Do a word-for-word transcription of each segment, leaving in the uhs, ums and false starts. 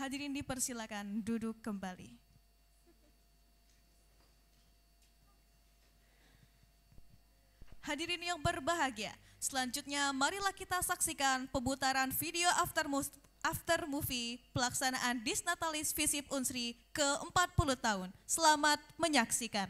Hadirin dipersilakan duduk kembali. Hadirin yang berbahagia, selanjutnya marilah kita saksikan pemutaran video after, after movie pelaksanaan Disnatalis Visip Unsri ke empat puluh tahun. Selamat menyaksikan.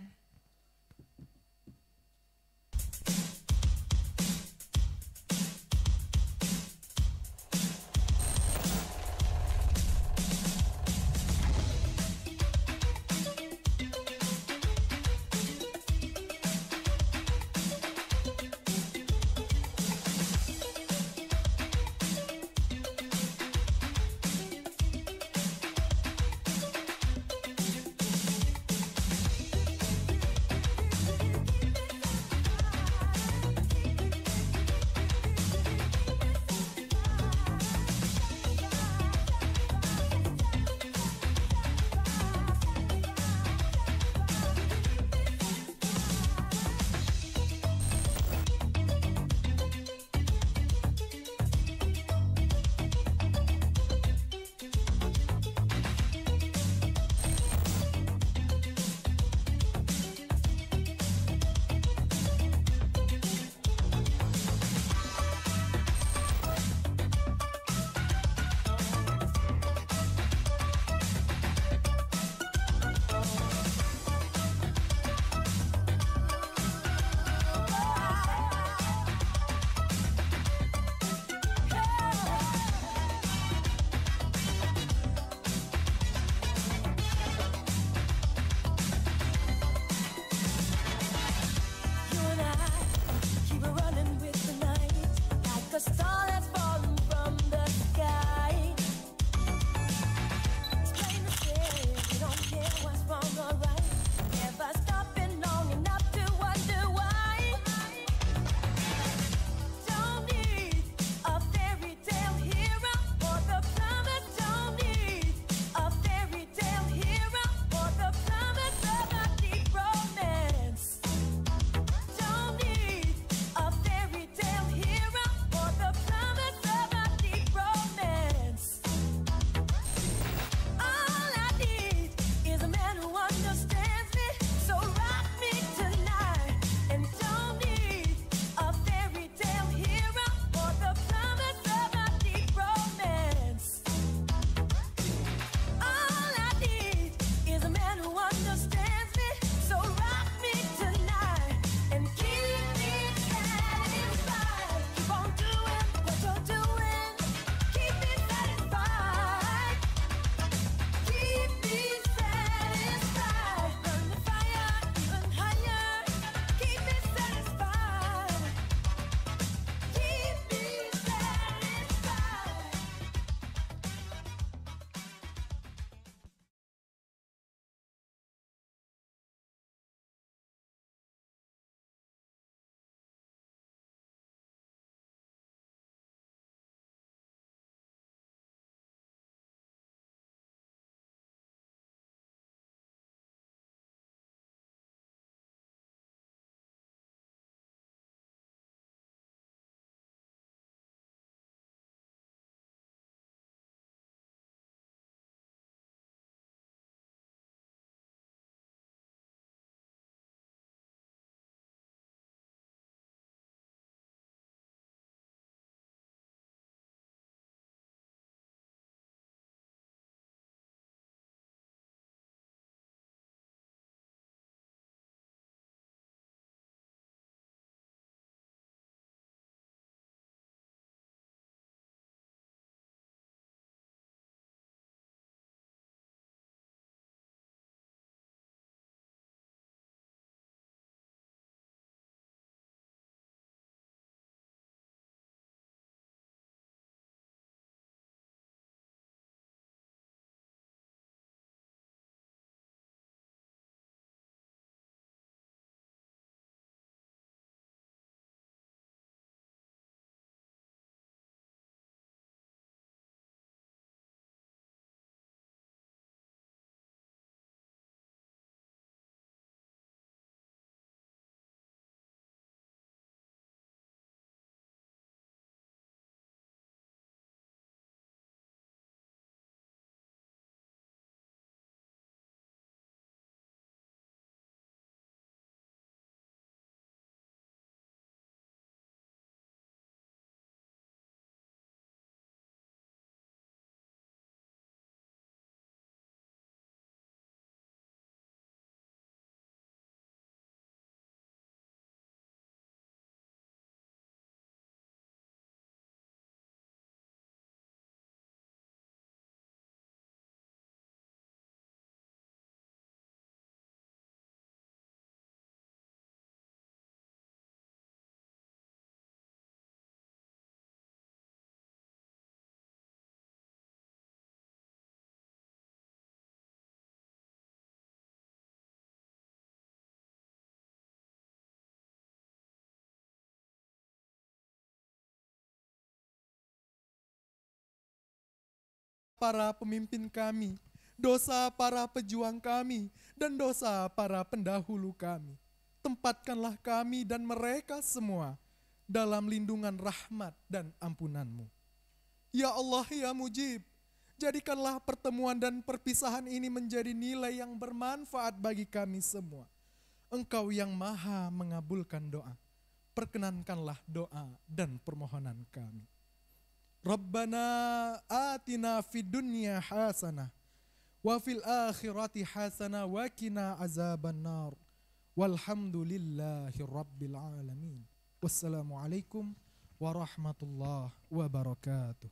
para pemimpin kami, dosa para pejuang kami, dan dosa para pendahulu kami. Tempatkanlah kami dan mereka semua dalam lindungan rahmat dan ampunan-Mu. Ya Allah, ya Mujib, jadikanlah pertemuan dan perpisahan ini menjadi nilai yang bermanfaat bagi kami semua. Engkau yang maha mengabulkan doa. Perkenankanlah doa dan permohonan kami. Rabbana atina fid dunya hasanah wa fil akhirati hasanah wa qina azabannar. Walhamdulillahi rabbil alamin. Wassalamualaikum warahmatullahi wabarakatuh.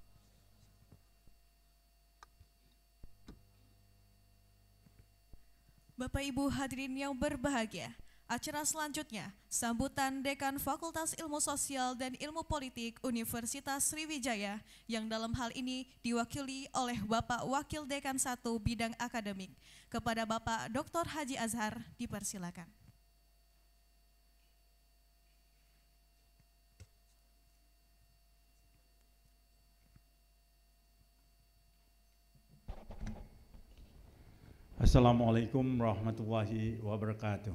Bapak Ibu hadirin yang berbahagia, acara selanjutnya sambutan Dekan Fakultas Ilmu Sosial dan Ilmu Politik Universitas Sriwijaya yang dalam hal ini diwakili oleh Bapak Wakil Dekan satu Bidang Akademik. Kepada Bapak Doktor Haji Azhar dipersilakan. Assalamualaikum warahmatullahi wabarakatuh.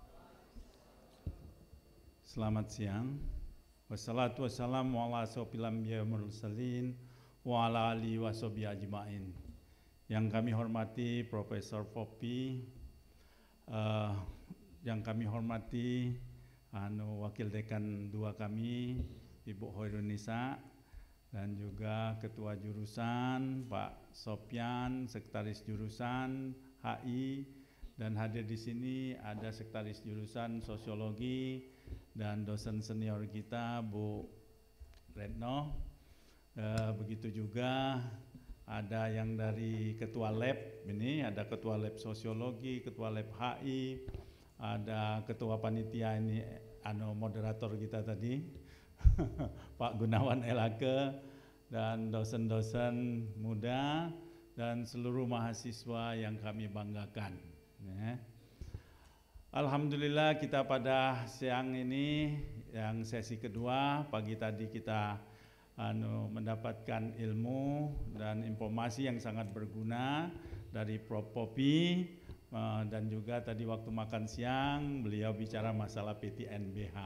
Selamat siang. Wassalatu wassalamu ala asyrofil anbiya'i wal mursalin wa ala alihi washabihi ajmain. Yang kami hormati Profesor Popi, uh, yang kami hormati anu Wakil Dekan dua kami Ibu Hoirunisa, dan juga Ketua Jurusan Pak Sopyan, Sekretaris Jurusan H I, dan hadir di sini ada Sekretaris Jurusan Sosiologi dan dosen senior kita Bu Retno. E, begitu juga ada yang dari Ketua Lab ini, ada Ketua Lab Sosiologi, Ketua Lab H I, ada Ketua Panitia ini, anu moderator kita tadi Pak Gunawan Elake, dan dosen-dosen muda dan seluruh mahasiswa yang kami banggakan. Ya. Alhamdulillah kita pada siang ini yang sesi kedua, pagi tadi kita anu, mendapatkan ilmu dan informasi yang sangat berguna dari Prof Popi, uh, dan juga tadi waktu makan siang beliau bicara masalah P T N B H.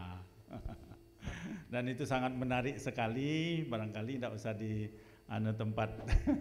Dan itu sangat menarik sekali, barangkali tidak usah di anu tempat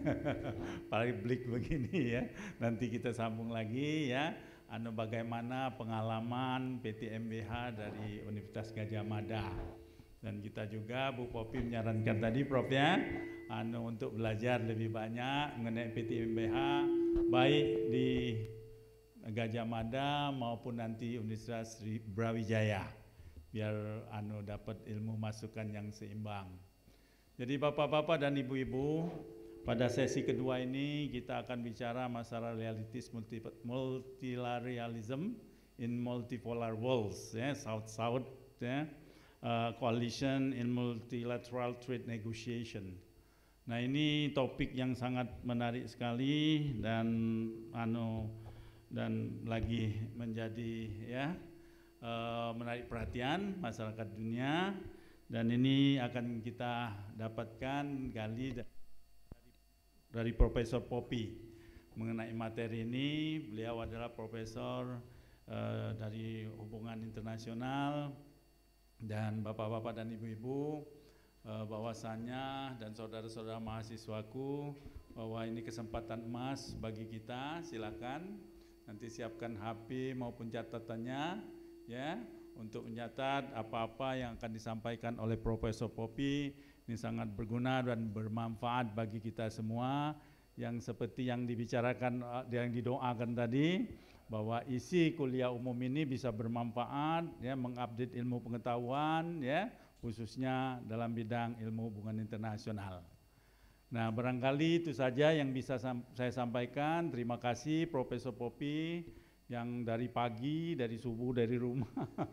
publik begini ya. Nanti kita sambung lagi ya, anu bagaimana pengalaman P T M B H dari Universitas Gadjah Mada. Dan kita juga Bu Popi menyarankan tadi Prof ya, anu untuk belajar lebih banyak mengenai P T M B H baik di Gadjah Mada maupun nanti Universitas Brawijaya, biar anu dapat ilmu masukan yang seimbang. Jadi bapak-bapak dan ibu-ibu, pada sesi kedua ini kita akan bicara masalah realities multi, multilateralism in multipolar worlds, ya, South-South ya, uh, coalition in multilateral trade negotiation. Nah ini topik yang sangat menarik sekali dan anu dan lagi menjadi ya uh, menarik perhatian masyarakat dunia. Dan ini akan kita dapatkan kali dari, dari Profesor Popi mengenai materi ini. Beliau adalah profesor uh, dari hubungan internasional, dan bapak-bapak dan ibu-ibu, uh, bahwasannya dan saudara-saudara mahasiswaku, bahwa ini kesempatan emas bagi kita. Silakan nanti siapkan H P maupun catatannya ya, untuk mencatat apa-apa yang akan disampaikan oleh Profesor Popi. Ini sangat berguna dan bermanfaat bagi kita semua, yang seperti yang dibicarakan, yang didoakan tadi, bahwa isi kuliah umum ini bisa bermanfaat ya, mengupdate ilmu pengetahuan ya, khususnya dalam bidang ilmu hubungan internasional. Nah barangkali itu saja yang bisa sam- saya sampaikan. Terima kasih Profesor Popi yang dari pagi, dari subuh, dari rumah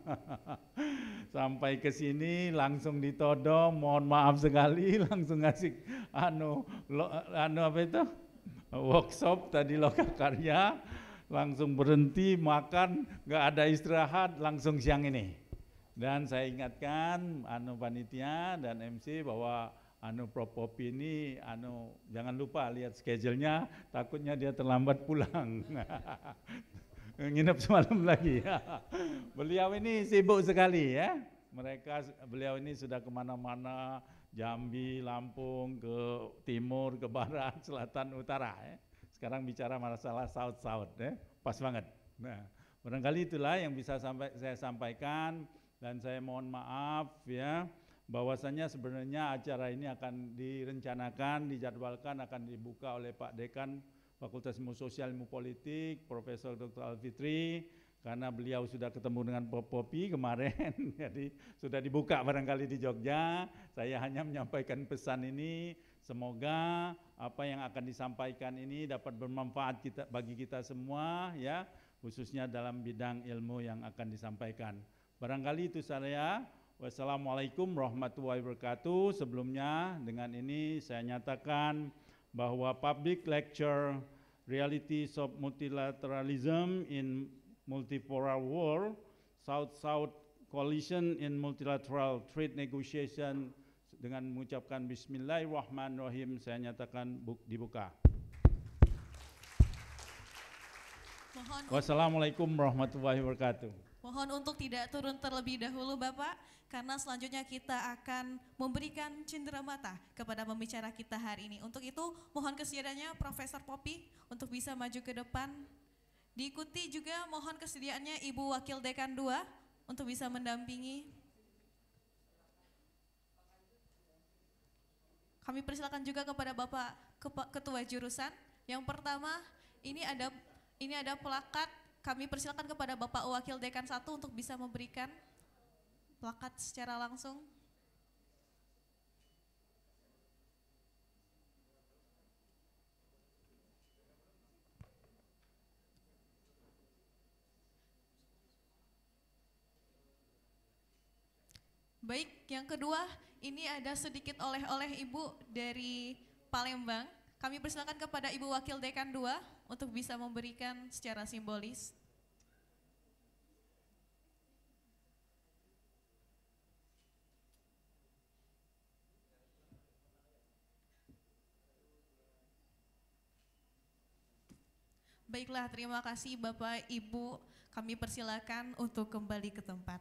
sampai ke sini langsung ditodong, mohon maaf sekali, langsung ngasih anu, lo, anu apa itu, workshop tadi lokakarya, langsung berhenti makan, nggak ada istirahat, langsung siang ini. Dan saya ingatkan anu panitia dan M C bahwa anu Prof Popi ini anu jangan lupa lihat schedule-nya, takutnya dia terlambat pulang. Nginep semalam lagi. Beliau ini sibuk sekali ya. Mereka beliau ini sudah kemana-mana, Jambi, Lampung, ke timur, ke barat, selatan, utara. Ya. Sekarang bicara masalah south-south, ya. Pas banget. Nah, barangkali itulah yang bisa sampai saya sampaikan, dan saya mohon maaf ya. Bahwasannya sebenarnya acara ini akan direncanakan, dijadwalkan akan dibuka oleh Pak Dekan Fakultas Ilmu Sosial Ilmu Politik, Profesor Doktor Alfitri, karena beliau sudah ketemu dengan Prof Popi kemarin, jadi sudah dibuka barangkali di Jogja. Saya hanya menyampaikan pesan ini, semoga apa yang akan disampaikan ini dapat bermanfaat kita, bagi kita semua ya, khususnya dalam bidang ilmu yang akan disampaikan. Barangkali itu saya. Wassalamualaikum warahmatullahi wabarakatuh. Sebelumnya dengan ini saya nyatakan bahwa public lecture Realities of Multilateralism in Multipolar World, South-South Coalition in Multilateral Trade Negotiation, dengan mengucapkan Bismillahirrahmanirrahim saya nyatakan dibuka. Mohon Wassalamualaikum warahmatullahi wabarakatuh. Mohon untuk tidak turun terlebih dahulu Bapak, karena selanjutnya kita akan memberikan cenderamata kepada pembicara kita hari ini. Untuk itu mohon kesediaannya Profesor Popi untuk bisa maju ke depan. Diikuti juga mohon kesediaannya Ibu Wakil Dekan dua untuk bisa mendampingi. Kami persilakan juga kepada Bapak Ketua Jurusan. Yang pertama ini ada ini ada plakat. Kami persilakan kepada Bapak Wakil Dekan satu untuk bisa memberikan plakat secara langsung. Baik, yang kedua ini ada sedikit oleh-oleh Ibu dari Palembang. Kami persilakan kepada Ibu Wakil Dekan dua untuk bisa memberikan secara simbolis. Baiklah, terima kasih Bapak Ibu. Kami persilakan untuk kembali ke tempat.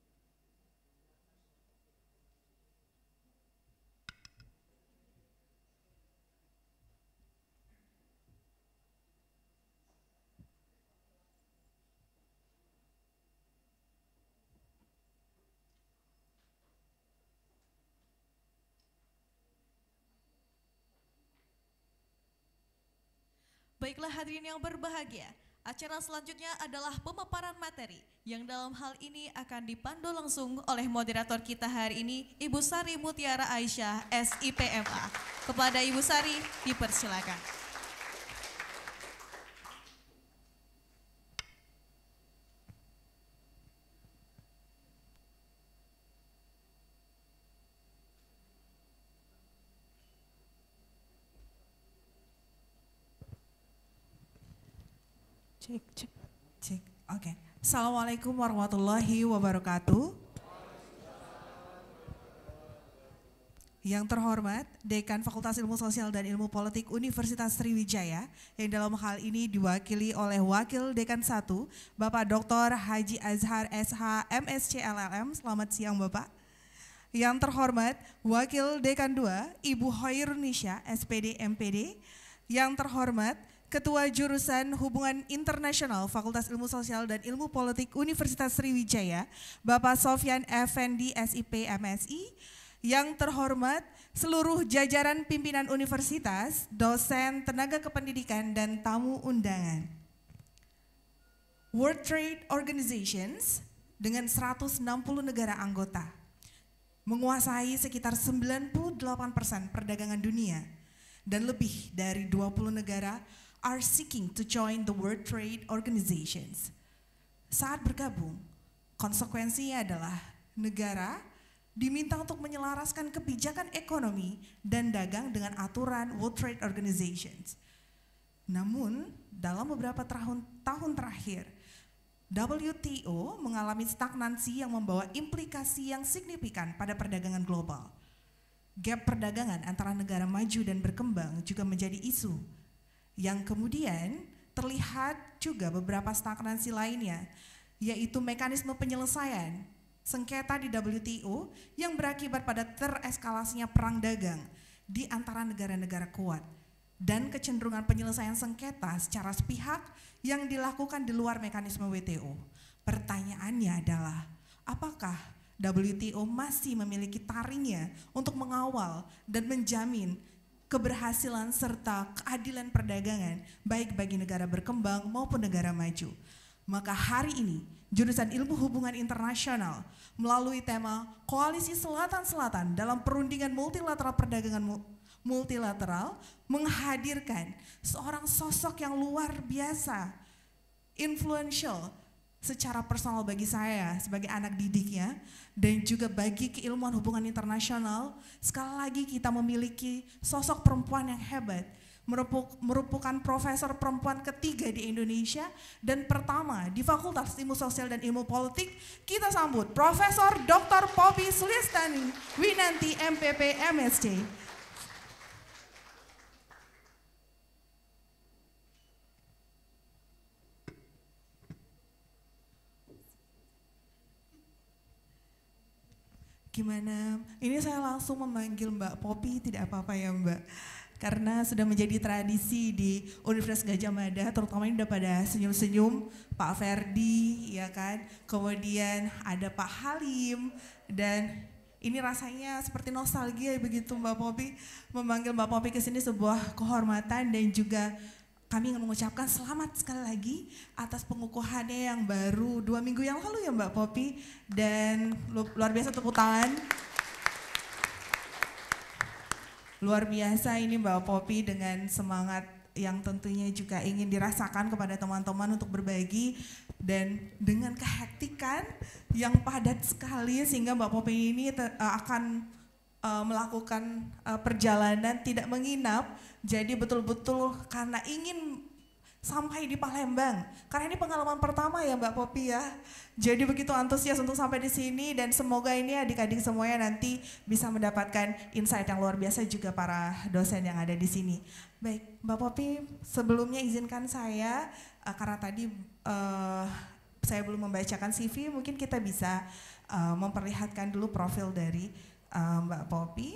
Baiklah hadirin yang berbahagia, acara selanjutnya adalah pemaparan materi yang dalam hal ini akan dipandu langsung oleh moderator kita hari ini, Ibu Sari Mutiara Aisyah, S I P M A. Kepada Ibu Sari, dipersilakan. Cek, cek, cek. Oke. Okay. Assalamualaikum warahmatullahi wabarakatuh. Yang terhormat Dekan Fakultas Ilmu Sosial dan Ilmu Politik Universitas Sriwijaya, yang dalam hal ini diwakili oleh Wakil Dekan satu, Bapak Doktor Haji Azhar S H M S C L L M. Selamat siang Bapak. Yang terhormat Wakil Dekan dua, Ibu Hoirunisha S P D M P D. Yang terhormat Ketua Jurusan Hubungan Internasional Fakultas Ilmu Sosial dan Ilmu Politik Universitas Sriwijaya, Bapak Sofyan Effendi S I P M S I. Yang terhormat seluruh jajaran pimpinan universitas, dosen, tenaga kependidikan, dan tamu undangan. World Trade Organizations dengan seratus enam puluh negara anggota menguasai sekitar sembilan puluh delapan persen perdagangan dunia, dan lebih dari dua puluh negara are seeking to join the World Trade Organizations. Saat bergabung, konsekuensinya adalah negara diminta untuk menyelaraskan kebijakan ekonomi dan dagang dengan aturan World Trade Organizations. Namun, dalam beberapa tahun, tahun terakhir, W T O mengalami stagnansi yang membawa implikasi yang signifikan pada perdagangan global. gap perdagangan antara negara maju dan berkembang juga menjadi isu yang kemudian terlihat juga beberapa stagnansi lainnya, yaitu mekanisme penyelesaian sengketa di W T O yang berakibat pada tereskalasinya perang dagang di antara negara-negara kuat dan kecenderungan penyelesaian sengketa secara sepihak yang dilakukan di luar mekanisme W T O. Pertanyaannya adalah, apakah W T O masih memiliki taringnya untuk mengawal dan menjamin keberhasilan serta keadilan perdagangan baik bagi negara berkembang maupun negara maju? Maka hari ini jurusan Ilmu Hubungan Internasional melalui tema Koalisi Selatan-Selatan dalam Perundingan Multilateral Perdagangan Multilateral menghadirkan seorang sosok yang luar biasa, influential secara personal bagi saya sebagai anak didiknya dan juga bagi keilmuan hubungan internasional. Sekali lagi kita memiliki sosok perempuan yang hebat, merupakan profesor perempuan ketiga di Indonesia dan pertama di Fakultas Ilmu Sosial dan Ilmu Politik. Kita sambut Profesor Doktor Poppy Sulistani Winanti M P P M S C. Gimana? Ini saya langsung memanggil Mbak Poppy, tidak apa-apa ya Mbak? Karena sudah menjadi tradisi di Universitas Gadjah Mada, terutama ini udah pada senyum-senyum, Pak Ferdi, ya kan? Kemudian ada Pak Halim, dan ini rasanya seperti nostalgia begitu Mbak Poppy, memanggil Mbak Poppy ke sini sebuah kehormatan dan juga kami ingin mengucapkan selamat sekali lagi atas pengukuhannya yang baru dua minggu yang lalu ya Mbak Poppy, dan luar biasa tepuk tangan. Luar biasa ini Mbak Poppy dengan semangat yang tentunya juga ingin dirasakan kepada teman-teman untuk berbagi dan dengan kehektikan yang padat sekali sehingga Mbak Poppy ini akan uh, melakukan uh, perjalanan tidak menginap. Jadi betul-betul karena ingin sampai di Palembang. Karena ini pengalaman pertama ya Mbak Poppy ya. Jadi begitu antusias untuk sampai di sini dan semoga ini adik-adik semuanya nanti bisa mendapatkan insight yang luar biasa juga para dosen yang ada di sini. Baik, Mbak Poppy, sebelumnya izinkan saya uh, karena tadi uh, saya belum membacakan C V, mungkin kita bisa uh, memperlihatkan dulu profil dari uh, Mbak Poppy.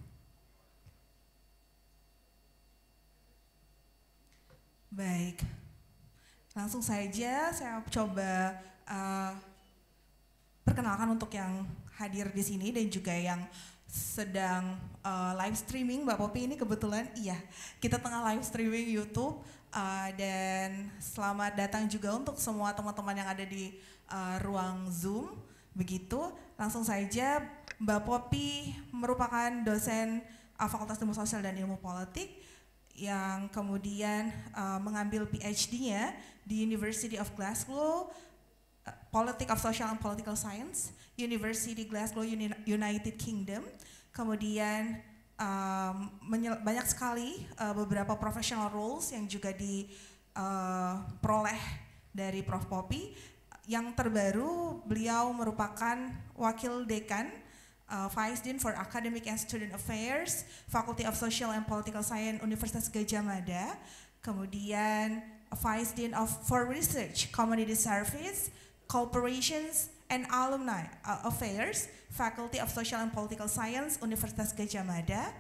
Baik, langsung saja saya coba uh, perkenalkan untuk yang hadir di sini dan juga yang sedang uh, live streaming. Mbak Poppy ini kebetulan iya kita tengah live streaming YouTube uh, dan selamat datang juga untuk semua teman-teman yang ada di uh, ruang Zoom. Begitu, langsung saja Mbak Poppy merupakan dosen uh, Fakultas Ilmu Sosial dan Ilmu Politik yang kemudian uh, mengambil P H D-nya di University of Glasgow, uh, Politics of Social and Political Science, University Glasgow, Uni United Kingdom. Kemudian um, banyak sekali uh, beberapa professional roles yang juga diperoleh uh, dari Prof Poppy. Yang terbaru, beliau merupakan wakil dekan Uh, Vice Dean for Academic and Student Affairs, Faculty of Social and Political Science, Universitas Gadjah Mada. Kemudian Vice Dean of for Research, Community Service, Corporations and Alumni uh, Affairs, Faculty of Social and Political Science, Universitas Gadjah Mada.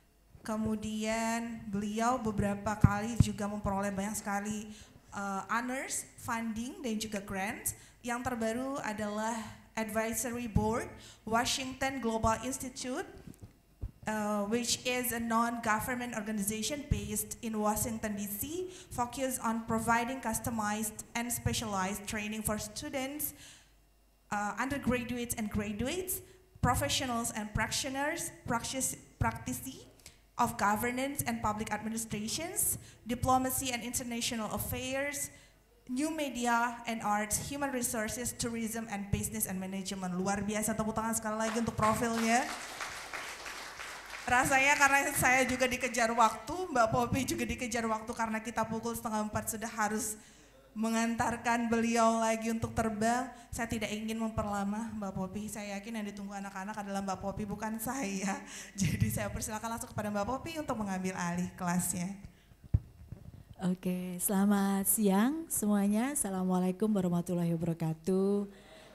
Kemudian beliau beberapa kali juga memperoleh banyak sekali uh, honors, funding dan juga grants. Yang terbaru adalah Advisory Board, Washington Global Institute, uh, which is a non-government organization based in Washington D C, focused on providing customized and specialized training for students, uh, undergraduates and graduates, professionals and practitioners, practice, practice of governance and public administrations, diplomacy and international affairs, New Media and Arts, Human Resources, Tourism and Business and Management. Luar biasa, tepuk tangan sekali lagi untuk profilnya. Rasanya karena saya juga dikejar waktu, Mbak Poppy juga dikejar waktu karena kita pukul setengah empat sudah harus mengantarkan beliau lagi untuk terbang. Saya tidak ingin memperlama Mbak Popi, saya yakin yang ditunggu anak-anak adalah Mbak Popi bukan saya. Jadi saya persilakan langsung kepada Mbak Popi untuk mengambil alih kelasnya. Oke, selamat siang semuanya. Assalamualaikum warahmatullahi wabarakatuh.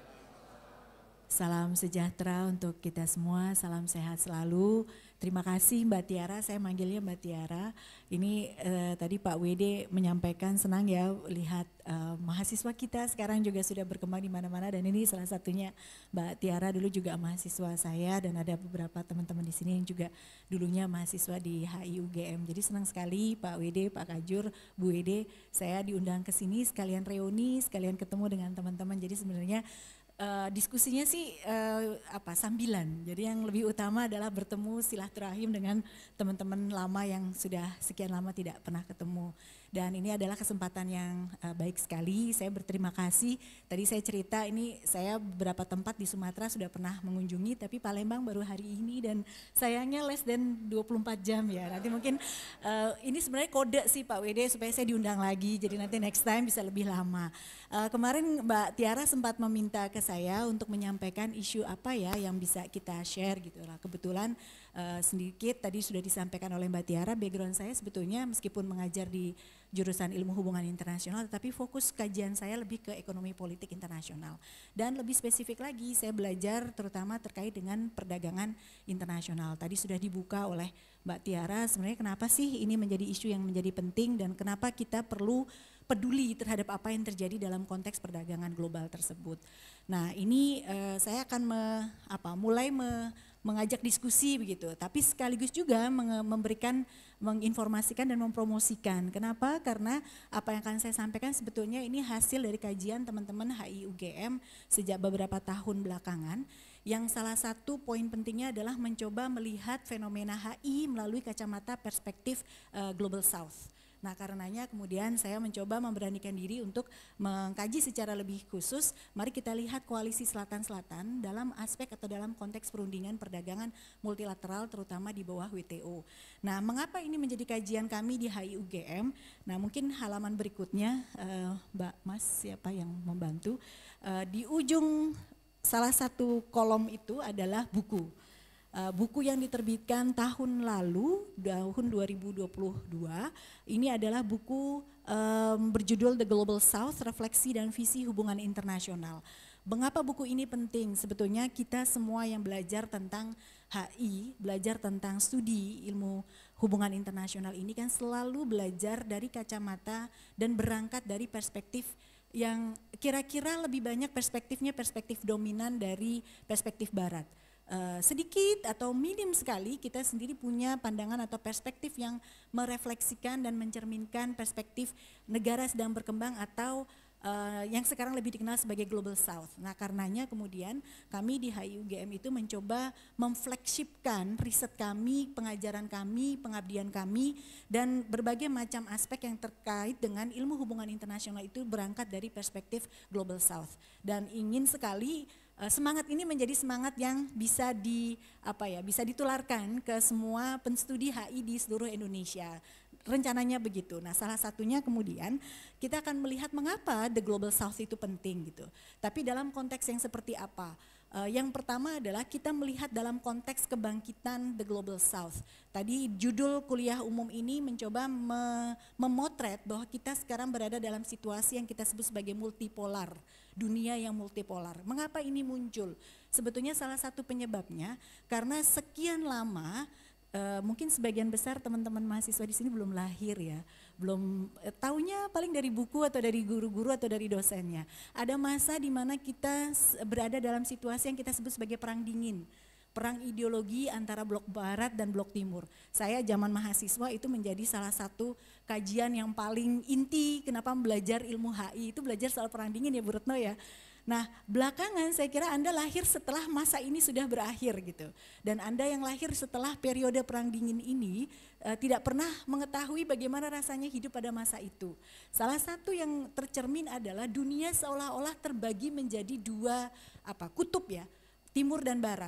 Salam sejahtera untuk kita semua, salam sehat selalu. Terima kasih Mbak Tiara, saya manggilnya Mbak Tiara. Ini eh, tadi Pak W D menyampaikan, senang ya lihat eh, mahasiswa kita sekarang juga sudah berkembang di mana-mana, dan ini salah satunya Mbak Tiara dulu juga mahasiswa saya, dan ada beberapa teman-teman di sini yang juga dulunya mahasiswa di H I U G M. Jadi senang sekali Pak W D, Pak Kajur, Bu W D, saya diundang ke sini sekalian reuni, sekalian ketemu dengan teman-teman. Jadi sebenarnya Uh, diskusinya sih uh, apa sambilan. Jadi yang lebih utama adalah bertemu silaturahim dengan teman-teman lama yang sudah sekian lama tidak pernah ketemu. Dan ini adalah kesempatan yang uh, baik sekali. Saya berterima kasih. Tadi saya cerita ini saya beberapa tempat di Sumatera sudah pernah mengunjungi, tapi Palembang baru hari ini dan sayangnya less than dua puluh empat jam ya. Nanti mungkin uh, ini sebenarnya kode sih Pak W D supaya saya diundang lagi. Jadi nanti next time bisa lebih lama. Uh, kemarin Mbak Tiara sempat meminta ke saya untuk menyampaikan isu apa ya yang bisa kita share gitu lah. Kebetulan uh, sedikit tadi sudah disampaikan oleh Mbak Tiara, background saya sebetulnya meskipun mengajar di jurusan ilmu hubungan internasional, tetapi fokus kajian saya lebih ke ekonomi politik internasional. Dan lebih spesifik lagi saya belajar terutama terkait dengan perdagangan internasional. Tadi sudah dibuka oleh Mbak Tiara, sebenarnya kenapa sih ini menjadi isu yang menjadi penting dan kenapa kita perlu peduli terhadap apa yang terjadi dalam konteks perdagangan global tersebut. Nah ini uh, saya akan me, apa, mulai me, mengajak diskusi begitu, tapi sekaligus juga menge, memberikan, menginformasikan dan mempromosikan. Kenapa? Karena apa yang akan saya sampaikan sebetulnya ini hasil dari kajian teman-teman H I U G M sejak beberapa tahun belakangan, yang salah satu poin pentingnya adalah mencoba melihat fenomena H I melalui kacamata perspektif uh, Global South. Nah karenanya kemudian saya mencoba memberanikan diri untuk mengkaji secara lebih khusus, mari kita lihat koalisi selatan-selatan dalam aspek atau dalam konteks perundingan perdagangan multilateral terutama di bawah W T O. Nah mengapa ini menjadi kajian kami di H I U G M? Nah mungkin halaman berikutnya uh, Mbak Mas siapa yang membantu, uh, di ujung salah satu kolom itu adalah buku. Uh, buku yang diterbitkan tahun lalu, tahun dua ribu dua puluh dua, ini adalah buku um, berjudul The Global South, Refleksi dan Visi Hubungan Internasional. Mengapa buku ini penting? Sebetulnya kita semua yang belajar tentang H I, belajar tentang studi ilmu hubungan internasional ini kan selalu belajar dari kacamata dan berangkat dari perspektif yang kira-kira lebih banyak perspektifnya perspektif dominan dari perspektif barat. Uh, sedikit atau minim sekali kita sendiri punya pandangan atau perspektif yang merefleksikan dan mencerminkan perspektif negara sedang berkembang atau uh, yang sekarang lebih dikenal sebagai Global South. Nah karenanya kemudian kami di H I U G M itu mencoba memflagshipkan riset kami, pengajaran kami, pengabdian kami, dan berbagai macam aspek yang terkait dengan ilmu hubungan internasional itu berangkat dari perspektif Global South. Dan ingin sekali semangat ini menjadi semangat yang bisa di apa ya bisa ditularkan ke semua penstudi H I di seluruh Indonesia. Rencananya begitu. Nah, salah satunya kemudian kita akan melihat mengapa The Global South itu penting gitu. Tapi dalam konteks yang seperti apa? Uh, yang pertama adalah kita melihat dalam konteks kebangkitan The Global South. Tadi judul kuliah umum ini mencoba me memotret bahwa kita sekarang berada dalam situasi yang kita sebut sebagai multipolar, dunia yang multipolar. Mengapa ini muncul? Sebetulnya salah satu penyebabnya karena sekian lama Uh, mungkin sebagian besar teman-teman mahasiswa di sini belum lahir ya, belum uh, taunya paling dari buku atau dari guru-guru atau dari dosennya. Ada masa di mana kita berada dalam situasi yang kita sebut sebagai perang dingin, perang ideologi antara blok barat dan blok timur. Saya zaman mahasiswa itu menjadi salah satu kajian yang paling inti kenapa belajar ilmu H I itu belajar soal perang dingin ya Bu Retno ya. Nah belakangan saya kira Anda lahir setelah masa ini sudah berakhir gitu. Dan Anda yang lahir setelah periode perang dingin ini uh, tidak pernah mengetahui bagaimana rasanya hidup pada masa itu. Salah satu yang tercermin adalah dunia seolah-olah terbagi menjadi dua apa kutub ya, timur dan barat.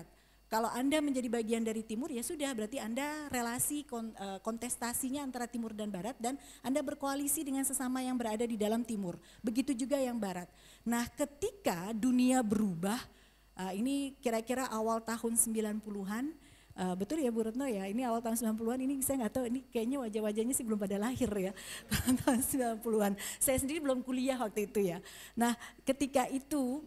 Kalau Anda menjadi bagian dari timur ya sudah, berarti Anda relasi kon, uh, kontestasinya antara timur dan barat, dan Anda berkoalisi dengan sesama yang berada di dalam timur. Begitu juga yang barat. Nah, ketika dunia berubah, uh, ini kira-kira awal tahun sembilan puluhan, uh, betul ya Bu Retno ya, ini awal tahun sembilan puluhan, ini saya nggak tahu, ini kayaknya wajah-wajahnya sih belum pada lahir ya, tahun sembilan puluhan. Saya sendiri belum kuliah waktu itu ya. Nah, ketika itu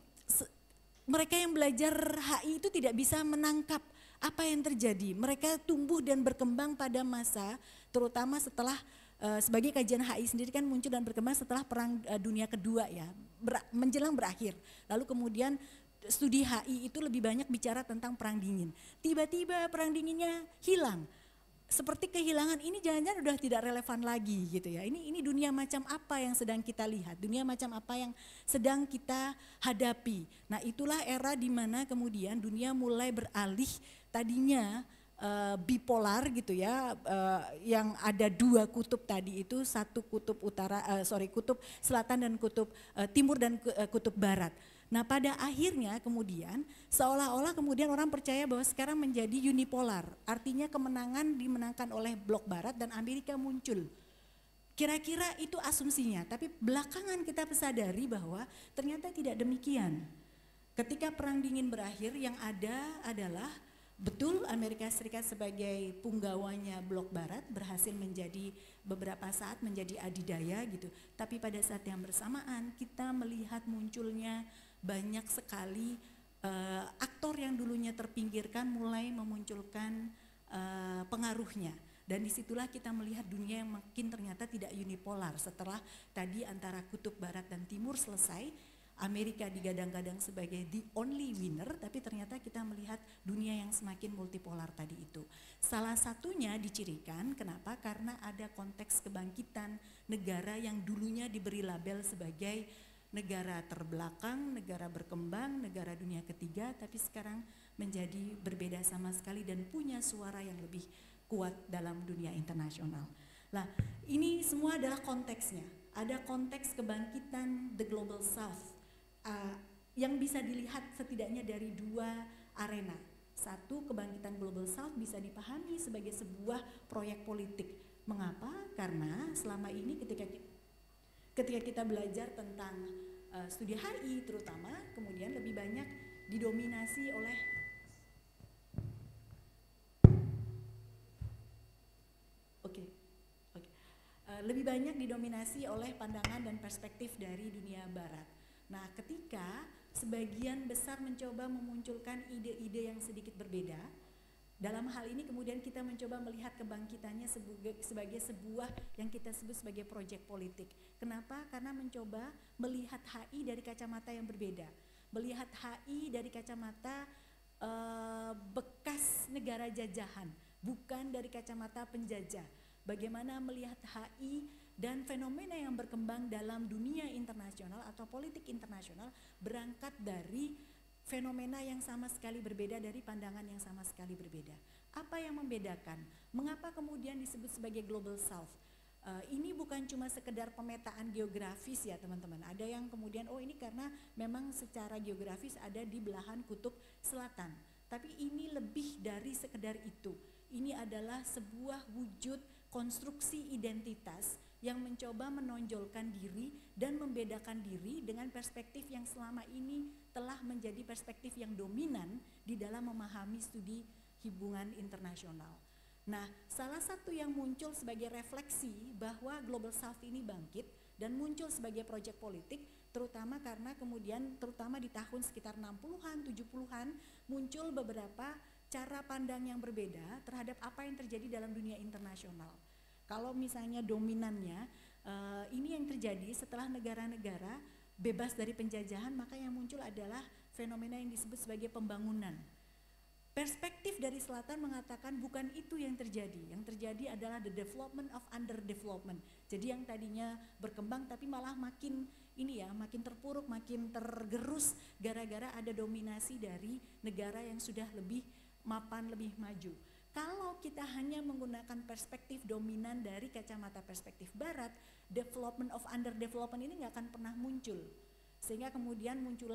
mereka yang belajar H I itu tidak bisa menangkap apa yang terjadi. Mereka tumbuh dan berkembang pada masa, terutama setelah uh, sebagai kajian H I sendiri kan muncul dan berkembang setelah Perang uh, Dunia Kedua ya, ber, menjelang berakhir. Lalu kemudian studi H I itu lebih banyak bicara tentang Perang Dingin. Tiba-tiba Perang Dinginnya hilang. Seperti kehilangan, ini jangan-jangan udah tidak relevan lagi gitu ya. Ini ini dunia macam apa yang sedang kita lihat, dunia macam apa yang sedang kita hadapi. Nah, itulah era di mana kemudian dunia mulai beralih tadinya uh, bipolar gitu ya, uh, yang ada dua kutub tadi itu, satu kutub utara, uh, sorry kutub selatan dan kutub uh, timur dan uh, kutub barat. Nah, pada akhirnya kemudian seolah-olah kemudian orang percaya bahwa sekarang menjadi unipolar, artinya kemenangan dimenangkan oleh blok barat dan Amerika muncul. Kira-kira itu asumsinya, tapi belakangan kita sadari bahwa ternyata tidak demikian. Ketika Perang Dingin berakhir, yang ada adalah betul Amerika Serikat sebagai punggawanya blok barat berhasil menjadi beberapa saat menjadi adidaya gitu. Tapi pada saat yang bersamaan kita melihat munculnya banyak sekali uh, aktor yang dulunya terpinggirkan mulai memunculkan uh, pengaruhnya. Dan disitulah kita melihat dunia yang makin ternyata tidak unipolar. Setelah tadi antara kutub barat dan timur selesai, Amerika digadang-gadang sebagai the only winner, tapi ternyata kita melihat dunia yang semakin multipolar tadi itu. Salah satunya dicirikan, kenapa? Karena ada konteks kebangkitan negara yang dulunya diberi label sebagai negara terbelakang, negara berkembang, negara dunia ketiga, tapi sekarang menjadi berbeda sama sekali dan punya suara yang lebih kuat dalam dunia internasional. Nah, ini semua adalah konteksnya. Ada konteks kebangkitan the global south uh, yang bisa dilihat setidaknya dari dua arena. Satu, kebangkitan global south bisa dipahami sebagai sebuah proyek politik. Mengapa? Karena selama ini ketika ketika kita belajar tentang uh, studi H I terutama, kemudian lebih banyak didominasi oleh oke okay, oke okay. uh, lebih banyak didominasi oleh pandangan dan perspektif dari dunia barat. Nah, ketika sebagian besar mencoba memunculkan ide-ide yang sedikit berbeda, dalam hal ini kemudian kita mencoba melihat kebangkitannya sebagai, sebagai sebuah yang kita sebut sebagai proyek politik. Kenapa? Karena mencoba melihat H I dari kacamata yang berbeda. Melihat H I dari kacamata uh, bekas negara jajahan, bukan dari kacamata penjajah. Bagaimana melihat H I dan fenomena yang berkembang dalam dunia internasional atau politik internasional berangkat dari fenomena yang sama sekali berbeda, dari pandangan yang sama sekali berbeda. Apa yang membedakan? Mengapa kemudian disebut sebagai Global South? Uh, ini bukan cuma sekedar pemetaan geografis ya teman-teman. Ada yang kemudian, oh ini karena memang secara geografis ada di belahan kutub selatan. Tapi ini lebih dari sekedar itu. Ini adalah sebuah wujud konstruksi identitas yang mencoba menonjolkan diri dan membedakan diri dengan perspektif yang selama ini telah menjadi perspektif yang dominan di dalam memahami studi hubungan internasional. Nah, salah satu yang muncul sebagai refleksi bahwa Global South ini bangkit dan muncul sebagai proyek politik, terutama karena kemudian terutama di tahun sekitar enam puluhan, tujuh puluhan muncul beberapa cara pandang yang berbeda terhadap apa yang terjadi dalam dunia internasional. Kalau misalnya dominannya, uh, ini yang terjadi setelah negara-negara bebas dari penjajahan, maka yang muncul adalah fenomena yang disebut sebagai pembangunan. Perspektif dari selatan mengatakan bukan itu yang terjadi. Yang terjadi adalah the development of underdevelopment. Jadi yang tadinya berkembang tapi malah makin ini ya, makin terpuruk, makin tergerus gara-gara ada dominasi dari negara yang sudah lebih mapan, lebih maju. Kalau kita hanya menggunakan perspektif dominan dari kacamata perspektif barat, development of underdevelopment ini nggak akan pernah muncul. Sehingga kemudian muncullah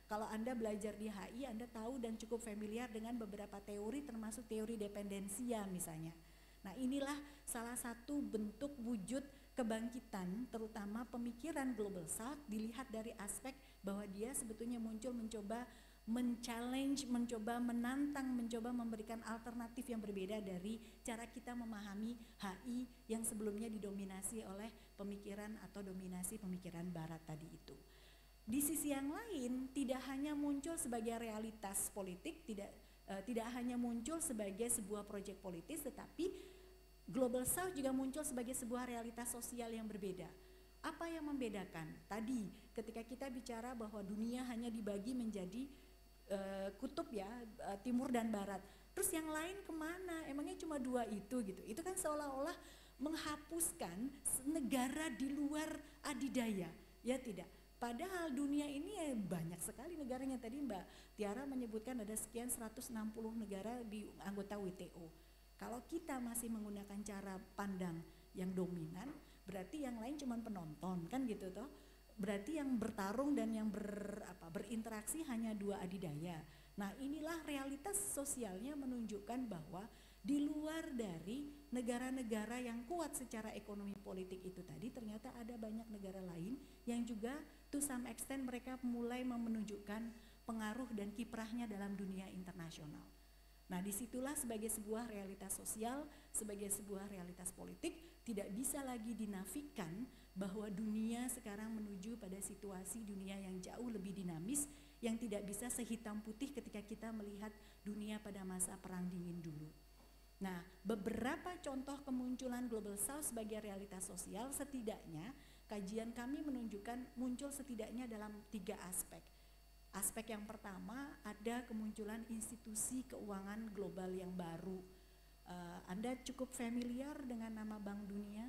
Kalau Anda belajar di H I, Anda tahu dan cukup familiar dengan beberapa teori termasuk teori dependensia misalnya. Nah inilah salah satu bentuk wujud kebangkitan terutama pemikiran Global South dilihat dari aspek bahwa dia sebetulnya muncul mencoba men-challenge, mencoba menantang, mencoba memberikan alternatif yang berbeda dari cara kita memahami H I yang sebelumnya didominasi oleh pemikiran atau dominasi pemikiran barat tadi itu. Di sisi yang lain tidak hanya muncul sebagai realitas politik, tidak uh, tidak hanya muncul sebagai sebuah proyek politis, tetapi Global South juga muncul sebagai sebuah realitas sosial yang berbeda. Apa yang membedakan? Tadi ketika kita bicara bahwa dunia hanya dibagi menjadi uh, kutub ya, uh, timur dan barat. Terus yang lain kemana? Emangnya cuma dua itu gitu? Itu kan seolah-olah menghapuskan negara di luar adidaya, ya tidak? Padahal dunia ini ya banyak sekali negaranya. Tadi Mbak Tiara menyebutkan ada sekian seratus enam puluh negara di anggota W T O. Kalau kita masih menggunakan cara pandang yang dominan, berarti yang lain cuma penonton kan gitu toh. Berarti yang bertarung dan yang ber, apa, berinteraksi hanya dua adidaya. Nah inilah realitas sosialnya menunjukkan bahwa di luar dari negara-negara yang kuat secara ekonomi politik itu tadi, ternyata ada banyak negara lain yang juga to some extent mereka mulai menunjukkan pengaruh dan kiprahnya dalam dunia internasional. Nah disitulah sebagai sebuah realitas sosial, sebagai sebuah realitas politik, tidak bisa lagi dinafikan bahwa dunia sekarang menuju pada situasi dunia yang jauh lebih dinamis, yang tidak bisa sehitam putih ketika kita melihat dunia pada masa perang dingin dulu. Nah, beberapa contoh kemunculan Global South sebagai realitas sosial setidaknya kajian kami menunjukkan muncul setidaknya dalam tiga aspek. Aspek yang pertama ada kemunculan institusi keuangan global yang baru. Uh, Anda cukup familiar dengan nama Bank Dunia,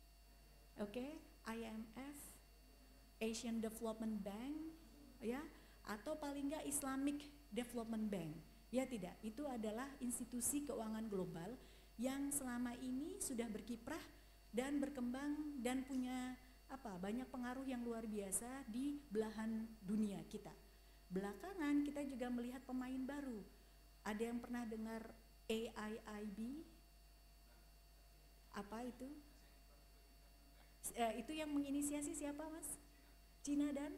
oke, okay? I M F, Asian Development Bank, ya, atau paling nggak Islamic Development Bank. Ya tidak, itu adalah institusi keuangan global yang selama ini sudah berkiprah dan berkembang dan punya apa banyak pengaruh yang luar biasa di belahan dunia kita. Belakangan kita juga melihat pemain baru. Ada yang pernah dengar A I I B? Apa itu? Eh, itu yang menginisiasi siapa Mas? Cina dan?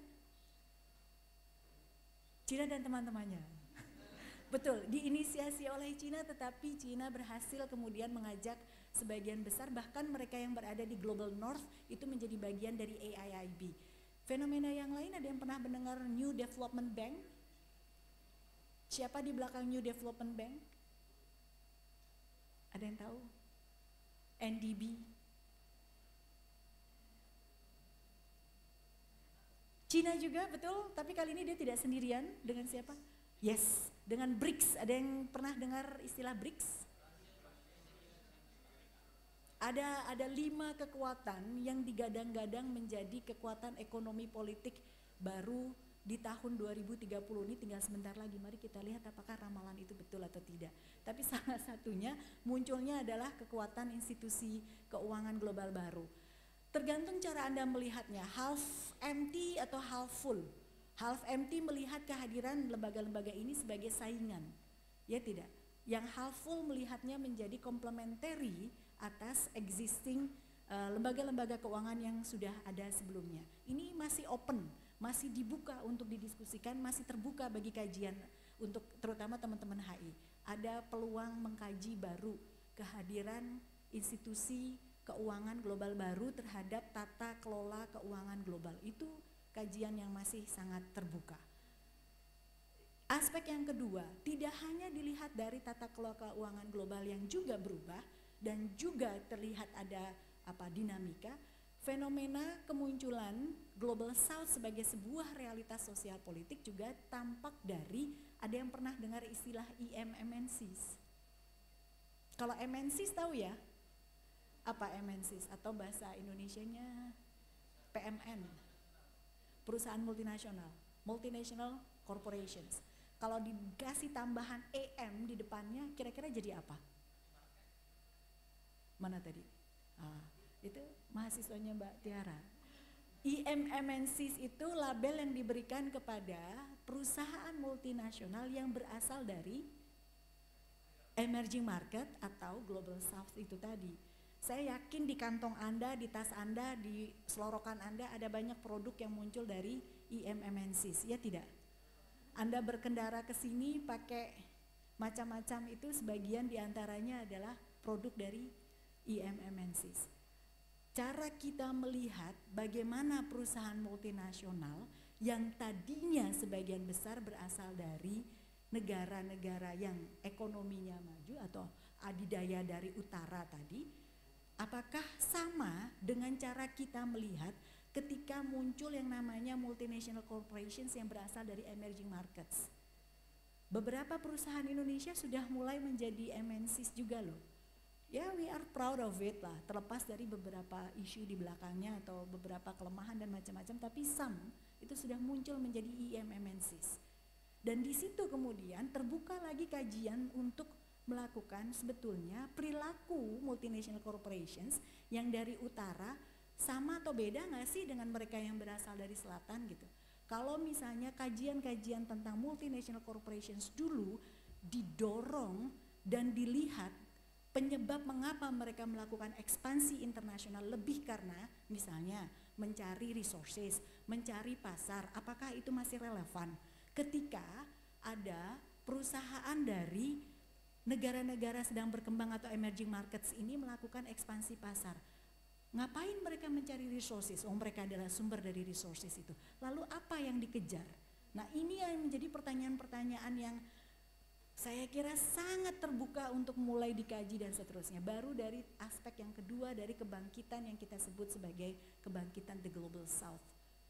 Cina dan teman-temannya. Betul, diinisiasi oleh Cina, tetapi Cina berhasil kemudian mengajak sebagian besar, bahkan mereka yang berada di Global North itu menjadi bagian dari A I I B. Fenomena yang lain, ada yang pernah mendengar New Development Bank? Siapa di belakang New Development Bank? Ada yang tahu? N D B? Cina juga, betul, tapi kali ini dia tidak sendirian. Dengan siapa? Yes, dengan B R I C S. Ada yang pernah dengar istilah B R I C S? Ada ada lima kekuatan yang digadang-gadang menjadi kekuatan ekonomi politik baru di tahun dua ribu tiga puluh ini. Tinggal sebentar lagi, mari kita lihat apakah ramalan itu betul atau tidak. Tapi salah satunya munculnya adalah kekuatan institusi keuangan global baru. Tergantung cara Anda melihatnya, half empty atau half full. Half empty melihat kehadiran lembaga-lembaga ini sebagai saingan, ya tidak. Yang half full melihatnya menjadi complementary atas existing uh, lembaga-lembaga keuangan yang sudah ada sebelumnya. Ini masih open, masih dibuka untuk didiskusikan, masih terbuka bagi kajian untuk terutama teman-teman H I. Ada peluang mengkaji baru kehadiran institusi keuangan global baru terhadap tata kelola keuangan global. Itu kajian yang masih sangat terbuka. Aspek yang kedua, tidak hanya dilihat dari tata kelola keuangan global yang juga berubah dan juga terlihat ada apa dinamika, fenomena kemunculan Global South sebagai sebuah realitas sosial politik juga tampak dari, ada yang pernah dengar istilah I M M N Cs. Kalau M N Cs tahu ya? Apa M N Cs atau bahasa Indonesianya P M N? Perusahaan multinasional, multinational corporations. Kalau dikasih tambahan E M di depannya, kira-kira jadi apa? Mana tadi? Ah, itu mahasiswanya Mbak Tiara. I M M N Cs itu label yang diberikan kepada perusahaan multinasional yang berasal dari emerging market atau global south itu tadi. Saya yakin di kantong Anda, di tas Anda, di selorokan Anda ada banyak produk yang muncul dari I M M N Cs, ya tidak? Anda berkendara ke sini pakai macam-macam itu, sebagian diantaranya adalah produk dari I M M N Cs. Cara kita melihat bagaimana perusahaan multinasional yang tadinya sebagian besar berasal dari negara-negara yang ekonominya maju atau adidaya dari utara tadi, apakah sama dengan cara kita melihat ketika muncul yang namanya multinational corporations yang berasal dari emerging markets? Beberapa perusahaan Indonesia sudah mulai menjadi M N Cs juga loh. Ya, we are proud of it lah, terlepas dari beberapa isu di belakangnya atau beberapa kelemahan dan macam-macam, tapi some itu sudah muncul menjadi I M M N Cs. Dan di situ kemudian terbuka lagi kajian untuk melakukan sebetulnya perilaku multinational corporations yang dari utara sama atau beda nggak sih dengan mereka yang berasal dari selatan gitu. Kalau misalnya kajian-kajian tentang multinational corporations dulu didorong dan dilihat penyebab mengapa mereka melakukan ekspansi internasional lebih karena misalnya mencari resources, mencari pasar, apakah itu masih relevan ketika ada perusahaan dari negara-negara sedang berkembang atau emerging markets ini melakukan ekspansi pasar? Ngapain mereka mencari resources? Oh, mereka adalah sumber dari resources itu. Lalu apa yang dikejar? Nah, ini yang menjadi pertanyaan-pertanyaan yang saya kira sangat terbuka untuk mulai dikaji dan seterusnya. Baru dari aspek yang kedua dari kebangkitan yang kita sebut sebagai kebangkitan the global south.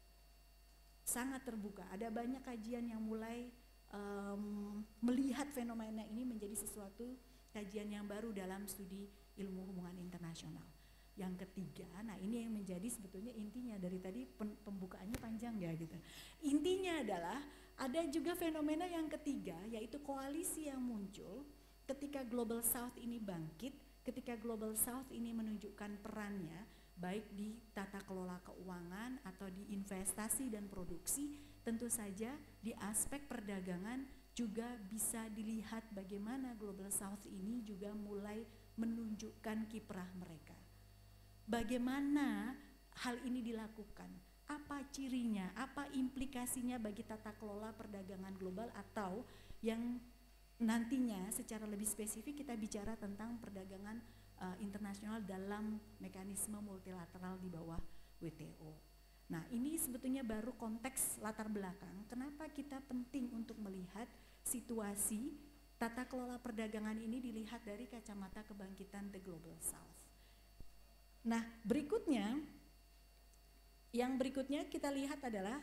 Sangat terbuka, ada banyak kajian yang mulai um, melihat fenomena ini menjadi sesuatu kajian yang baru dalam studi ilmu hubungan internasional. Yang ketiga, nah ini yang menjadi sebetulnya intinya dari tadi pembukaannya panjang ya gitu. Intinya adalah ada juga fenomena yang ketiga, yaitu koalisi yang muncul ketika Global South ini bangkit, ketika Global South ini menunjukkan perannya baik di tata kelola keuangan atau di investasi dan produksi, tentu saja di aspek perdagangan juga bisa dilihat bagaimana Global South ini juga mulai menunjukkan kiprah mereka. Bagaimana hal ini dilakukan? Apa cirinya? Apa implikasinya bagi tata kelola perdagangan global atau yang nantinya secara lebih spesifik kita bicara tentang perdagangan uh, internasional dalam mekanisme multilateral di bawah W T O. Nah, ini sebetulnya baru konteks latar belakang kenapa kita penting untuk melihat situasi tata kelola perdagangan ini dilihat dari kacamata kebangkitan the global south. Nah, berikutnya, yang berikutnya kita lihat adalah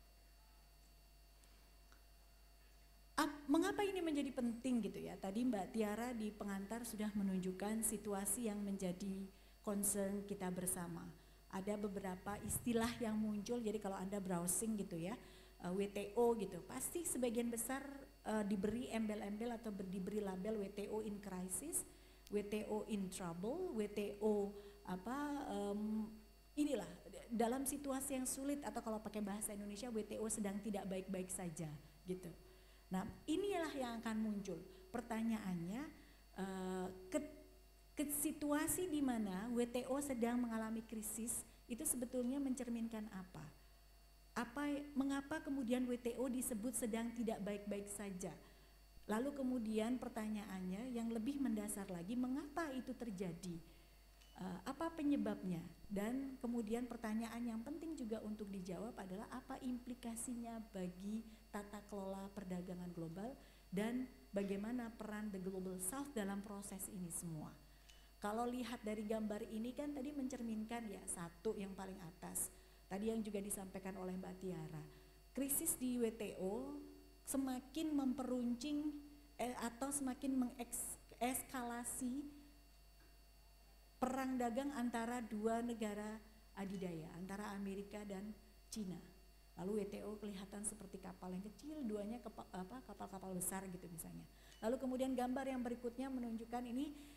ap, mengapa ini menjadi penting gitu ya. Tadi Mbak Tiara di pengantar sudah menunjukkan situasi yang menjadi concern kita bersama. Ada beberapa istilah yang muncul, jadi kalau Anda browsing gitu ya, uh, W T O gitu, pasti sebagian besar uh, diberi embel-embel atau diberi label W T O in crisis, W T O in trouble, W T O apa um, inilah dalam situasi yang sulit atau kalau pakai bahasa Indonesia W T O sedang tidak baik-baik saja gitu. Nah, inilah yang akan muncul. Pertanyaannya uh, ke, ke situasi di mana W T O sedang mengalami krisis itu sebetulnya mencerminkan apa? Apa mengapa kemudian W T O disebut sedang tidak baik-baik saja? Lalu kemudian pertanyaannya yang lebih mendasar lagi, mengapa itu terjadi? Uh, apa penyebabnya? Dan kemudian pertanyaan yang penting juga untuk dijawab adalah apa implikasinya bagi tata kelola perdagangan global dan bagaimana peran the global south dalam proses ini semua. Kalau lihat dari gambar ini kan tadi mencerminkan ya satu yang paling atas, tadi yang juga disampaikan oleh Mbak Tiara, krisis di W T O semakin memperuncing eh, atau semakin mengekskalasi perang dagang antara dua negara adidaya, antara Amerika dan Cina. Lalu W T O kelihatan seperti kapal yang kecil, duanya kapal-kapal besar gitu misalnya. Lalu kemudian gambar yang berikutnya menunjukkan ini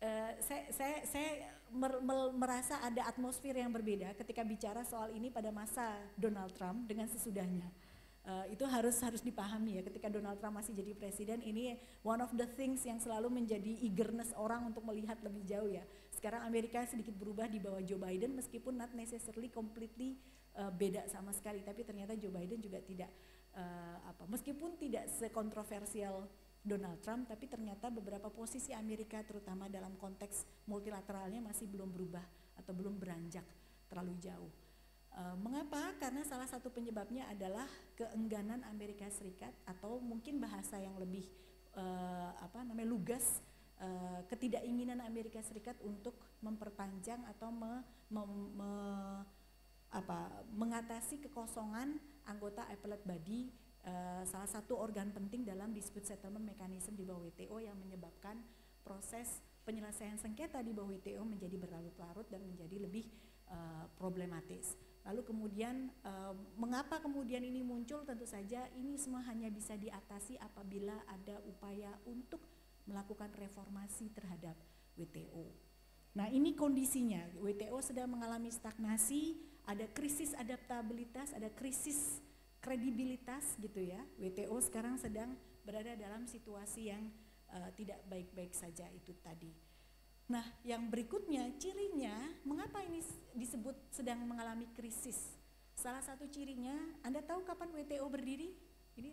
uh, saya, saya, saya mer, mer, merasa ada atmosfer yang berbeda ketika bicara soal ini pada masa Donald Trump dengan sesudahnya. Uh, itu harus harus dipahami ya, ketika Donald Trump masih jadi presiden, ini one of the things yang selalu menjadi eagerness orang untuk melihat lebih jauh ya. Sekarang Amerika sedikit berubah di bawah Joe Biden, meskipun not necessarily completely uh, beda sama sekali, tapi ternyata Joe Biden juga tidak uh, apa, meskipun tidak sekontroversial Donald Trump, tapi ternyata beberapa posisi Amerika terutama dalam konteks multilateralnya masih belum berubah atau belum beranjak terlalu jauh. Uh, mengapa? Karena salah satu penyebabnya adalah keengganan Amerika Serikat, atau mungkin bahasa yang lebih uh, apa namanya lugas, uh, ketidakinginan Amerika Serikat untuk memperpanjang atau me, me, me, apa, mengatasi kekosongan anggota Appellate Body, uh, salah satu organ penting dalam dispute settlement mechanism di bawah W T O yang menyebabkan proses penyelesaian sengketa di bawah W T O menjadi berlarut-larut dan menjadi lebih uh, problematis. Lalu kemudian uh, mengapa kemudian ini muncul? Tentu saja ini semua hanya bisa diatasi apabila ada upaya untuk melakukan reformasi terhadap W T O. Nah, ini kondisinya, W T O sedang mengalami stagnasi, ada krisis adaptabilitas, ada krisis kredibilitas gitu ya. W T O sekarang sedang berada dalam situasi yang uh, tidak baik-baik saja itu tadi. Nah, yang berikutnya cirinya, mengapa ini disebut sedang mengalami krisis? Salah satu cirinya, Anda tahu kapan W T O berdiri? Ini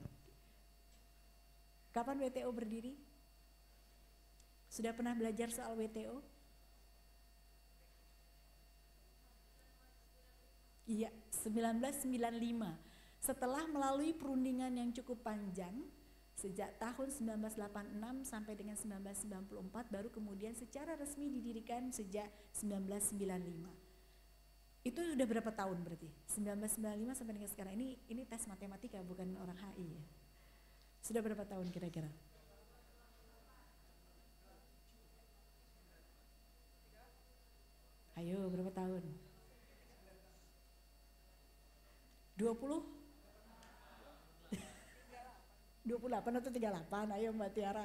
kapan W T O berdiri? Sudah pernah belajar soal W T O? Iya, seribu sembilan ratus sembilan puluh lima. Setelah melalui perundingan yang cukup panjang, sejak tahun seribu sembilan ratus delapan puluh enam sampai dengan seribu sembilan ratus sembilan puluh empat, baru kemudian secara resmi didirikan sejak seribu sembilan ratus sembilan puluh lima. Itu sudah berapa tahun berarti? seribu sembilan ratus sembilan puluh lima sampai dengan sekarang. Ini ini tes matematika, bukan orang H I ya. Sudah berapa tahun kira-kira? Ayo, berapa tahun? dua puluh? dua puluh delapan atau tiga puluh delapan, ayo Mbak Tiara.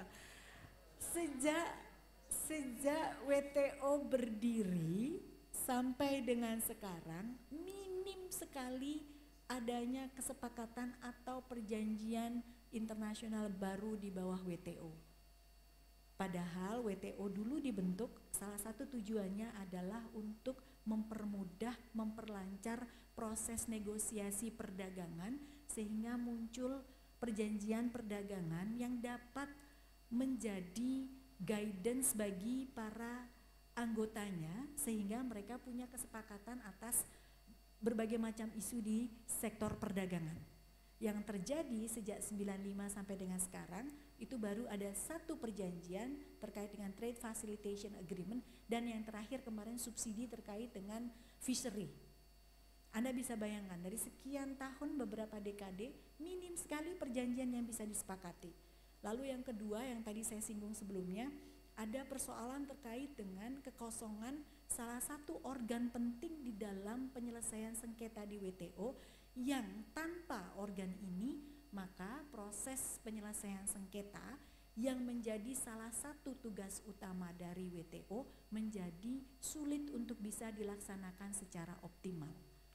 Sejak sejak W T O berdiri sampai dengan sekarang, minim sekali adanya kesepakatan atau perjanjian internasional baru di bawah W T O. Padahal W T O dulu dibentuk, salah satu tujuannya adalah untuk mempermudah, memperlancar proses negosiasi perdagangan sehingga muncul perjanjian perdagangan yang dapat menjadi guidance bagi para anggotanya sehingga mereka punya kesepakatan atas berbagai macam isu di sektor perdagangan. Yang terjadi sejak sembilan puluh lima sampai dengan sekarang itu baru ada satu perjanjian terkait dengan Trade Facilitation Agreement, dan yang terakhir kemarin subsidi terkait dengan fishery. Anda bisa bayangkan dari sekian tahun, beberapa dekade, minim sekali perjanjian yang bisa disepakati. Lalu yang kedua yang tadi saya singgung sebelumnya, ada persoalan terkait dengan kekosongan salah satu organ penting di dalam penyelesaian sengketa di W T O, yang tanpa organ ini maka proses penyelesaian sengketa yang menjadi salah satu tugas utama dari W T O menjadi sulit untuk bisa dilaksanakan secara optimal.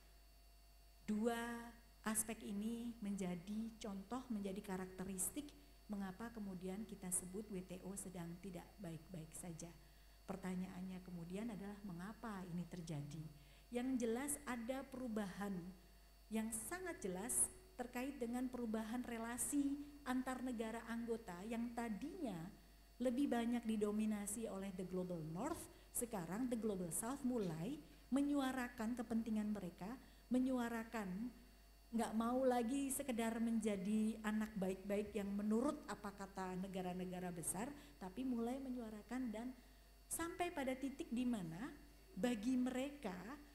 Dua aspek ini menjadi contoh, menjadi karakteristik mengapa kemudian kita sebut W T O sedang tidak baik-baik saja. Pertanyaannya kemudian adalah mengapa ini terjadi? Yang jelas ada perubahan yang sangat jelas terkait dengan perubahan relasi antar negara anggota yang tadinya lebih banyak didominasi oleh the global north, sekarang the global south mulai menyuarakan kepentingan mereka, menyuarakan nggak mau lagi sekedar menjadi anak baik-baik yang menurut apa kata negara-negara besar, tapi mulai menyuarakan dan sampai pada titik di mana bagi mereka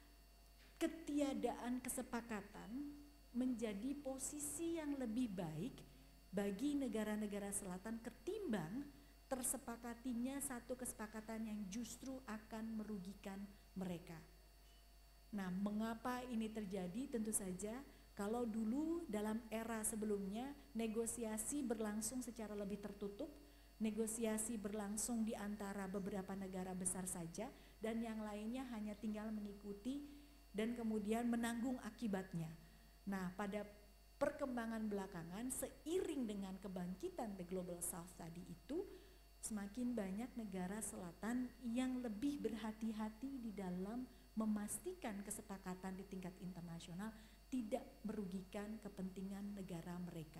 ketiadaan kesepakatan menjadi posisi yang lebih baik bagi negara-negara selatan ketimbang tersepakatinya satu kesepakatan yang justru akan merugikan mereka. Nah, mengapa ini terjadi? Tentu saja kalau dulu dalam era sebelumnya negosiasi berlangsung secara lebih tertutup, negosiasi berlangsung di antara beberapa negara besar saja dan yang lainnya hanya tinggal mengikuti dan kemudian menanggung akibatnya. Nah, pada perkembangan belakangan seiring dengan kebangkitan the Global South tadi itu, semakin banyak negara selatan yang lebih berhati-hati di dalam memastikan kesepakatan di tingkat internasional tidak merugikan kepentingan negara mereka.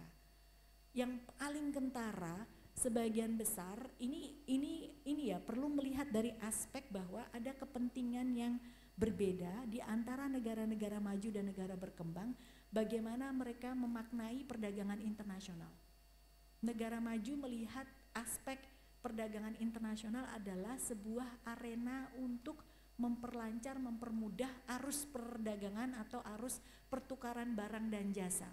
Yang paling kentara sebagian besar ini ini ini ya perlu melihat dari aspek bahwa ada kepentingan yang berbeda di antara negara-negara maju dan negara berkembang, bagaimana mereka memaknai perdagangan internasional. Negara maju melihat aspek perdagangan internasional adalah sebuah arena untuk memperlancar, mempermudah arus perdagangan atau arus pertukaran barang dan jasa.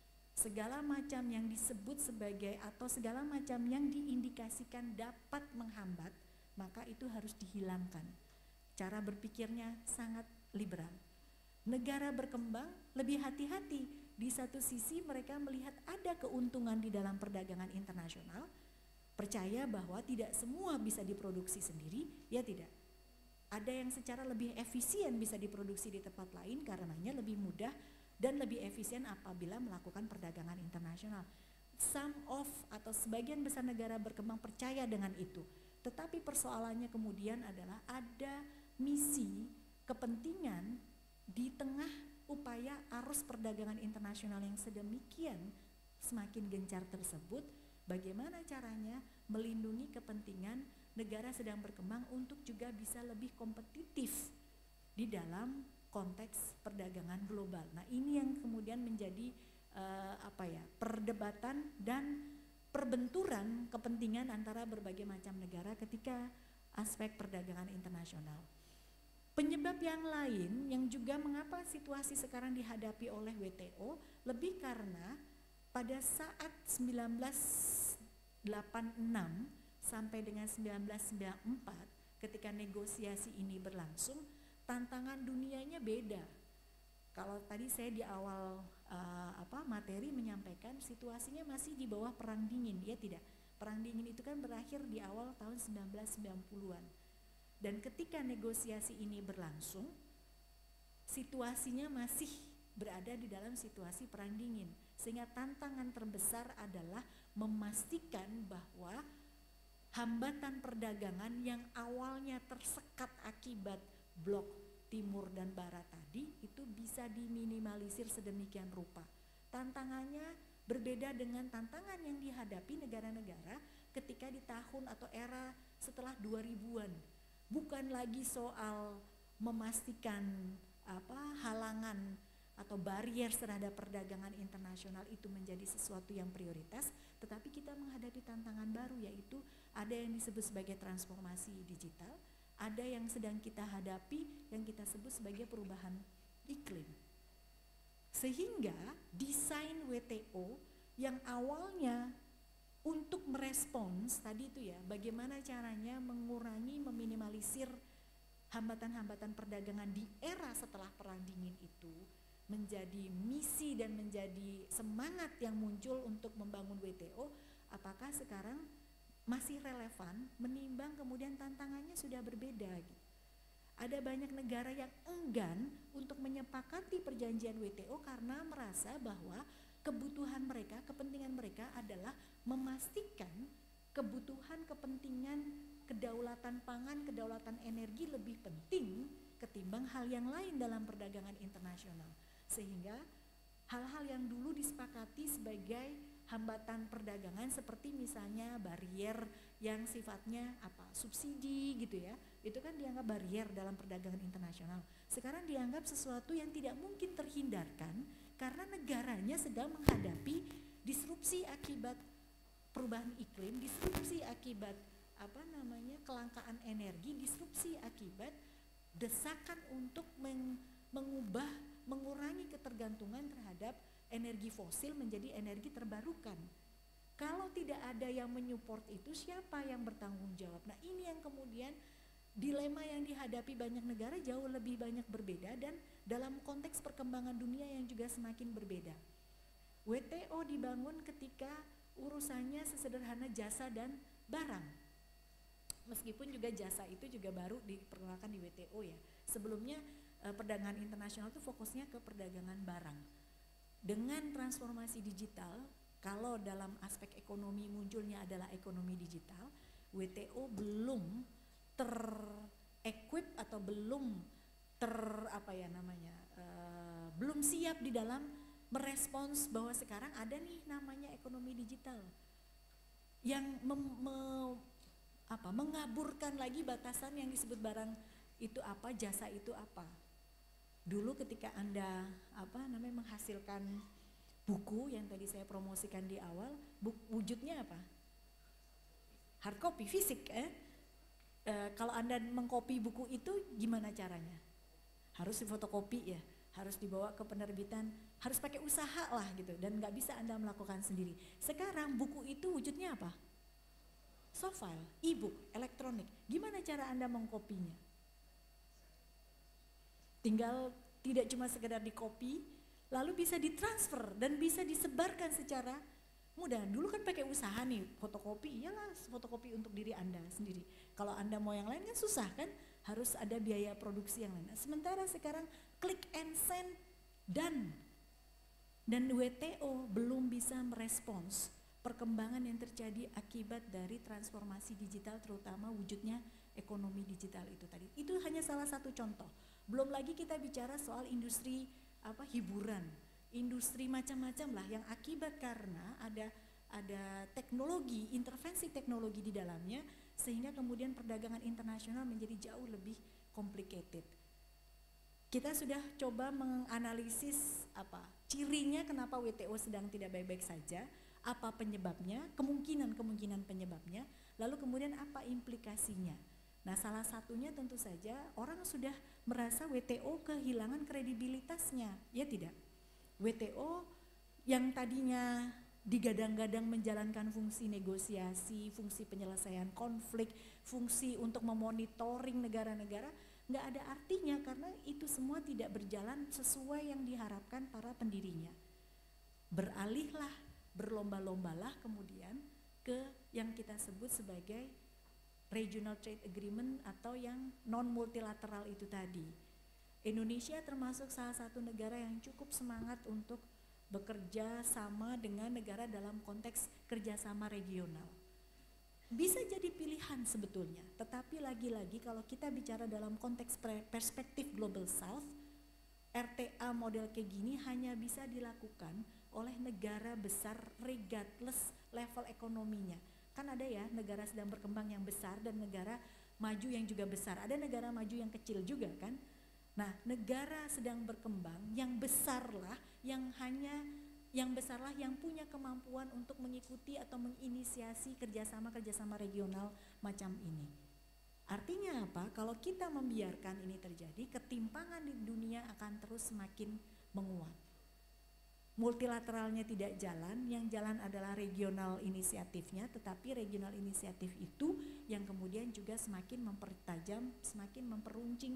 Segala macam yang disebut sebagai atau segala macam yang diindikasikan dapat menghambat, maka itu harus dihilangkan. Cara berpikirnya sangat liberal. Negara berkembang lebih hati-hati. Di satu sisi mereka melihat ada keuntungan di dalam perdagangan internasional, percaya bahwa tidak semua bisa diproduksi sendiri, ya tidak. Ada yang secara lebih efisien bisa diproduksi di tempat lain karenanya lebih mudah dan lebih efisien apabila melakukan perdagangan internasional. Some of atau sebagian besar negara berkembang percaya dengan itu. Tetapi persoalannya kemudian adalah ada misi, kepentingan di tengah upaya arus perdagangan internasional yang sedemikian semakin gencar tersebut, bagaimana caranya melindungi kepentingan negara sedang berkembang untuk juga bisa lebih kompetitif di dalam konteks perdagangan global. Nah, ini yang kemudian menjadi uh, apa ya, perdebatan dan perbenturan kepentingan antara berbagai macam negara ketika aspek perdagangan internasional. Penyebab yang lain yang juga mengapa situasi sekarang dihadapi oleh W T O lebih karena pada saat seribu sembilan ratus delapan puluh enam sampai dengan seribu sembilan ratus sembilan puluh empat ketika negosiasi ini berlangsung, tantangan dunianya beda. Kalau tadi saya di awal uh, apa materi menyampaikan situasinya masih di bawah perang dingin, ya tidak. Perang dingin itu kan berakhir di awal tahun seribu sembilan ratus sembilan puluhan. Dan ketika negosiasi ini berlangsung, situasinya masih berada di dalam situasi perang dingin. Sehingga tantangan terbesar adalah memastikan bahwa hambatan perdagangan yang awalnya tersekat akibat blok timur dan barat tadi itu bisa diminimalisir sedemikian rupa. Tantangannya berbeda dengan tantangan yang dihadapi negara-negara ketika di tahun atau era setelah dua ribuan. Bukan lagi soal memastikan apa halangan atau barrier terhadap perdagangan internasional itu menjadi sesuatu yang prioritas, tetapi kita menghadapi tantangan baru, yaitu ada yang disebut sebagai transformasi digital, ada yang sedang kita hadapi yang kita sebut sebagai perubahan iklim. Sehingga desain W T O yang awalnya untuk merespons tadi itu ya, bagaimana caranya mengurangi, meminimalisir hambatan-hambatan perdagangan di era setelah perang dingin itu menjadi misi dan menjadi semangat yang muncul untuk membangun W T O, apakah sekarang masih relevan menimbang kemudian tantangannya sudah berbeda gitu. Ada banyak negara yang enggan untuk menyepakati perjanjian W T O karena merasa bahwa kebutuhan mereka, kepentingan mereka adalah memastikan kebutuhan, kepentingan, kedaulatan pangan, kedaulatan energi lebih penting ketimbang hal yang lain dalam perdagangan internasional. Sehingga hal-hal yang dulu disepakati sebagai hambatan perdagangan seperti misalnya barrier yang sifatnya apa subsidi gitu ya, itu kan dianggap barrier dalam perdagangan internasional. Sekarang dianggap sesuatu yang tidak mungkin terhindarkan karena negaranya sedang menghadapi disrupsi akibat perubahan iklim, disrupsi akibat apa namanya kelangkaan energi, disrupsi akibat desakan untuk meng, mengubah, mengurangi ketergantungan terhadap energi fosil menjadi energi terbarukan. Kalau tidak ada yang menyupport itu, siapa yang bertanggung jawab? Nah, ini yang kemudian dilema yang dihadapi banyak negara jauh lebih banyak berbeda dan dalam konteks perkembangan dunia yang juga semakin berbeda. W T O dibangun ketika urusannya sesederhana jasa dan barang. Meskipun juga jasa itu juga baru diperkenalkan di W T O ya. Sebelumnya eh, perdagangan internasional itu fokusnya ke perdagangan barang. Dengan transformasi digital, kalau dalam aspek ekonomi munculnya adalah ekonomi digital, W T O belum ter-equip atau belum ter apa ya namanya, uh, belum siap di dalam merespons bahwa sekarang ada nih namanya ekonomi digital yang mem, me, apa, mengaburkan lagi batasan yang disebut barang itu apa, jasa itu apa. Dulu ketika Anda apa namanya menghasilkan buku yang tadi saya promosikan di awal, buk, wujudnya apa? Hard copy, fisik. Eh? E, kalau Anda mengkopi buku itu gimana caranya? Harus difotokopi ya, harus dibawa ke penerbitan, harus pakai usaha lah gitu, dan nggak bisa Anda melakukan sendiri. Sekarang buku itu wujudnya apa? Soft file, e-book, elektronik. Gimana cara Anda mengkopinya? Tinggal tidak cuma sekedar dikopi, lalu bisa ditransfer dan bisa disebarkan secara mudah. Dulu kan pakai usaha nih, fotokopi, iyalah fotokopi untuk diri Anda sendiri. Kalau Anda mau yang lain kan susah kan, harus ada biaya produksi yang lain. Sementara sekarang klik and send dan dan W T O belum bisa merespons perkembangan yang terjadi akibat dari transformasi digital, terutama wujudnya ekonomi digital itu tadi. Itu hanya salah satu contoh. Belum lagi kita bicara soal industri apa hiburan, industri macam-macam lah yang akibat karena ada ada teknologi, intervensi teknologi di dalamnya, sehingga kemudian perdagangan internasional menjadi jauh lebih complicated. Kita sudah coba menganalisis apa cirinya kenapa W T O sedang tidak baik-baik saja, apa penyebabnya, kemungkinan-kemungkinan penyebabnya, lalu kemudian apa implikasinya. Nah, salah satunya tentu saja orang sudah merasa W T O kehilangan kredibilitasnya, ya tidak? W T O yang tadinya digadang-gadang menjalankan fungsi negosiasi, fungsi penyelesaian konflik, fungsi untuk memonitoring negara-negara, nggak ada artinya karena itu semua tidak berjalan sesuai yang diharapkan para pendirinya. Beralihlah, berlomba-lombalah kemudian ke yang kita sebut sebagai Regional Trade Agreement atau yang non-multilateral itu tadi. Indonesia termasuk salah satu negara yang cukup semangat untuk bekerja sama dengan negara dalam konteks kerjasama regional. Bisa jadi pilihan sebetulnya, tetapi lagi-lagi kalau kita bicara dalam konteks perspektif Global South, R T A model kayak gini hanya bisa dilakukan oleh negara besar regardless level ekonominya. Kan ada ya negara sedang berkembang yang besar dan negara maju yang juga besar. Ada negara maju yang kecil juga kan. Nah, negara sedang berkembang yang besarlah yang hanya yang besarlah yang punya kemampuan untuk mengikuti atau menginisiasi kerjasama-kerjasama regional macam ini. Artinya apa? Kalau kita membiarkan ini terjadi, ketimpangan di dunia akan terus semakin menguat. Multilateralnya tidak jalan, yang jalan adalah regional inisiatifnya, tetapi regional inisiatif itu yang kemudian juga semakin mempertajam, semakin memperuncing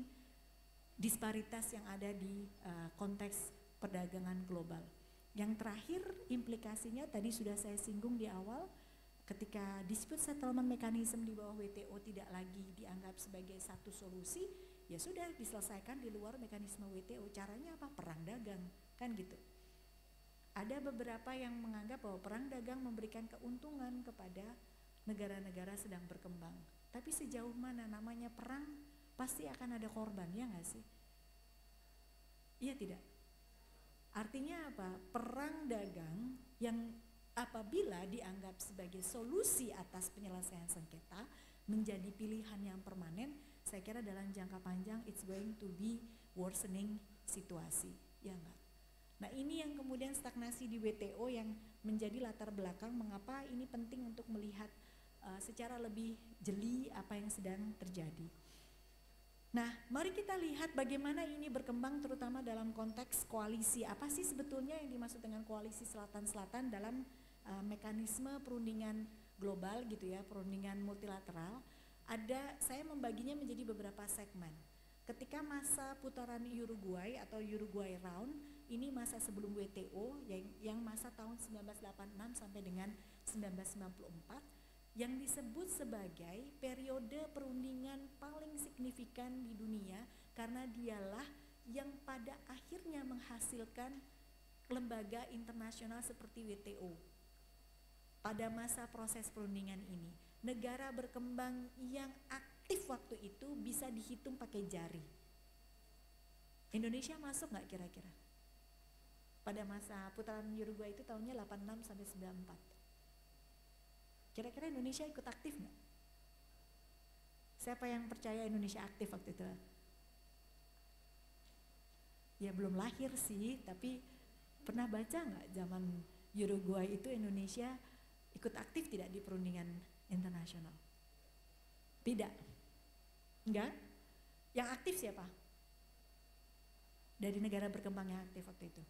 disparitas yang ada di uh, konteks perdagangan global. Yang terakhir implikasinya tadi sudah saya singgung di awal, ketika dispute settlement mechanism di bawah W T O tidak lagi dianggap sebagai satu solusi, ya sudah diselesaikan di luar mekanisme W T O. Caranya apa? Perang dagang, kan gitu. Ada beberapa yang menganggap bahwa perang dagang memberikan keuntungan kepada negara-negara sedang berkembang. Tapi sejauh mana namanya perang pasti akan ada korban, ya nggak sih? Iya tidak? Artinya apa? Perang dagang yang apabila dianggap sebagai solusi atas penyelesaian sengketa menjadi pilihan yang permanen, saya kira dalam jangka panjang it's going to be worsening situasi, ya enggak? Nah, ini yang kemudian stagnasi di W T O yang menjadi latar belakang mengapa ini penting untuk melihat uh, secara lebih jeli apa yang sedang terjadi. Nah, mari kita lihat bagaimana ini berkembang terutama dalam konteks koalisi. Apa sih sebetulnya yang dimaksud dengan koalisi selatan-selatan dalam uh, mekanisme perundingan global gitu ya, perundingan multilateral. Ada, saya membaginya menjadi beberapa segmen. Ketika masa putaran Uruguay atau Uruguay Round, ini masa sebelum W T O yang, yang masa tahun seribu sembilan ratus delapan puluh enam sampai dengan seribu sembilan ratus sembilan puluh empat, yang disebut sebagai periode perundingan paling signifikan di dunia karena dialah yang pada akhirnya menghasilkan lembaga internasional seperti W T O. Pada masa proses perundingan ini, negara berkembang yang aktif waktu itu bisa dihitung pakai jari. Indonesia masuk nggak kira-kira? Pada masa putaran Uruguay itu tahunnya delapan puluh enam sampai sembilan puluh empat. Kira-kira Indonesia ikut aktif nggak? Siapa yang percaya Indonesia aktif waktu itu? Ya belum lahir sih, tapi pernah baca nggak zaman Uruguay itu Indonesia ikut aktif tidak di perundingan internasional? Tidak. Enggak? Yang aktif siapa? Dari negara berkembang yang aktif waktu itu.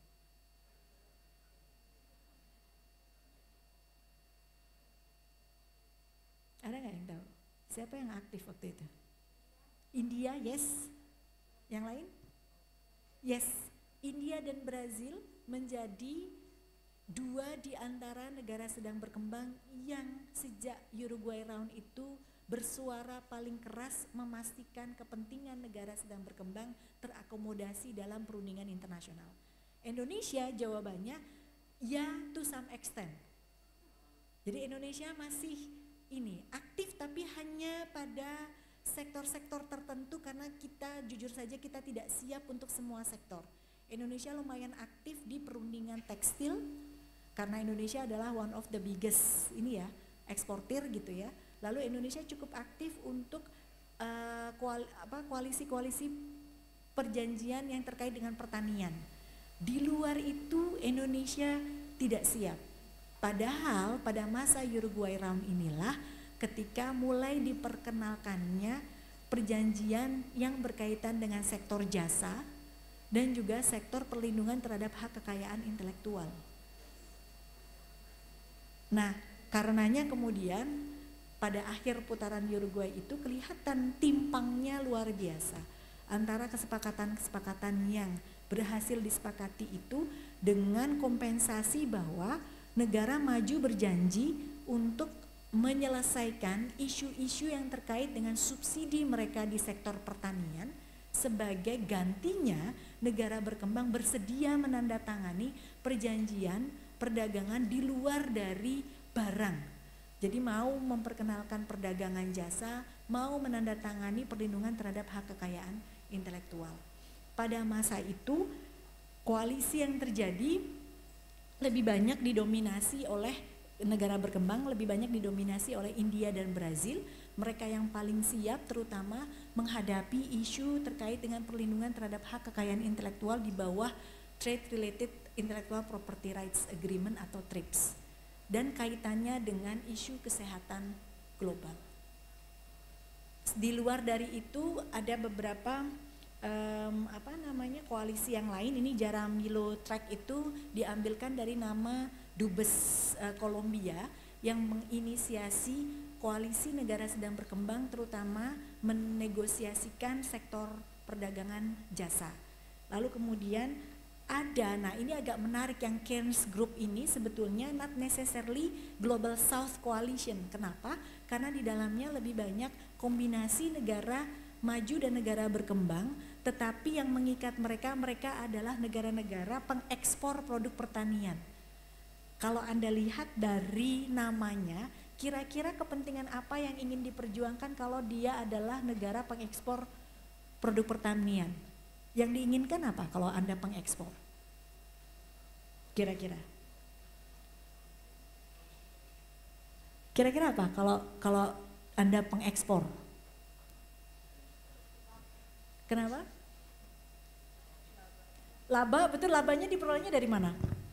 Ada nggak yang tahu? Siapa yang aktif waktu itu? India, yes. Yang lain? Yes. India dan Brazil menjadi dua di antara negara sedang berkembang yang sejak Uruguay Round itu bersuara paling keras memastikan kepentingan negara sedang berkembang terakomodasi dalam perundingan internasional. Indonesia jawabannya ya to some extent. Jadi Indonesia masih ini aktif tapi hanya pada sektor-sektor tertentu karena kita jujur saja kita tidak siap untuk semua sektor. Indonesia lumayan aktif di perundingan tekstil karena Indonesia adalah one of the biggest ini ya eksportir gitu ya. Lalu Indonesia cukup aktif untuk uh, koal, apa, koalisi-koalisi perjanjian yang terkait dengan pertanian. Di luar itu Indonesia tidak siap. Padahal pada masa Uruguay Round inilah ketika mulai diperkenalkannya perjanjian yang berkaitan dengan sektor jasa dan juga sektor perlindungan terhadap hak kekayaan intelektual. Nah, karenanya kemudian pada akhir putaran Uruguay itu kelihatan timpangnya luar biasa antara kesepakatan-kesepakatan yang berhasil disepakati itu dengan kompensasi bahwa negara maju berjanji untuk menyelesaikan isu-isu yang terkait dengan subsidi mereka di sektor pertanian. Sebagai gantinya negara berkembang bersedia menandatangani perjanjian perdagangan di luar dari barang. Jadi mau memperkenalkan perdagangan jasa, mau menandatangani perlindungan terhadap hak kekayaan intelektual. Pada masa itu koalisi yang terjadi lebih banyak didominasi oleh negara berkembang, lebih banyak didominasi oleh India dan Brazil. Mereka yang paling siap terutama menghadapi isu terkait dengan perlindungan terhadap hak kekayaan intelektual di bawah Trade Related Intellectual Property Rights Agreement atau TRIPS dan kaitannya dengan isu kesehatan global. Di luar dari itu ada beberapa Um, apa namanya koalisi yang lain. Ini Jaramillo Tract itu diambilkan dari nama Dubes uh, Kolombia yang menginisiasi koalisi negara sedang berkembang terutama menegosiasikan sektor perdagangan jasa. Lalu kemudian ada, nah ini agak menarik yang Cairns Group ini sebetulnya not necessarily Global South Coalition. Kenapa? Karena di dalamnya lebih banyak kombinasi negara maju dan negara berkembang, tetapi yang mengikat mereka, mereka adalah negara-negara pengekspor produk pertanian. Kalau Anda lihat dari namanya, kira-kira kepentingan apa yang ingin diperjuangkan kalau dia adalah negara pengekspor produk pertanian? Yang diinginkan apa kalau Anda pengekspor? Kira-kira? Kira-kira apa kalau kalau Anda pengekspor? Kenapa? Laba, betul, labanya diperolehnya dari mana?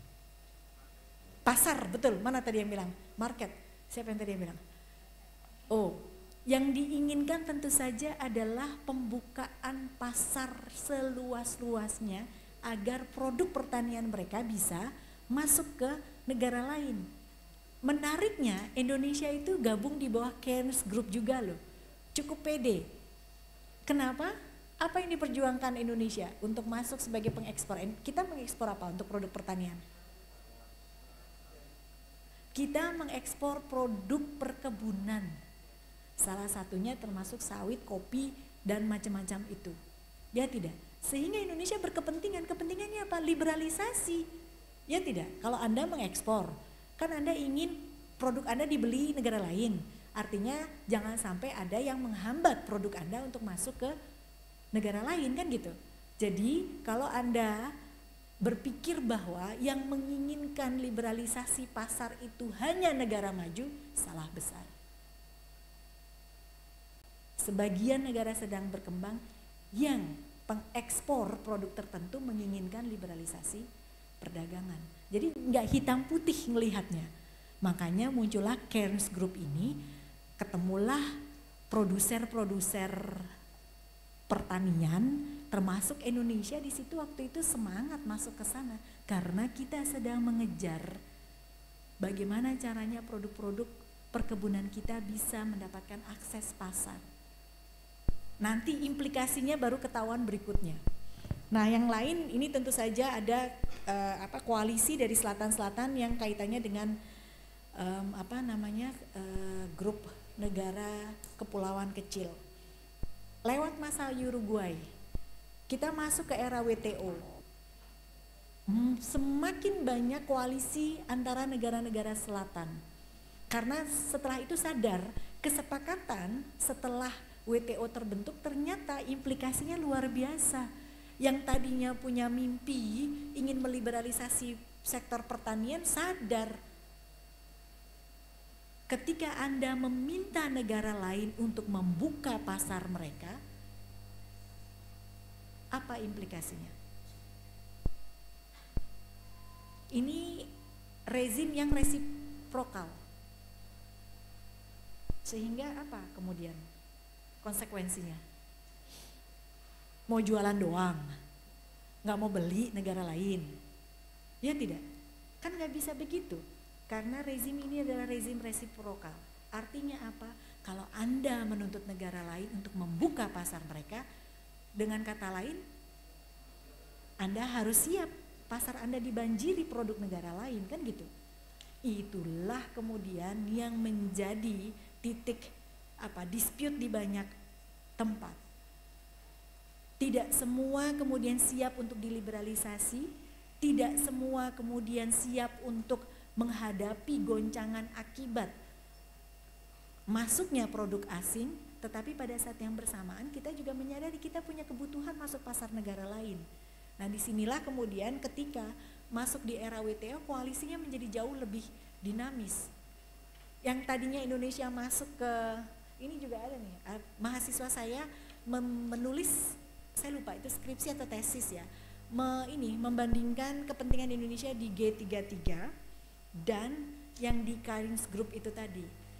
Pasar, betul. Mana tadi yang bilang? Market. Siapa yang tadi yang bilang? Oh, yang diinginkan tentu saja adalah pembukaan pasar seluas-luasnya agar produk pertanian mereka bisa masuk ke negara lain. Menariknya, Indonesia itu gabung di bawah Cairns Group juga loh. Cukup pede. Kenapa? Apa yang diperjuangkan Indonesia untuk masuk sebagai pengekspor? Kita mengekspor apa untuk produk pertanian? kita mengekspor produk perkebunan. Salah satunya termasuk sawit, kopi, dan macam-macam itu. Ya tidak? Sehingga Indonesia berkepentingan, kepentingannya apa? Liberalisasi. Ya tidak? Kalau Anda mengekspor, kan Anda ingin produk Anda dibeli negara lain. Artinya jangan sampai ada yang menghambat produk Anda untuk masuk ke negara lain, kan gitu. Jadi kalau Anda berpikir bahwa yang menginginkan liberalisasi pasar itu hanya negara maju, salah besar. Sebagian negara sedang berkembang yang pengekspor produk tertentu menginginkan liberalisasi perdagangan. Jadi nggak hitam putih ngelihatnya. Makanya muncullah Cairns Group ini, ketemulah produser-produser pertanian, termasuk Indonesia di situ waktu itu semangat masuk ke sana karena kita sedang mengejar bagaimana caranya produk-produk perkebunan kita bisa mendapatkan akses pasar. Nanti implikasinya baru ketahuan berikutnya. Nah, yang lain ini tentu saja ada uh, apa koalisi dari selatan-selatan yang kaitannya dengan um, apa namanya uh, grup negara kepulauan kecil. Lewat masa Uruguay, kita masuk ke era W T O. Hmm, semakin banyak koalisi antara negara-negara selatan. Karena setelah itu sadar kesepakatan setelah W T O terbentuk ternyata implikasinya luar biasa. Yang tadinya punya mimpi ingin meliberalisasi sektor pertanian sadar ketika Anda meminta negara lain untuk membuka pasar mereka, apa implikasinya? Ini rezim yang resiprokal. Sehingga apa kemudian konsekuensinya? Mau jualan doang, nggak mau beli negara lain. Ya tidak? Kan nggak bisa begitu. Karena rezim ini adalah rezim resiprokal. Artinya apa? Kalau Anda menuntut negara lain untuk membuka pasar mereka, dengan kata lain, Anda harus siap pasar Anda dibanjiri produk negara lain, kan gitu. Itulah kemudian yang menjadi titik apa dispute di banyak tempat. Tidak semua kemudian siap untuk diliberalisasi, tidak semua kemudian siap untuk menghadapi goncangan akibat masuknya produk asing, tetapi pada saat yang bersamaan kita juga menyadari kita punya kebutuhan masuk pasar negara lain. Nah, disinilah kemudian ketika masuk di era W T O, koalisinya menjadi jauh lebih dinamis. Yang tadinya Indonesia masuk ke, ini juga ada nih, mahasiswa saya menulis, saya lupa itu skripsi atau tesis ya, me, ini membandingkan kepentingan Indonesia di G tiga puluh tiga dan yang di Cairns Group itu tadi.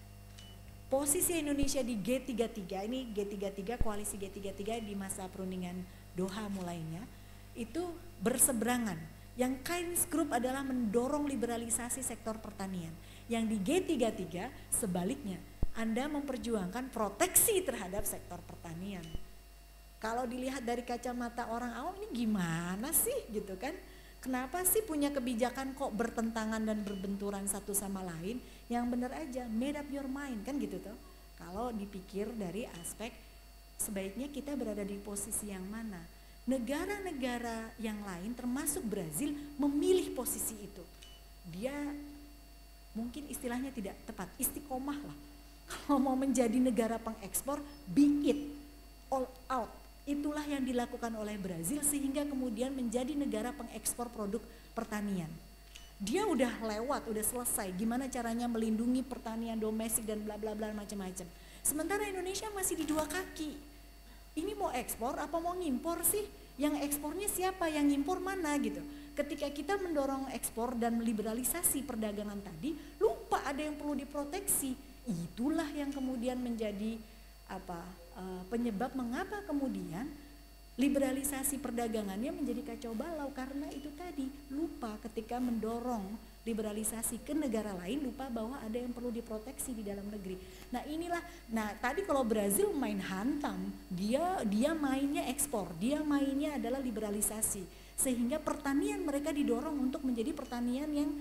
Posisi Indonesia di G tiga puluh tiga, ini G tiga puluh tiga, koalisi G tiga puluh tiga di masa perundingan Doha mulainya, itu berseberangan. Yang Cairns Group adalah mendorong liberalisasi sektor pertanian. Yang di G tiga puluh tiga sebaliknya, Anda memperjuangkan proteksi terhadap sektor pertanian. Kalau dilihat dari kacamata orang awam ini gimana sih gitu kan? Kenapa sih punya kebijakan kok bertentangan dan berbenturan satu sama lain? Yang benar aja, made up your mind kan gitu tuh. Kalau dipikir dari aspek sebaiknya kita berada di posisi yang mana? Negara-negara yang lain termasuk Brazil memilih posisi itu. Dia mungkin istilahnya tidak tepat, istiqomah lah. Kalau mau menjadi negara pengekspor, be it, all out. Itulah yang dilakukan oleh Brazil sehingga kemudian menjadi negara pengekspor produk pertanian. Dia udah lewat, udah selesai gimana caranya melindungi pertanian domestik dan bla bla bla macam-macam. Sementara Indonesia masih di dua kaki. Ini mau ekspor apa mau ngimpor sih? Yang ekspornya siapa, yang ngimpor mana gitu. Ketika kita mendorong ekspor dan liberalisasi perdagangan tadi, lupa ada yang perlu diproteksi. Itulah yang kemudian menjadi apa? Uh, penyebab mengapa kemudian liberalisasi perdagangannya menjadi kacau balau karena itu tadi lupa ketika mendorong liberalisasi ke negara lain lupa bahwa ada yang perlu diproteksi di dalam negeri. Nah inilah, nah tadi kalau Brazil main hantam, dia dia mainnya ekspor, dia mainnya adalah liberalisasi sehingga pertanian mereka didorong untuk menjadi pertanian yang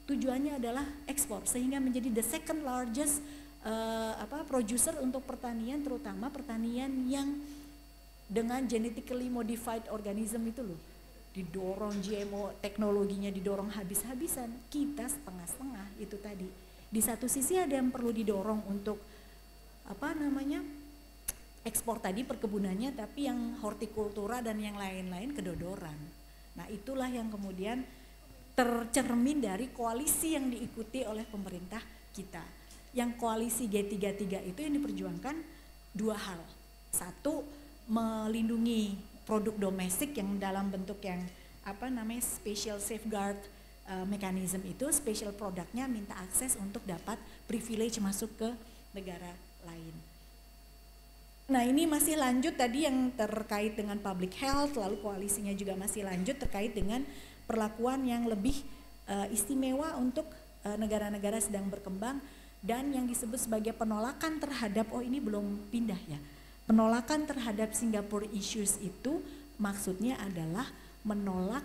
tujuannya adalah ekspor sehingga menjadi the second largest uh, apa producer untuk pertanian, terutama pertanian yang dengan genetically modified organism itu loh, didorong G M O teknologinya didorong habis-habisan, kita setengah-setengah itu tadi. Di satu sisi ada yang perlu didorong untuk apa namanya ekspor tadi perkebunannya, tapi yang hortikultura dan yang lain-lain kedodoran. Nah itulah yang kemudian tercermin dari koalisi yang diikuti oleh pemerintah kita. Yang koalisi G tiga puluh tiga itu yang diperjuangkan dua hal. Satu, melindungi produk domestik yang dalam bentuk yang apa namanya special safeguard uh, mechanism itu, special produknya minta akses untuk dapat privilege masuk ke negara lain. Nah ini masih lanjut tadi yang terkait dengan public health, lalu koalisinya juga masih lanjut terkait dengan perlakuan yang lebih uh, istimewa untuk uh, negara-negara sedang berkembang dan yang disebut sebagai penolakan terhadap, oh ini belum pindah ya, penolakan terhadap Singapore issues itu maksudnya adalah menolak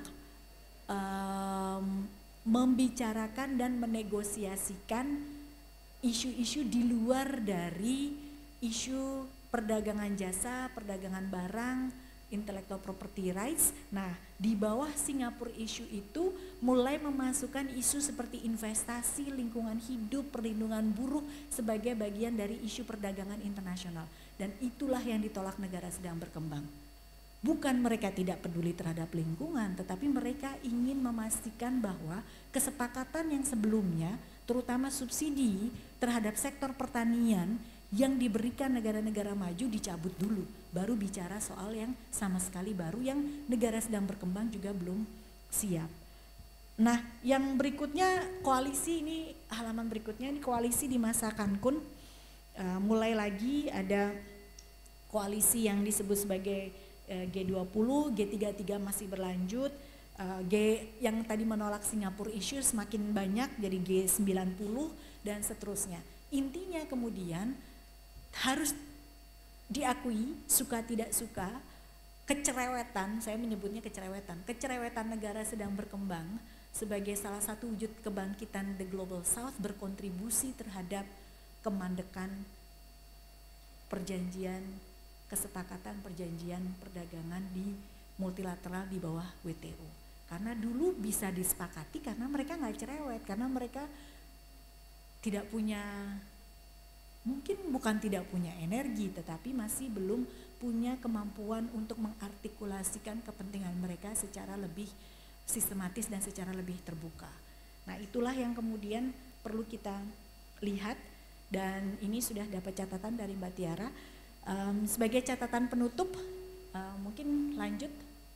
um, membicarakan dan menegosiasikan isu-isu di luar dari isu perdagangan jasa, perdagangan barang, intellectual property rights. Nah, di bawah Singapore issue itu mulai memasukkan isu seperti investasi, lingkungan hidup, perlindungan buruh sebagai bagian dari isu perdagangan internasional. Dan itulah yang ditolak negara sedang berkembang. Bukan mereka tidak peduli terhadap lingkungan, tetapi mereka ingin memastikan bahwa kesepakatan yang sebelumnya, terutama subsidi terhadap sektor pertanian yang diberikan negara-negara maju dicabut dulu, baru bicara soal yang sama sekali baru yang negara sedang berkembang juga belum siap. Nah yang berikutnya koalisi ini, halaman berikutnya ini koalisi di masa Cancun, uh, mulai lagi ada koalisi yang disebut sebagai uh, G dua puluh, G tiga puluh tiga masih berlanjut, uh, G yang tadi menolak Singapore issue semakin banyak jadi G sembilan puluh dan seterusnya. Intinya kemudian harus diakui, suka tidak suka, kecerewetan, saya menyebutnya kecerewetan, kecerewetan negara sedang berkembang sebagai salah satu wujud kebangkitan the global south berkontribusi terhadap kemandekan perjanjian, kesepakatan perjanjian perdagangan di multilateral di bawah W T O. Karena dulu bisa disepakati karena mereka nggak cerewet, karena mereka tidak punya, mungkin bukan tidak punya energi, tetapi masih belum punya kemampuan untuk mengartikulasikan kepentingan mereka secara lebih sistematis dan secara lebih terbuka. Nah itulah yang kemudian perlu kita lihat dan ini sudah dapat catatan dari Mbak Tiara. Um, sebagai catatan penutup, uh, mungkin lanjut.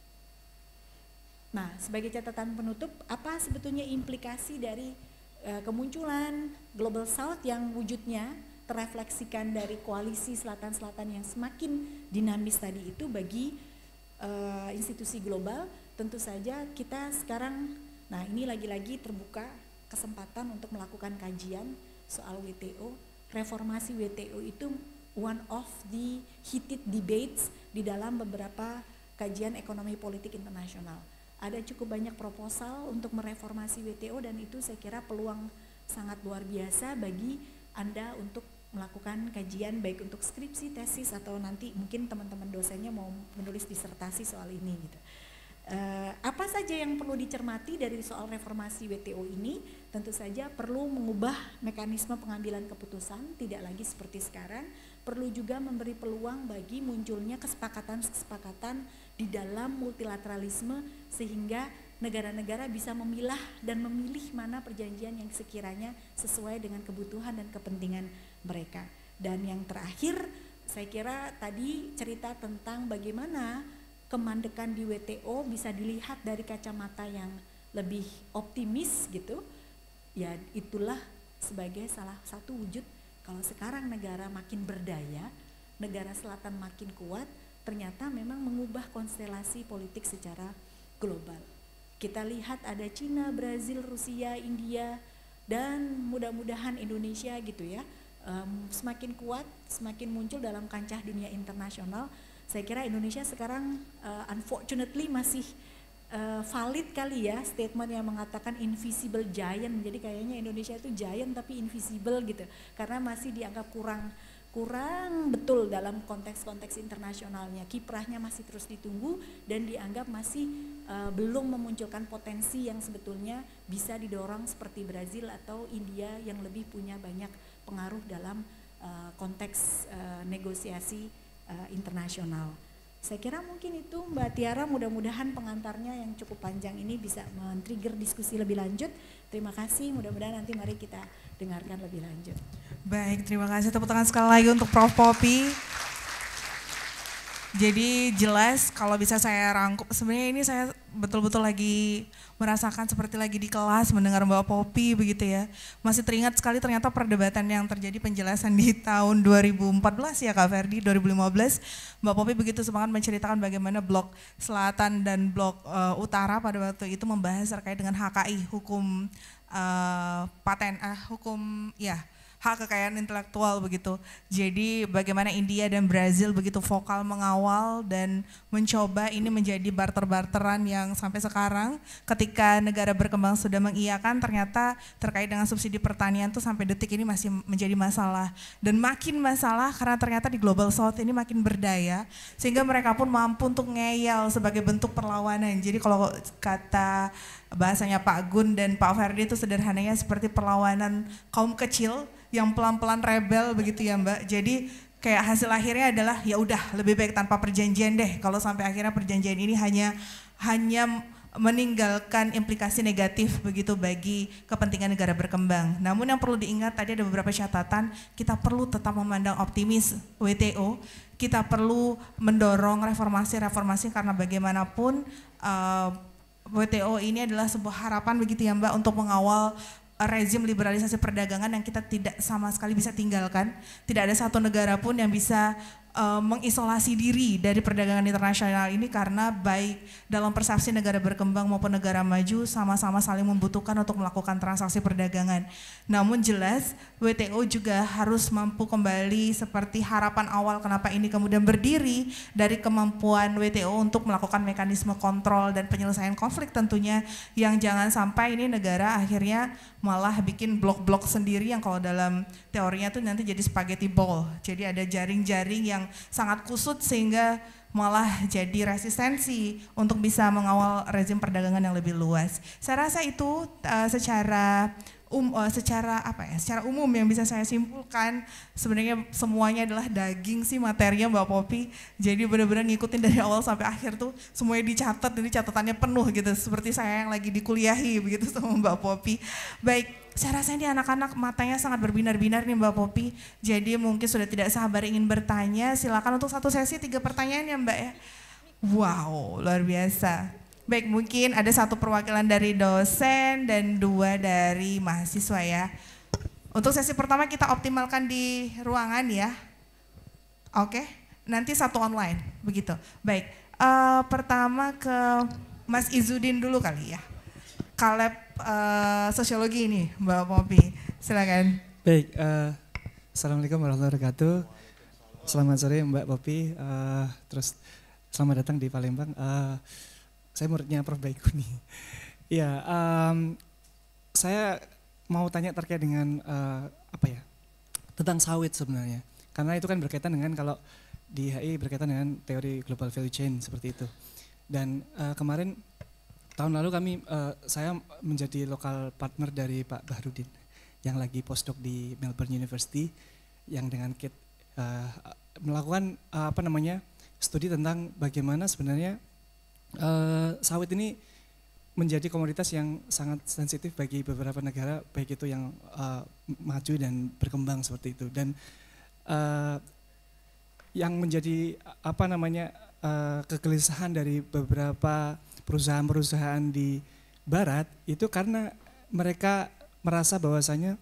Nah sebagai catatan penutup, apa sebetulnya implikasi dari uh, kemunculan Global South yang wujudnya terrefleksikan dari koalisi selatan-selatan yang semakin dinamis tadi itu bagi uh, institusi global. Tentu saja kita sekarang, nah ini lagi-lagi terbuka kesempatan untuk melakukan kajian soal W T O. Reformasi W T O itu one of the heated debates di dalam beberapa kajian ekonomi politik internasional. Ada cukup banyak proposal untuk mereformasi W T O dan itu saya kira peluang sangat luar biasa bagi Anda untuk melakukan kajian baik untuk skripsi, tesis atau nanti mungkin teman-teman dosennya mau menulis disertasi soal ini gitu. Uh, apa saja yang perlu dicermati dari soal reformasi W T O ini? Tentu saja perlu mengubah mekanisme pengambilan keputusan, tidak lagi seperti sekarang. Perlu juga memberi peluang bagi munculnya kesepakatan-kesepakatan di dalam multilateralisme sehingga negara-negara bisa memilah dan memilih mana perjanjian yang sekiranya sesuai dengan kebutuhan dan kepentingan mereka. Dan yang terakhir, saya kira tadi cerita tentang bagaimana kemandekan di W T O bisa dilihat dari kacamata yang lebih optimis gitu. Ya itulah sebagai salah satu wujud kalau sekarang negara makin berdaya, negara selatan makin kuat, ternyata memang mengubah konstelasi politik secara global. Kita lihat ada Cina, Brazil, Rusia, India, dan mudah-mudahan Indonesia gitu ya, um, semakin kuat, semakin muncul dalam kancah dunia internasional. Saya kira Indonesia sekarang uh, unfortunately masih uh, valid kali ya statement yang mengatakan invisible giant. Jadi kayaknya Indonesia itu giant tapi invisible gitu. Karena masih dianggap kurang kurang betul dalam konteks-konteks internasionalnya. Kiprahnya masih terus ditunggu dan dianggap masih uh, belum memunculkan potensi yang sebetulnya bisa didorong seperti Brazil atau India yang lebih punya banyak pengaruh dalam uh, konteks uh, negosiasi uh, internasional. Saya kira mungkin itu Mbak Tiara, mudah-mudahan pengantarnya yang cukup panjang ini bisa men-trigger diskusi lebih lanjut. Terima kasih, mudah-mudahan nanti mari kita dengarkan lebih lanjut. Baik, terima kasih, tepuk tangan sekali lagi untuk Prof Poppy. Jadi jelas kalau bisa saya rangkum, sebenarnya ini saya betul-betul lagi merasakan seperti lagi di kelas mendengar Mbak Poppy begitu ya. Masih teringat sekali ternyata perdebatan yang terjadi penjelasan di tahun dua ribu empat belas ya Kak Ferdi, dua ribu lima belas. Mbak Poppy begitu semangat menceritakan bagaimana blok selatan dan blok uh, utara pada waktu itu membahas terkait dengan H K I, hukum uh, paten, uh, hukum ya hak kekayaan intelektual begitu. Jadi bagaimana India dan Brazil begitu vokal mengawal dan mencoba ini menjadi barter-barteran yang sampai sekarang ketika negara berkembang sudah mengiyakan, ternyata terkait dengan subsidi pertanian tuh sampai detik ini masih menjadi masalah. Dan makin masalah karena ternyata di Global South ini makin berdaya sehingga mereka pun mampu untuk ngeyel sebagai bentuk perlawanan. Jadi kalau kata bahasanya Pak Gun dan Pak Ferdi itu sederhananya seperti perlawanan kaum kecil yang pelan-pelan rebel begitu ya Mbak. Jadi kayak hasil akhirnya adalah ya udah lebih baik tanpa perjanjian deh. Kalau sampai akhirnya perjanjian ini hanya hanya meninggalkan implikasi negatif begitu bagi kepentingan negara berkembang. Namun yang perlu diingat tadi ada beberapa catatan, kita perlu tetap memandang optimis W T O. Kita perlu mendorong reformasi-reformasi karena bagaimanapun uh, W T O ini adalah sebuah harapan begitu ya Mbak untuk mengawal rezim liberalisasi perdagangan yang kita tidak sama sekali bisa tinggalkan. Tidak ada satu negara pun yang bisa uh, mengisolasi diri dari perdagangan internasional ini karena baik dalam persepsi negara berkembang maupun negara maju sama-sama saling membutuhkan untuk melakukan transaksi perdagangan. Namun jelas W T O juga harus mampu kembali seperti harapan awal kenapa ini kemudian berdiri dari kemampuan W T O untuk melakukan mekanisme kontrol dan penyelesaian konflik tentunya, yang jangan sampai ini negara akhirnya malah bikin blok-blok sendiri yang kalau dalam teorinya tuh nanti jadi spaghetti ball. Jadi ada jaring-jaring yang sangat kusut sehingga malah jadi resistensi untuk bisa mengawal rezim perdagangan yang lebih luas. Saya rasa itu uh, secara um, uh, secara apa ya, secara umum yang bisa saya simpulkan sebenarnya semuanya adalah daging sih materinya Mbak Poppy. Jadi benar-benar ngikutin dari awal sampai akhir tuh semuanya dicatat, ini catatannya penuh gitu seperti saya yang lagi dikuliahi begitu sama Mbak Poppy. Baik, saya rasa ini anak-anak matanya sangat berbinar-binar nih Mbak Poppy. Jadi mungkin sudah tidak sabar ingin bertanya. Silakan untuk satu sesi tiga pertanyaan ya Mbak ya. Wow, luar biasa. Baik, mungkin ada satu perwakilan dari dosen dan dua dari mahasiswa ya. Untuk sesi pertama kita optimalkan di ruangan ya. Oke, nanti satu online begitu. Baik, uh, pertama ke Mas Izudin dulu kali ya. Kaleb uh, sosiologi ini Mbak Poppy, silakan. Baik, uh, Assalamualaikum warahmatullahi wabarakatuh. Selamat sore Mbak Poppy, uh, terus selamat datang di Palembang. Uh, saya muridnya Prof Baikuni. Ya, um, saya mau tanya terkait dengan uh, apa ya, tentang sawit sebenarnya. Karena itu kan berkaitan dengan kalau di H I berkaitan dengan teori global value chain seperti itu. Dan uh, kemarin tahun lalu kami, uh, saya menjadi lokal partner dari Pak Bahrudin yang lagi postdoc di Melbourne University yang dengan Kit uh, melakukan uh, apa namanya studi tentang bagaimana sebenarnya uh, sawit ini menjadi komoditas yang sangat sensitif bagi beberapa negara, baik itu yang uh, maju dan berkembang seperti itu. Dan uh, yang menjadi apa namanya uh, kegelisahan dari beberapa perusahaan-perusahaan di Barat itu karena mereka merasa bahwasanya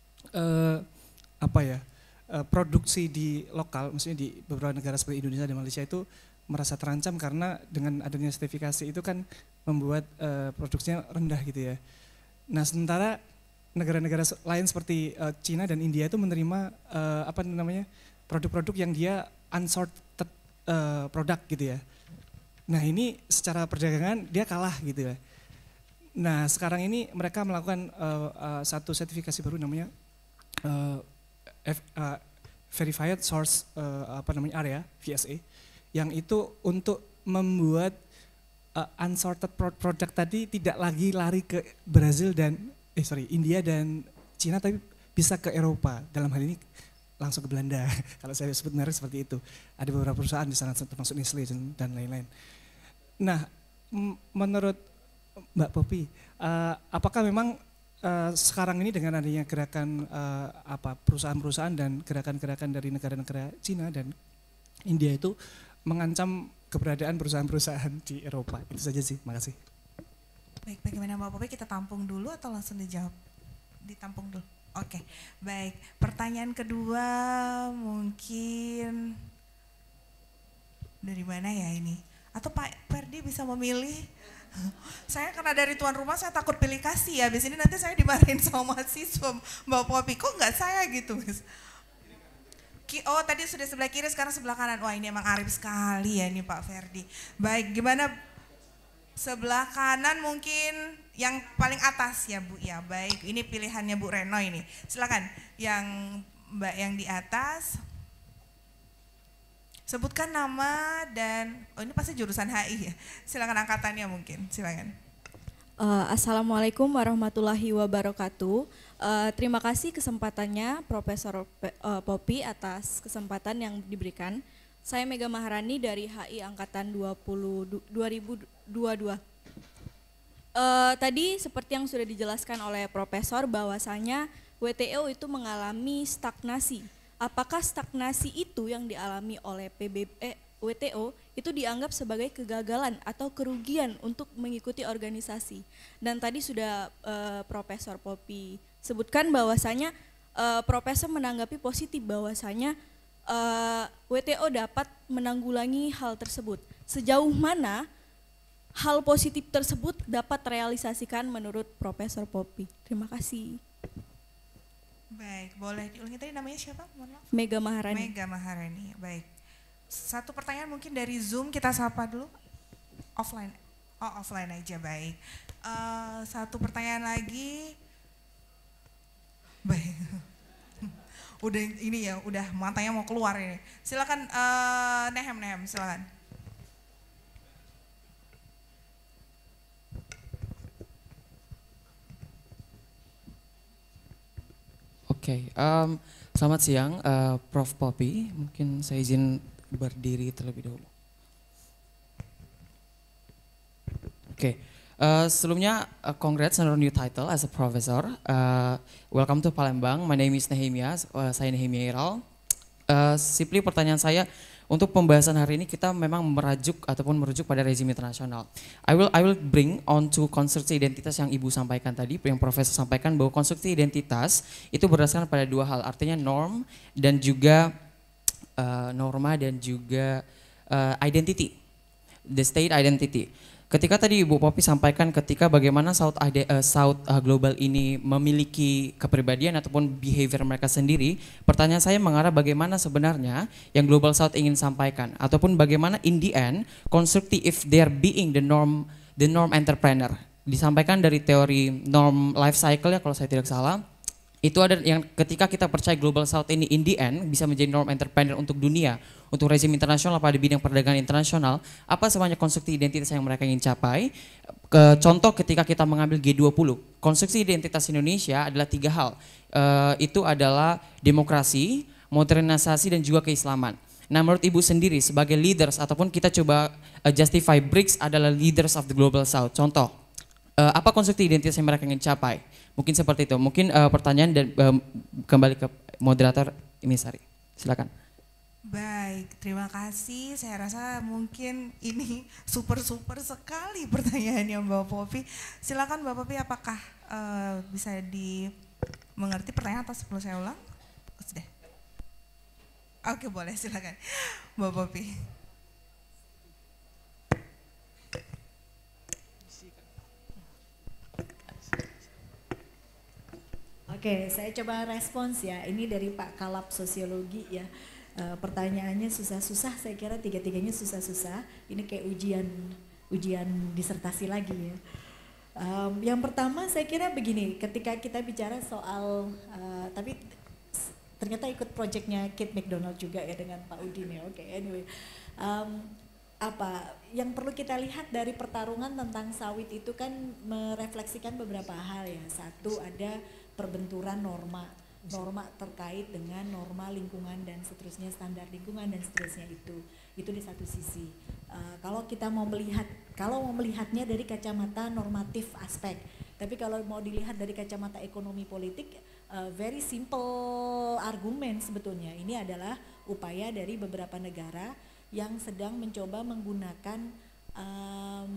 uh, apa ya uh, produksi di lokal, maksudnya di beberapa negara seperti Indonesia dan Malaysia itu merasa terancam karena dengan adanya sertifikasi itu kan membuat uh, produksinya rendah gitu ya. Nah sementara negara-negara lain seperti uh, Cina dan India itu menerima uh, apa namanya produk-produk yang dia unsorted uh, produk gitu ya. Nah ini secara perdagangan dia kalah gitu ya. Nah sekarang ini mereka melakukan uh, uh, satu sertifikasi baru namanya uh, F, uh, Verified Source uh, apa namanya area V S A, yang itu untuk membuat uh, unsorted product tadi tidak lagi lari ke Brazil dan eh sorry India dan Cina, tapi bisa ke Eropa, dalam hal ini langsung ke Belanda. Kalau saya sebut merek seperti itu. Ada beberapa perusahaan di sana termasuk Nestle dan lain-lain. Nah, menurut Mbak Poppy, uh, apakah memang uh, sekarang ini dengan adanya gerakan uh, apa perusahaan-perusahaan dan gerakan-gerakan dari negara-negara Cina dan India itu mengancam keberadaan perusahaan-perusahaan di Eropa? Itu saja sih, makasih. Baik, bagaimana Mbak Poppy, kita tampung dulu atau langsung dijawab? Ditampung dulu. Oke, baik. Pertanyaan kedua mungkin dari mana ya ini? Atau Pak Ferdi bisa memilih? Saya karena dari tuan rumah saya takut pilih kasih ya. Habis ini nanti saya dimarahin sama mahasiswa Mbak Poppy. Kok nggak saya gitu? Oh tadi sudah sebelah kiri, sekarang sebelah kanan. Wah ini emang arif sekali ya ini Pak Ferdi. Baik, gimana sebelah kanan mungkin yang paling atas ya Bu ya. Baik, ini pilihannya Bu Reno ini. Silakan yang Mbak yang di atas. Sebutkan nama dan oh ini pasti jurusan H I ya. Silakan angkatannya mungkin. Silakan. Uh, Assalamualaikum warahmatullahi wabarakatuh. Uh, terima kasih kesempatannya Profesor uh, Poppy atas kesempatan yang diberikan. Saya Mega Maharani dari H I Angkatan dua ribu dua puluh dua. Uh, tadi seperti yang sudah dijelaskan oleh Profesor bahwasanya W T O itu mengalami stagnasi. Apakah stagnasi itu yang dialami oleh P B B, eh, W T O itu dianggap sebagai kegagalan atau kerugian untuk mengikuti organisasi? Dan tadi sudah uh, Profesor Poppy sebutkan bahwasanya uh, Profesor menanggapi positif bahwasanya Uh, W T O dapat menanggulangi hal tersebut. Sejauh mana hal positif tersebut dapat realisasikan menurut Profesor Poppy? Terima kasih. Baik, boleh diulangi tadi namanya siapa? Mega Maharani. Mega Maharani, baik. Satu pertanyaan mungkin dari Zoom kita sapa dulu. Offline, oh offline aja, baik. Uh, satu pertanyaan lagi. Baik. Udah ini ya, udah matanya mau keluar ini. Silakan uh, Nehem, Nehem, silakan. Oke, okay, um, selamat siang uh, Prof Poppy. Mungkin saya izin berdiri terlebih dahulu. Oke. Okay. Uh, sebelumnya, uh, congrats on your new title as a professor. Uh, welcome to Palembang. My name is Nehemia. Uh, saya Nehemia Iral. Uh, simply pertanyaan saya, untuk pembahasan hari ini kita memang merajuk ataupun merujuk pada rezim internasional. I will I will bring on to konstruksi identitas yang Ibu sampaikan tadi, yang Profesor sampaikan bahwa konstruksi identitas itu berdasarkan pada dua hal, artinya norm dan juga uh, norma dan juga uh, identity, the state identity. Ketika tadi Ibu Poppy sampaikan ketika bagaimana South, uh, South uh, Global ini memiliki kepribadian ataupun behavior mereka sendiri, pertanyaan saya mengarah bagaimana sebenarnya yang Global South ingin sampaikan, ataupun bagaimana in the end constructive if they are being the norm the norm entrepreneur. Disampaikan dari teori norm life cycle ya kalau saya tidak salah. Itu ada yang ketika kita percaya Global South ini in the end bisa menjadi norm entrepreneur untuk dunia, untuk rezim internasional pada bidang perdagangan internasional, apa sebenarnya konstruksi identitas yang mereka ingin capai? Ke contoh ketika kita mengambil G dua puluh, konstruksi identitas Indonesia adalah tiga hal, e, itu adalah demokrasi, modernisasi dan juga keislaman. Nah menurut Ibu sendiri sebagai leaders ataupun kita coba uh, justify B R I C S adalah leaders of the Global South, contoh, uh, apa konstruksi identitas yang mereka ingin capai? Mungkin seperti itu. Mungkin uh, pertanyaan dan uh, kembali ke moderator Imisari. Silakan. Baik, terima kasih. Saya rasa mungkin ini super-super sekali pertanyaannya Mbak Poppy. Silakan Mbak Poppy, apakah uh, bisa dimengerti pertanyaan atau perlu saya ulang? Oh, sudah. Oke, boleh, silakan Mbak Poppy. Oke, saya coba respons ya. Ini dari Pak Kalap Sosiologi ya. Uh, pertanyaannya susah-susah, saya kira tiga-tiganya susah-susah. Ini kayak ujian ujian disertasi lagi ya. Um, yang pertama saya kira begini, ketika kita bicara soal, uh, tapi ternyata ikut proyeknya Kate McDonald juga ya dengan Pak Udin ya. Oke, okay, anyway, um, apa yang perlu kita lihat dari pertarungan tentang sawit itu kan merefleksikan beberapa hal ya. Satu, ada perbenturan norma. norma terkait dengan norma lingkungan dan seterusnya, standar lingkungan dan seterusnya itu itu di satu sisi. Uh, kalau kita mau melihat kalau mau melihatnya dari kacamata normatif aspek, tapi kalau mau dilihat dari kacamata ekonomi politik, uh, very simple argumen sebetulnya. Ini adalah upaya dari beberapa negara yang sedang mencoba menggunakan um,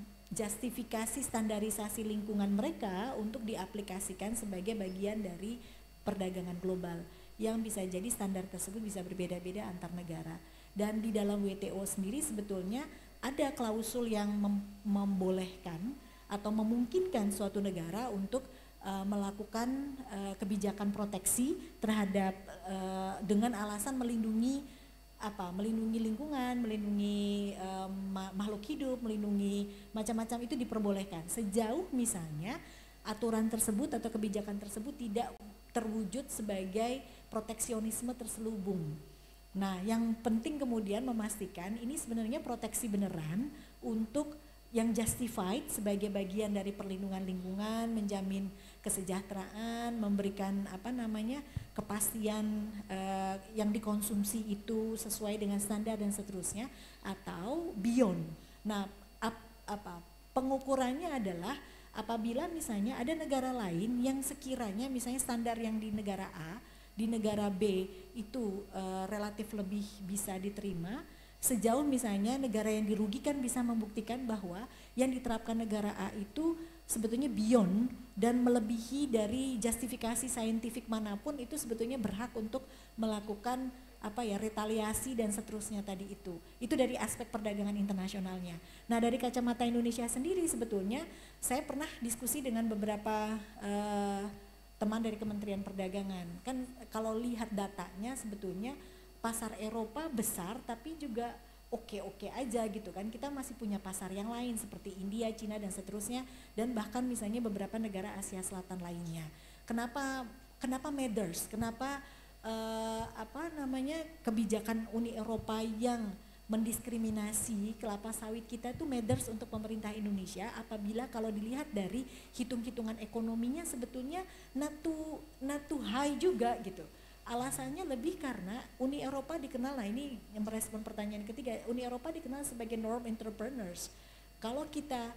justifikasi standarisasi lingkungan mereka untuk diaplikasikan sebagai bagian dari perdagangan global, yang bisa jadi standar tersebut bisa berbeda-beda antar negara. Dan di dalam W T O sendiri sebetulnya ada klausul yang mem membolehkan atau memungkinkan suatu negara untuk uh, melakukan uh, kebijakan proteksi terhadap uh, dengan alasan melindungi apa melindungi lingkungan, melindungi um, makhluk hidup, melindungi macam-macam, itu diperbolehkan sejauh misalnya aturan tersebut atau kebijakan tersebut tidak terwujud sebagai proteksionisme terselubung. Nah, yang penting kemudian memastikan ini sebenarnya proteksi beneran untuk yang justified sebagai bagian dari perlindungan lingkungan, menjamin kesejahteraan, memberikan apa namanya kepastian uh, yang dikonsumsi itu sesuai dengan standar dan seterusnya, atau beyond. Nah, ap, apa pengukurannya adalah apabila misalnya ada negara lain yang sekiranya misalnya standar yang di negara A, di negara B itu uh, relatif lebih bisa diterima, sejauh misalnya negara yang dirugikan bisa membuktikan bahwa yang diterapkan negara A itu sebetulnya beyond dan melebihi dari justifikasi saintifik manapun, itu sebetulnya berhak untuk melakukan apa ya retaliasi dan seterusnya tadi itu. Itu dari aspek perdagangan internasionalnya. Nah, dari kacamata Indonesia sendiri sebetulnya saya pernah diskusi dengan beberapa uh, teman dari Kementerian Perdagangan. Kan kalau lihat datanya sebetulnya pasar Eropa besar tapi juga oke-oke aja gitu kan. Kita masih punya pasar yang lain seperti India, Cina dan seterusnya, dan bahkan misalnya beberapa negara Asia Selatan lainnya. Kenapa kenapa matters? Kenapa Uh, apa namanya kebijakan Uni Eropa yang mendiskriminasi kelapa sawit kita itu matters untuk pemerintah Indonesia, apabila kalau dilihat dari hitung-hitungan ekonominya sebetulnya not too, not too high juga gitu. Alasannya lebih karena Uni Eropa dikenal, nah ini yang merespon pertanyaan ketiga, Uni Eropa dikenal sebagai norm entrepreneurs. Kalau kita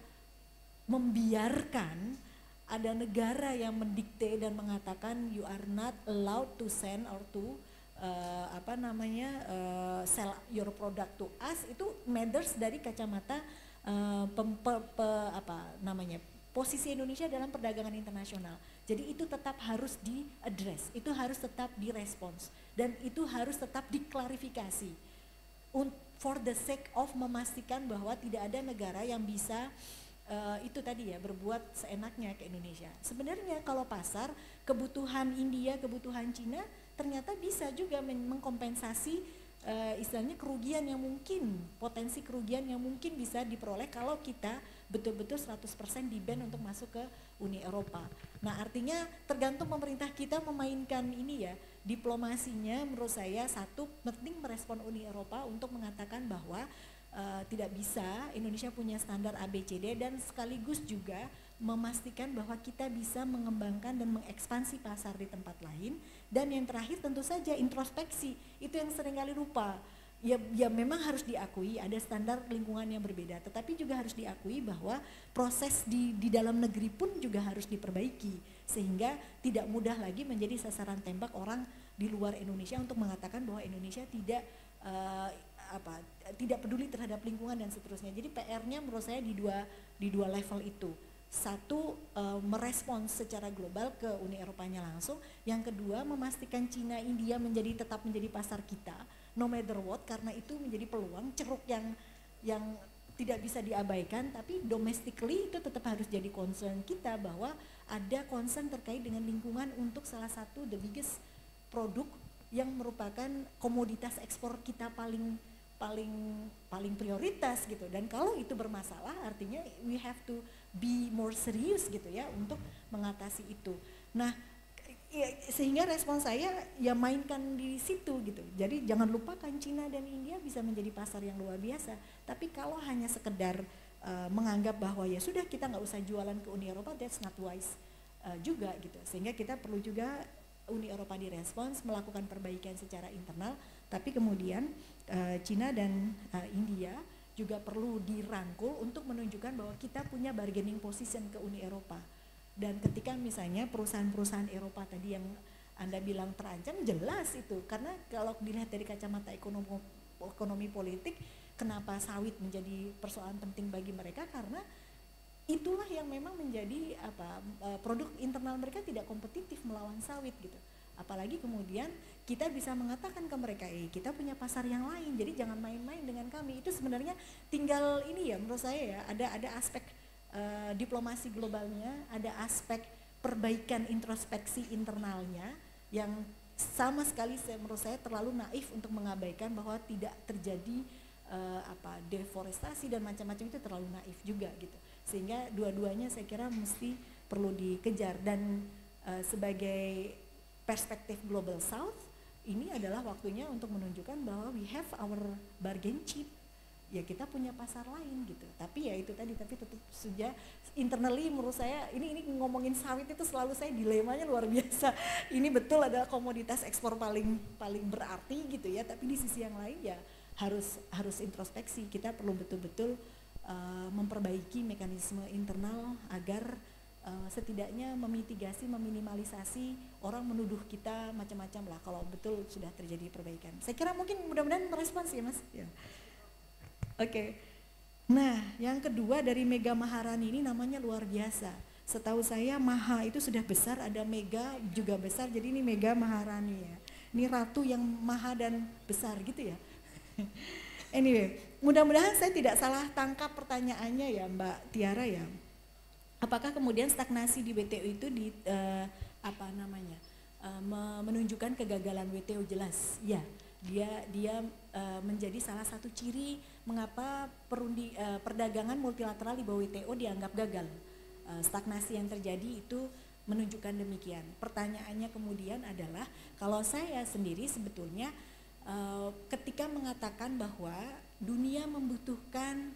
membiarkan ada negara yang mendikte dan mengatakan you are not allowed to send or to uh, apa namanya uh, sell your product to us, itu matters dari kacamata uh, pem, pe, pe, apa namanya posisi Indonesia dalam perdagangan internasional. Jadi itu tetap harus di-address, itu harus tetap direspons, dan itu harus tetap diklarifikasi for the sake of memastikan bahwa tidak ada negara yang bisa Uh, itu tadi ya berbuat seenaknya ke Indonesia. Sebenarnya kalau pasar kebutuhan India, kebutuhan Cina ternyata bisa juga mengkompensasi uh, istilahnya kerugian yang mungkin, potensi kerugian yang mungkin bisa diperoleh kalau kita betul-betul seratus persen di-ban untuk masuk ke Uni Eropa. Nah, artinya tergantung pemerintah kita memainkan ini ya, diplomasinya menurut saya satu penting merespon Uni Eropa untuk mengatakan bahwa Uh, tidak bisa, Indonesia punya standar A B C D, dan sekaligus juga memastikan bahwa kita bisa mengembangkan dan mengekspansi pasar di tempat lain. Dan yang terakhir tentu saja introspeksi, itu yang seringkali lupa. Ya, ya memang harus diakui ada standar lingkungan yang berbeda, tetapi juga harus diakui bahwa proses di, di dalam negeri pun juga harus diperbaiki, sehingga tidak mudah lagi menjadi sasaran tembak orang di luar Indonesia untuk mengatakan bahwa Indonesia tidak uh, apa tidak peduli terhadap lingkungan dan seterusnya. Jadi P R-nya menurut saya di dua di dua level itu. Satu, uh, merespons secara global ke Uni Eropanya langsung. Yang kedua, memastikan Cina, India menjadi tetap menjadi pasar kita no matter what, karena itu menjadi peluang ceruk yang yang tidak bisa diabaikan. Tapi domestically itu tetap harus jadi concern kita, bahwa ada concern terkait dengan lingkungan untuk salah satu the biggest produk yang merupakan komoditas ekspor kita paling paling paling prioritas gitu. Dan kalau itu bermasalah artinya we have to be more serious gitu ya untuk mengatasi itu. Nah, ya, sehingga respon saya ya mainkan di situ gitu. Jadi jangan lupakan Cina dan India bisa menjadi pasar yang luar biasa. Tapi kalau hanya sekedar uh, menganggap bahwa ya sudah kita nggak usah jualan ke Uni Eropa, that's not wise uh, juga gitu. Sehingga kita perlu juga Uni Eropa direspons, melakukan perbaikan secara internal, tapi kemudian uh, Cina dan uh, India juga perlu dirangkul untuk menunjukkan bahwa kita punya bargaining position ke Uni Eropa. Dan ketika misalnya perusahaan-perusahaan Eropa tadi yang Anda bilang terancam, jelas itu. Karena kalau dilihat dari kacamata ekonomi, ekonomi politik, kenapa sawit menjadi persoalan penting bagi mereka? Karena itulah yang memang menjadi apa produk internal mereka tidak kompetitif melawan sawit gitu. Apalagi kemudian kita bisa mengatakan ke mereka, eh kita punya pasar yang lain, jadi jangan main-main dengan kami. Itu sebenarnya tinggal ini ya menurut saya ya, ada ada aspek uh, diplomasi globalnya, ada aspek perbaikan introspeksi internalnya yang sama sekali saya, menurut saya terlalu naif untuk mengabaikan bahwa tidak terjadi uh, apa deforestasi dan macam-macam, itu terlalu naif juga gitu. Sehingga dua-duanya saya kira mesti perlu dikejar. Dan uh, sebagai perspektif Global South, ini adalah waktunya untuk menunjukkan bahwa we have our bargain chip. Ya kita punya pasar lain gitu. Tapi ya itu tadi, tapi tetap saja internally menurut saya ini ini ngomongin sawit itu selalu saya dilemanya luar biasa. Ini betul adalah komoditas ekspor paling paling berarti gitu ya. Tapi di sisi yang lain ya harus harus introspeksi. Kita perlu betul-betul uh, memperbaiki mekanisme internal agar Uh, setidaknya memitigasi, meminimalisasi orang menuduh kita macam-macam lah kalau betul sudah terjadi perbaikan. Saya kira mungkin mudah-mudahan merespons ya Mas. Ya. Oke. Okay. Nah, yang kedua dari Mega Maharani ini namanya luar biasa. Setahu saya Maha itu sudah besar, ada Mega juga besar, jadi ini Mega Maharani ya. Ini ratu yang maha dan besar gitu ya. Anyway, mudah-mudahan saya tidak salah tangkap pertanyaannya ya Mbak Tiara ya. Apakah kemudian stagnasi di W T O itu di uh, apa namanya uh, menunjukkan kegagalan W T O? Jelas, ya. Dia dia uh, menjadi salah satu ciri mengapa perundi, uh, perdagangan multilateral di bawah W T O dianggap gagal. Uh, stagnasi yang terjadi itu menunjukkan demikian. Pertanyaannya kemudian adalah kalau saya sendiri sebetulnya uh, ketika mengatakan bahwa dunia membutuhkan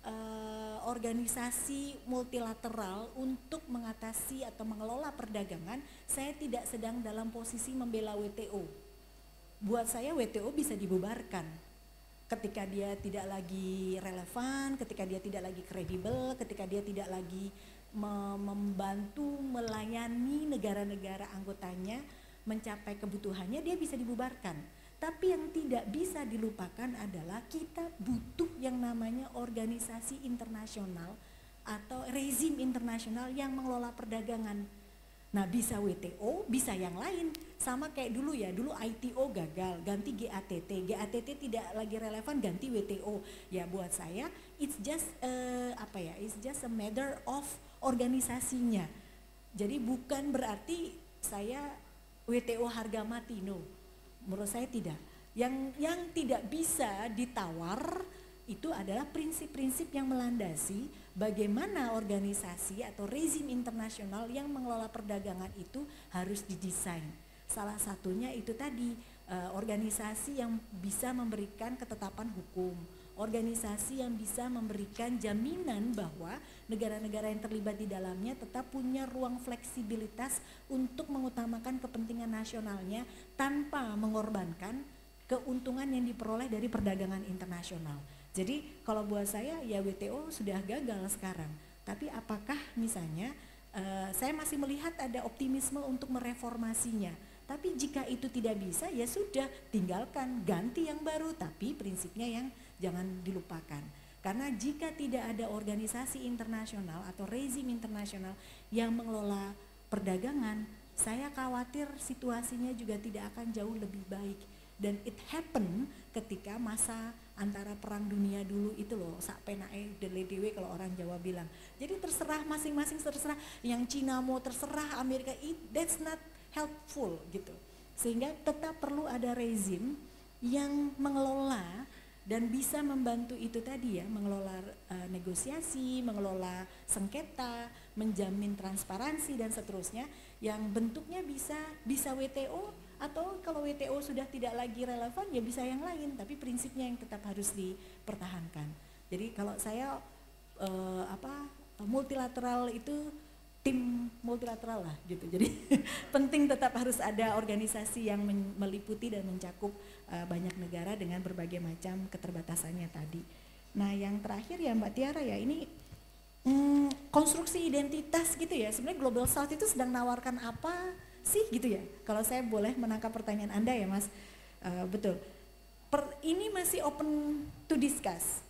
Uh, organisasi multilateral untuk mengatasi atau mengelola perdagangan, saya tidak sedang dalam posisi membela W T O. Buat saya W T O bisa dibubarkan ketika dia tidak lagi relevan, ketika dia tidak lagi kredibel, ketika dia tidak lagi me- membantu melayani negara-negara anggotanya mencapai kebutuhannya, dia bisa dibubarkan. Tapi yang tidak bisa dilupakan adalah kita butuh yang namanya organisasi internasional atau rezim internasional yang mengelola perdagangan. Nah bisa W T O, bisa yang lain. Sama kayak dulu ya, dulu I T O gagal, ganti G A T T. G A T T tidak lagi relevan, ganti W T O. Ya buat saya, it's just uh, apa ya, it's just a matter of organisasinya. Jadi bukan berarti saya W T O harga mati, no. Menurut saya tidak. Yang yang tidak bisa ditawar itu adalah prinsip-prinsip yang melandasi bagaimana organisasi atau rezim internasional yang mengelola perdagangan itu harus didesain. Salah satunya itu tadi uh, organisasi yang bisa memberikan ketetapan hukum, organisasi yang bisa memberikan jaminan bahwa negara-negara yang terlibat di dalamnya tetap punya ruang fleksibilitas untuk mengutamakan kepentingan nasionalnya tanpa mengorbankan keuntungan yang diperoleh dari perdagangan internasional. Jadi kalau buat saya ya W T O sudah gagal sekarang, tapi apakah misalnya uh, saya masih melihat ada optimisme untuk mereformasinya. Tapi jika itu tidak bisa ya sudah, tinggalkan, ganti yang baru, tapi prinsipnya yang jangan dilupakan. Karena jika tidak ada organisasi internasional atau rezim internasional yang mengelola perdagangan, saya khawatir situasinya juga tidak akan jauh lebih baik. Dan it happen ketika masa antara perang dunia dulu itu loh, sak penae dele-dewe kalau orang Jawa bilang. Jadi terserah masing-masing, terserah yang Cina mau terserah Amerika, it, that's not helpful gitu. Sehingga tetap perlu ada rezim yang mengelola dan bisa membantu itu tadi ya, mengelola uh, negosiasi, mengelola sengketa, menjamin transparansi dan seterusnya, yang bentuknya bisa bisa W T O, atau kalau W T O sudah tidak lagi relevan ya bisa yang lain, tapi prinsipnya yang tetap harus dipertahankan. Jadi kalau saya uh, apa multilateral itu tim multilateral lah gitu. Jadi penting tetap harus ada organisasi yang meliputi dan mencakup uh, banyak negara dengan berbagai macam keterbatasannya tadi. Nah yang terakhir ya Mbak Tiara ya, ini hmm, konstruksi identitas gitu ya. Sebenarnya Global South itu sedang menawarkan apa sih gitu ya. Kalau saya boleh menangkap pertanyaan Anda ya Mas, uh, betul. Per, ini masih open to discuss.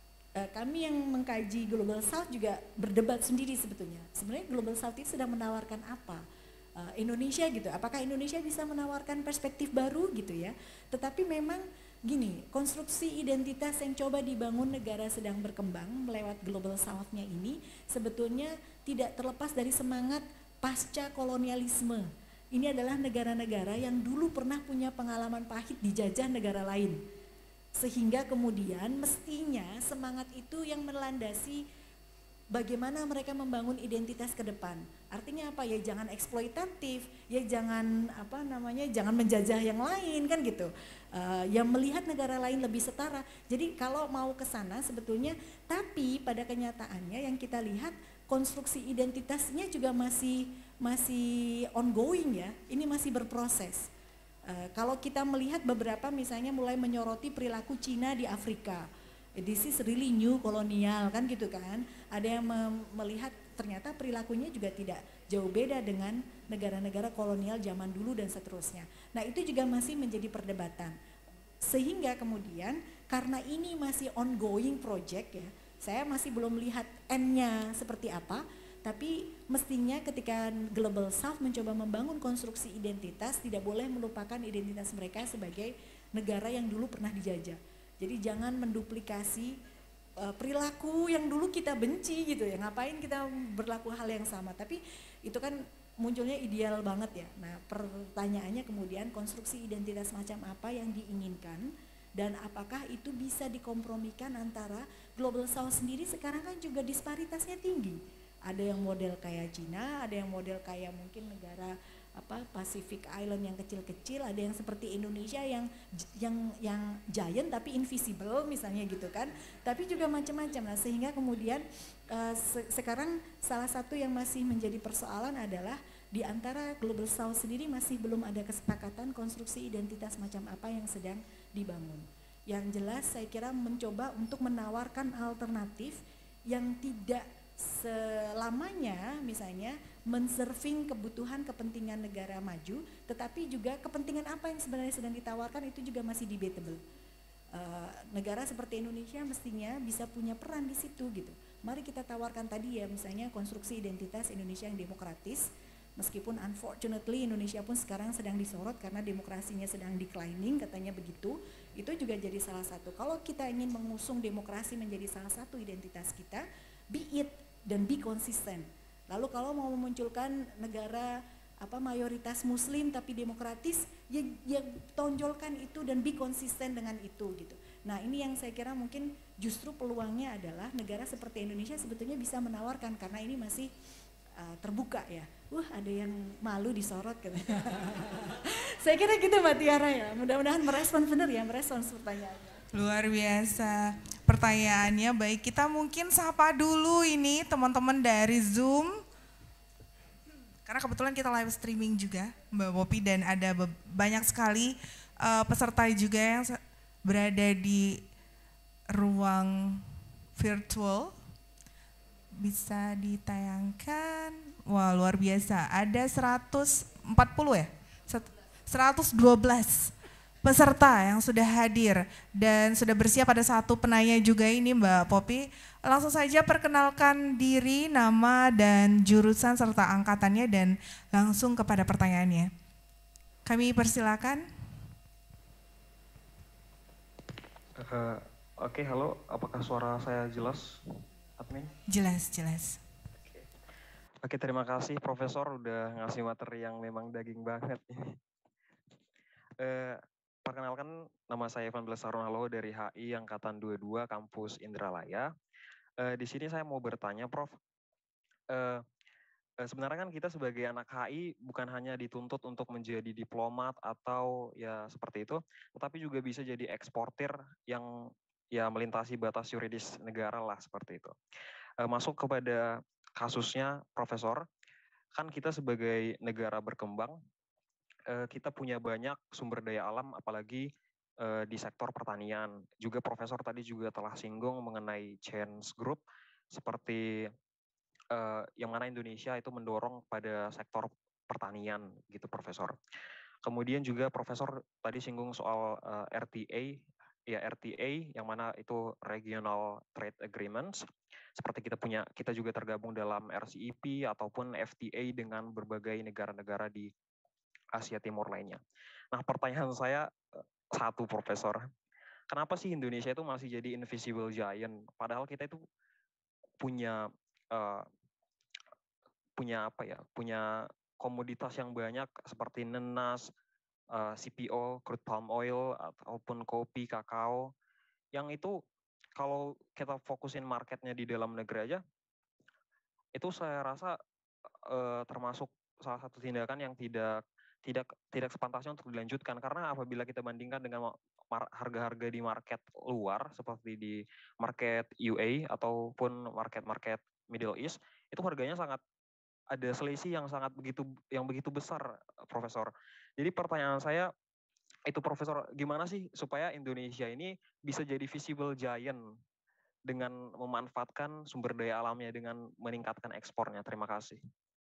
Kami yang mengkaji Global South juga berdebat sendiri sebetulnya. Sebenarnya Global South itu sedang menawarkan apa? Uh, Indonesia gitu, apakah Indonesia bisa menawarkan perspektif baru gitu ya? Tetapi memang gini, konstruksi identitas yang coba dibangun negara sedang berkembang melewat Global South-nya ini sebetulnya tidak terlepas dari semangat pasca kolonialisme. Ini adalah negara-negara yang dulu pernah punya pengalaman pahit dijajah negara lain. Sehingga kemudian mestinya semangat itu yang melandasi bagaimana mereka membangun identitas ke depan. Artinya apa ya, jangan eksploitatif, ya jangan apa namanya, jangan menjajah yang lain kan gitu. Uh, yang melihat negara lain lebih setara. Jadi kalau mau ke sana sebetulnya, tapi pada kenyataannya yang kita lihat konstruksi identitasnya juga masih masih ongoing ya. Ini masih berproses. Uh, kalau kita melihat beberapa misalnya mulai menyoroti perilaku Cina di Afrika, this is really new kolonial kan gitu kan. Ada yang melihat ternyata perilakunya juga tidak jauh beda dengan negara-negara kolonial zaman dulu dan seterusnya. Nah itu juga masih menjadi perdebatan. Sehingga kemudian karena ini masih ongoing project ya, saya masih belum melihat end-nya seperti apa. Tapi mestinya ketika Global South mencoba membangun konstruksi identitas, tidak boleh melupakan identitas mereka sebagai negara yang dulu pernah dijajah. Jadi jangan menduplikasi uh, perilaku yang dulu kita benci gitu ya, ngapain kita berlaku hal yang sama. Tapi itu kan munculnya ideal banget ya. Nah pertanyaannya kemudian konstruksi identitas macam apa yang diinginkan, dan apakah itu bisa dikompromikan antara Global South sendiri sekarang kan juga disparitasnya tinggi. Ada yang model kayak Cina, ada yang model kayak mungkin negara apa Pacific Island yang kecil-kecil, ada yang seperti Indonesia yang yang yang giant tapi invisible misalnya gitu kan. Tapi juga macam-macam. Nah, sehingga kemudian uh, se sekarang salah satu yang masih menjadi persoalan adalah di antara Global South sendiri masih belum ada kesepakatan konstruksi identitas macam apa yang sedang dibangun. Yang jelas saya kira mencoba untuk menawarkan alternatif yang tidak selamanya misalnya menserving kebutuhan kepentingan negara maju, tetapi juga kepentingan apa yang sebenarnya sedang ditawarkan itu juga masih debatable. Uh, negara seperti Indonesia mestinya bisa punya peran di situ gitu. Mari kita tawarkan tadi ya misalnya konstruksi identitas Indonesia yang demokratis, meskipun unfortunately Indonesia pun sekarang sedang disorot karena demokrasinya sedang declining katanya begitu. Itu juga jadi salah satu. Kalau kita ingin mengusung demokrasi menjadi salah satu identitas kita, be it dan be konsisten. Lalu kalau mau memunculkan negara apa mayoritas muslim tapi demokratis, ya, ya tonjolkan itu dan be konsisten dengan itu gitu. Nah ini yang saya kira mungkin justru peluangnya adalah negara seperti Indonesia sebetulnya bisa menawarkan karena ini masih uh, terbuka ya. Wah ada yang malu disorot gitu. Saya kira gitu Mbak Tiara ya, mudah-mudahan merespon benar ya, merespon pertanyaannya. Luar biasa pertanyaannya. Baik, kita mungkin sapa dulu ini teman-teman dari Zoom. Karena kebetulan kita live streaming juga Mbak Popi, dan ada banyak sekali uh, peserta juga yang berada di ruang virtual. Bisa ditayangkan. Wah luar biasa, ada seratus empat puluh ya? seratus dua belas peserta yang sudah hadir dan sudah bersiap. Pada satu penanya juga ini Mbak Popi. Langsung saja perkenalkan diri, nama dan jurusan serta angkatannya dan langsung kepada pertanyaannya. Kami persilakan. Uh, Oke, okay, halo. Apakah suara saya jelas, admin? Jelas, jelas. Oke, okay. okay, terima kasih Profesor udah ngasih materi yang memang daging banget. Eh, perkenalkan, nama saya Evan Blesarunalo dari H I Angkatan dua puluh dua Kampus Indralaya. Eh, di sini saya mau bertanya, Prof. Eh, eh, sebenarnya kan kita sebagai anak H I bukan hanya dituntut untuk menjadi diplomat atau ya seperti itu, tetapi juga bisa jadi eksportir yang ya melintasi batas yuridis negara lah seperti itu. Eh, masuk kepada kasusnya, Profesor, kan kita sebagai negara berkembang, eh, kita punya banyak sumber daya alam, apalagi eh, di sektor pertanian. Juga Profesor tadi juga telah singgung mengenai Change Group, seperti eh, yang mana Indonesia itu mendorong pada sektor pertanian gitu, Profesor. Kemudian juga Profesor tadi singgung soal uh, R T A, ya R T A yang mana itu Regional Trade Agreements. Seperti kita punya, kita juga tergabung dalam R C E P ataupun F T A dengan berbagai negara-negara di Asia Timur lainnya. Nah, pertanyaan saya satu, Profesor. Kenapa sih Indonesia itu masih jadi invisible giant? Padahal kita itu punya uh, punya apa ya? Punya komoditas yang banyak seperti nenas, uh, C P O, crude palm oil, ataupun kopi, kakao, yang itu kalau kita fokusin marketnya di dalam negeri aja, itu saya rasa uh, termasuk salah satu tindakan yang tidak tidak tidak sepantasnya untuk dilanjutkan, karena apabila kita bandingkan dengan harga-harga di market luar seperti di market U A ataupun market-market Middle East, itu harganya sangat ada selisih yang sangat begitu yang begitu besar, Profesor. Jadi pertanyaan saya itu, Profesor, gimana sih supaya Indonesia ini bisa jadi visible giant dengan memanfaatkan sumber daya alamnya dengan meningkatkan ekspornya? Terima kasih.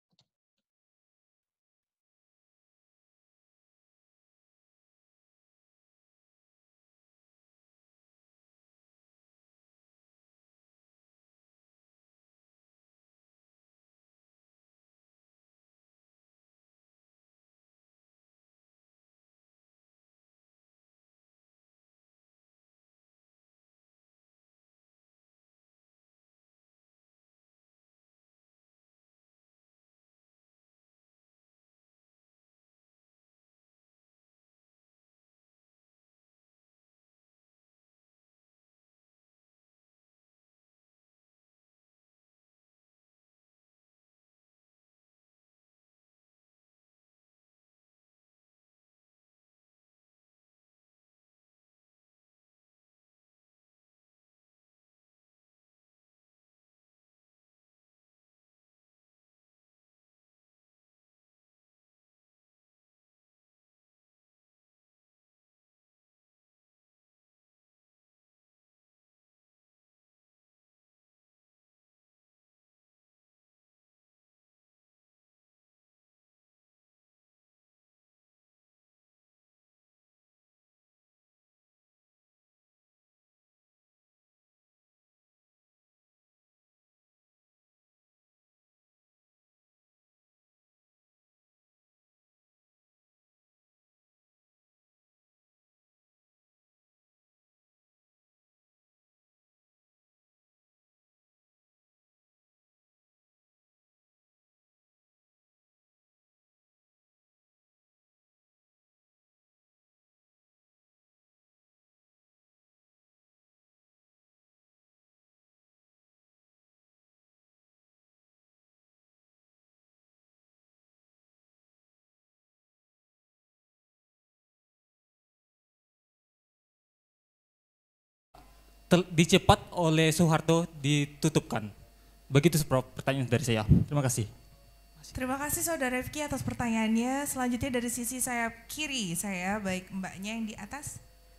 Dicepat oleh Soeharto ditutupkan. Begitu, Prof, pertanyaan dari saya. Terima kasih. Terima kasih Saudara Rifki atas pertanyaannya. Selanjutnya dari sisi sayap kiri saya, baik mbaknya yang di atas.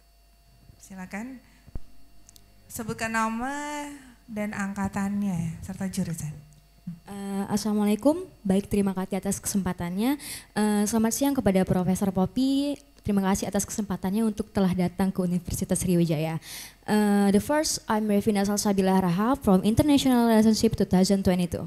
Silakan. Sebutkan nama dan angkatannya serta jurusan. Uh, Assalamualaikum, baik, terima kasih atas kesempatannya. Uh, selamat siang kepada Profesor Poppy. Terima kasih atas kesempatannya untuk telah datang ke Universitas Sriwijaya. Uh, the first, I'm Revina Salsabila Rahab from International Relationship dua ribu dua puluh dua.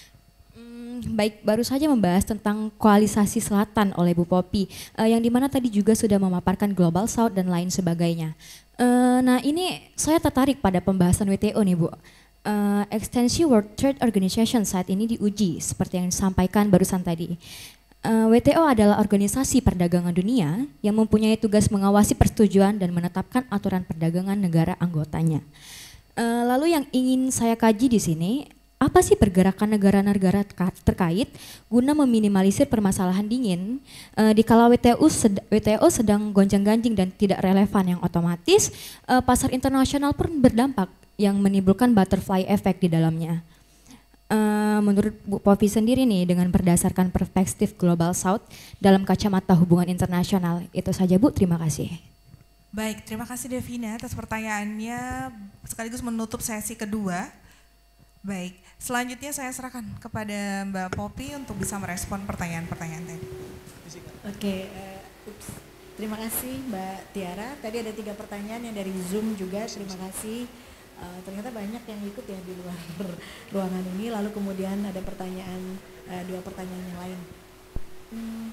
Um, baik, baru saja membahas tentang koalisasi selatan oleh Bu Poppy, uh, yang dimana tadi juga sudah memaparkan Global South dan lain sebagainya. Uh, nah ini saya tertarik pada pembahasan W T O nih Bu. Uh, ekstensi World Trade Organization saat ini diuji seperti yang disampaikan barusan tadi. Uh, W T O adalah organisasi perdagangan dunia yang mempunyai tugas mengawasi persetujuan dan menetapkan aturan perdagangan negara anggotanya. Uh, lalu yang ingin saya kaji di sini, apa sih pergerakan negara-negara terkait guna meminimalisir permasalahan dingin uh, di kala W T O, sed W T O sedang gonjang-ganjing dan tidak relevan, yang otomatis uh, pasar internasional pun berdampak yang menimbulkan butterfly effect di dalamnya. Uh, menurut Bu Popi sendiri nih, dengan berdasarkan perspektif Global South dalam kacamata hubungan internasional, itu saja Bu, terima kasih. Baik, terima kasih Devina atas pertanyaannya sekaligus menutup sesi kedua. Baik, selanjutnya saya serahkan kepada Mbak Popi untuk bisa merespon pertanyaan-pertanyaan tadi. Oke, uh, ups. Terima kasih Mbak Tiara. Tadi ada tiga pertanyaan yang dari Zoom juga, terima kasih. Uh, ternyata banyak yang ikut ya di luar ruangan ini. Lalu kemudian ada pertanyaan, uh, dua pertanyaan yang lain. Hmm.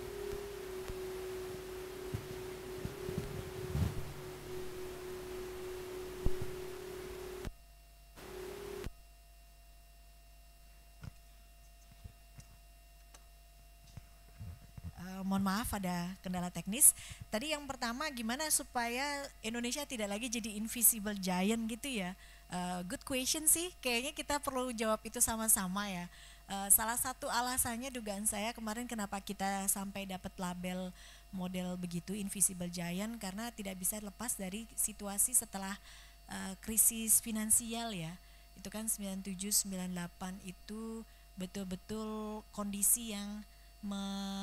Mohon maaf ada kendala teknis. Tadi yang pertama, gimana supaya Indonesia tidak lagi jadi invisible giant gitu ya. Uh, good question sih, kayaknya kita perlu jawab itu sama-sama ya. Uh, salah satu alasannya dugaan saya kemarin kenapa kita sampai dapat label model begitu invisible giant, karena tidak bisa lepas dari situasi setelah uh, krisis finansial ya. Itu kan sembilan tujuh sembilan delapan itu betul-betul kondisi yang Me,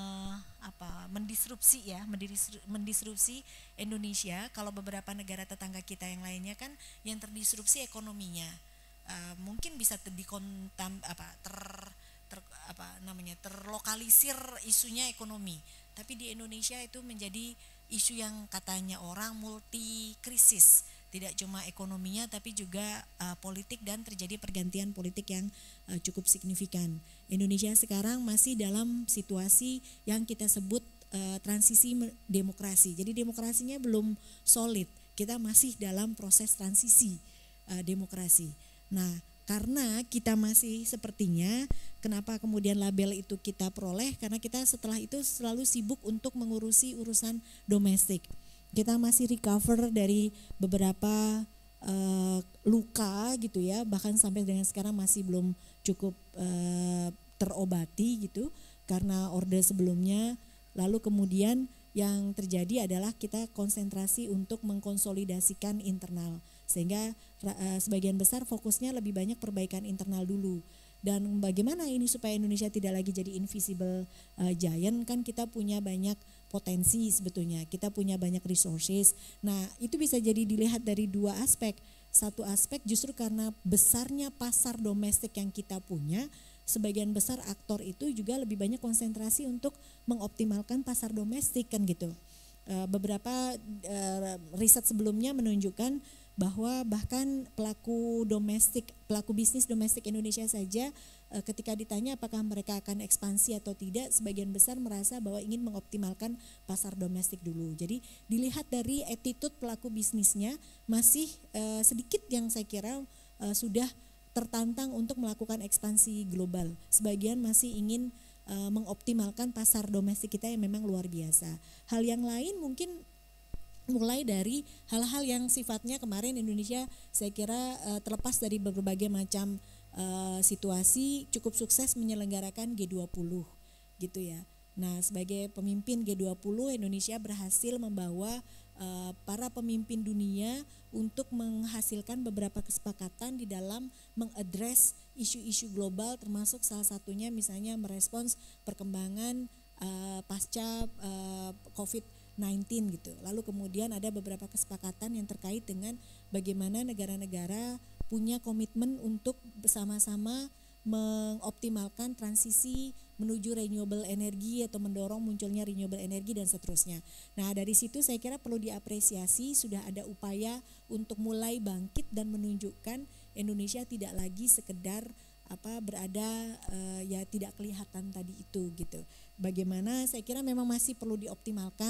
apa, mendisrupsi ya, mendisrupsi, mendisrupsi Indonesia. Kalau beberapa negara tetangga kita yang lainnya kan yang terdisrupsi ekonominya, uh, mungkin bisa terdikontam apa ter, ter apa namanya terlokalisir isunya ekonomi. Tapi di Indonesia itu menjadi isu yang katanya orang multi krisis, tidak cuma ekonominya tapi juga uh, politik, dan terjadi pergantian politik yang uh, cukup signifikan. Indonesia sekarang masih dalam situasi yang kita sebut uh, transisi demokrasi. Jadi demokrasinya belum solid. Kita masih dalam proses transisi uh, demokrasi. Nah, karena kita masih sepertinya, kenapa kemudian label itu kita peroleh? Karena kita setelah itu selalu sibuk untuk mengurusi urusan domestik. Kita masih recover dari beberapa uh, luka gitu ya, bahkan sampai dengan sekarang masih belum cukup uh, terobati gitu karena orde sebelumnya. Lalu kemudian yang terjadi adalah kita konsentrasi untuk mengkonsolidasikan internal, sehingga uh, sebagian besar fokusnya lebih banyak perbaikan internal dulu. Dan bagaimana ini supaya Indonesia tidak lagi jadi invisible uh, giant, kan kita punya banyak potensi sebetulnya, kita punya banyak resources. Nah itu bisa jadi dilihat dari dua aspek. Satu aspek justru karena besarnya pasar domestik yang kita punya, sebagian besar aktor itu juga lebih banyak konsentrasi untuk mengoptimalkan pasar domestik kan gitu. Uh, beberapa uh, riset sebelumnya menunjukkan bahwa bahkan pelaku domestik, pelaku bisnis domestik Indonesia saja uh, ketika ditanya apakah mereka akan ekspansi atau tidak, sebagian besar merasa bahwa ingin mengoptimalkan pasar domestik dulu. Jadi dilihat dari attitude pelaku bisnisnya, masih uh, sedikit yang saya kira uh, sudah tertantang untuk melakukan ekspansi global. Sebagian masih ingin uh, mengoptimalkan pasar domestik kita yang memang luar biasa. Hal yang lain mungkin mulai dari hal-hal yang sifatnya kemarin Indonesia saya kira uh, terlepas dari berbagai macam uh, situasi cukup sukses menyelenggarakan G dua puluh gitu ya. Nah, sebagai pemimpin G dua puluh, Indonesia berhasil membawa uh, para pemimpin dunia untuk menghasilkan beberapa kesepakatan di dalam mengadres isu-isu global, termasuk salah satunya misalnya merespons perkembangan uh, pasca uh, covid sembilan belas gitu. Lalu kemudian ada beberapa kesepakatan yang terkait dengan bagaimana negara-negara punya komitmen untuk bersama-sama mengoptimalkan transisi menuju renewable energy atau mendorong munculnya renewable energy dan seterusnya. Nah, dari situ saya kira perlu diapresiasi, sudah ada upaya untuk mulai bangkit dan menunjukkan Indonesia tidak lagi sekedar apa berada uh, ya tidak kelihatan tadi itu gitu. Bagaimana saya kira memang masih perlu dioptimalkan.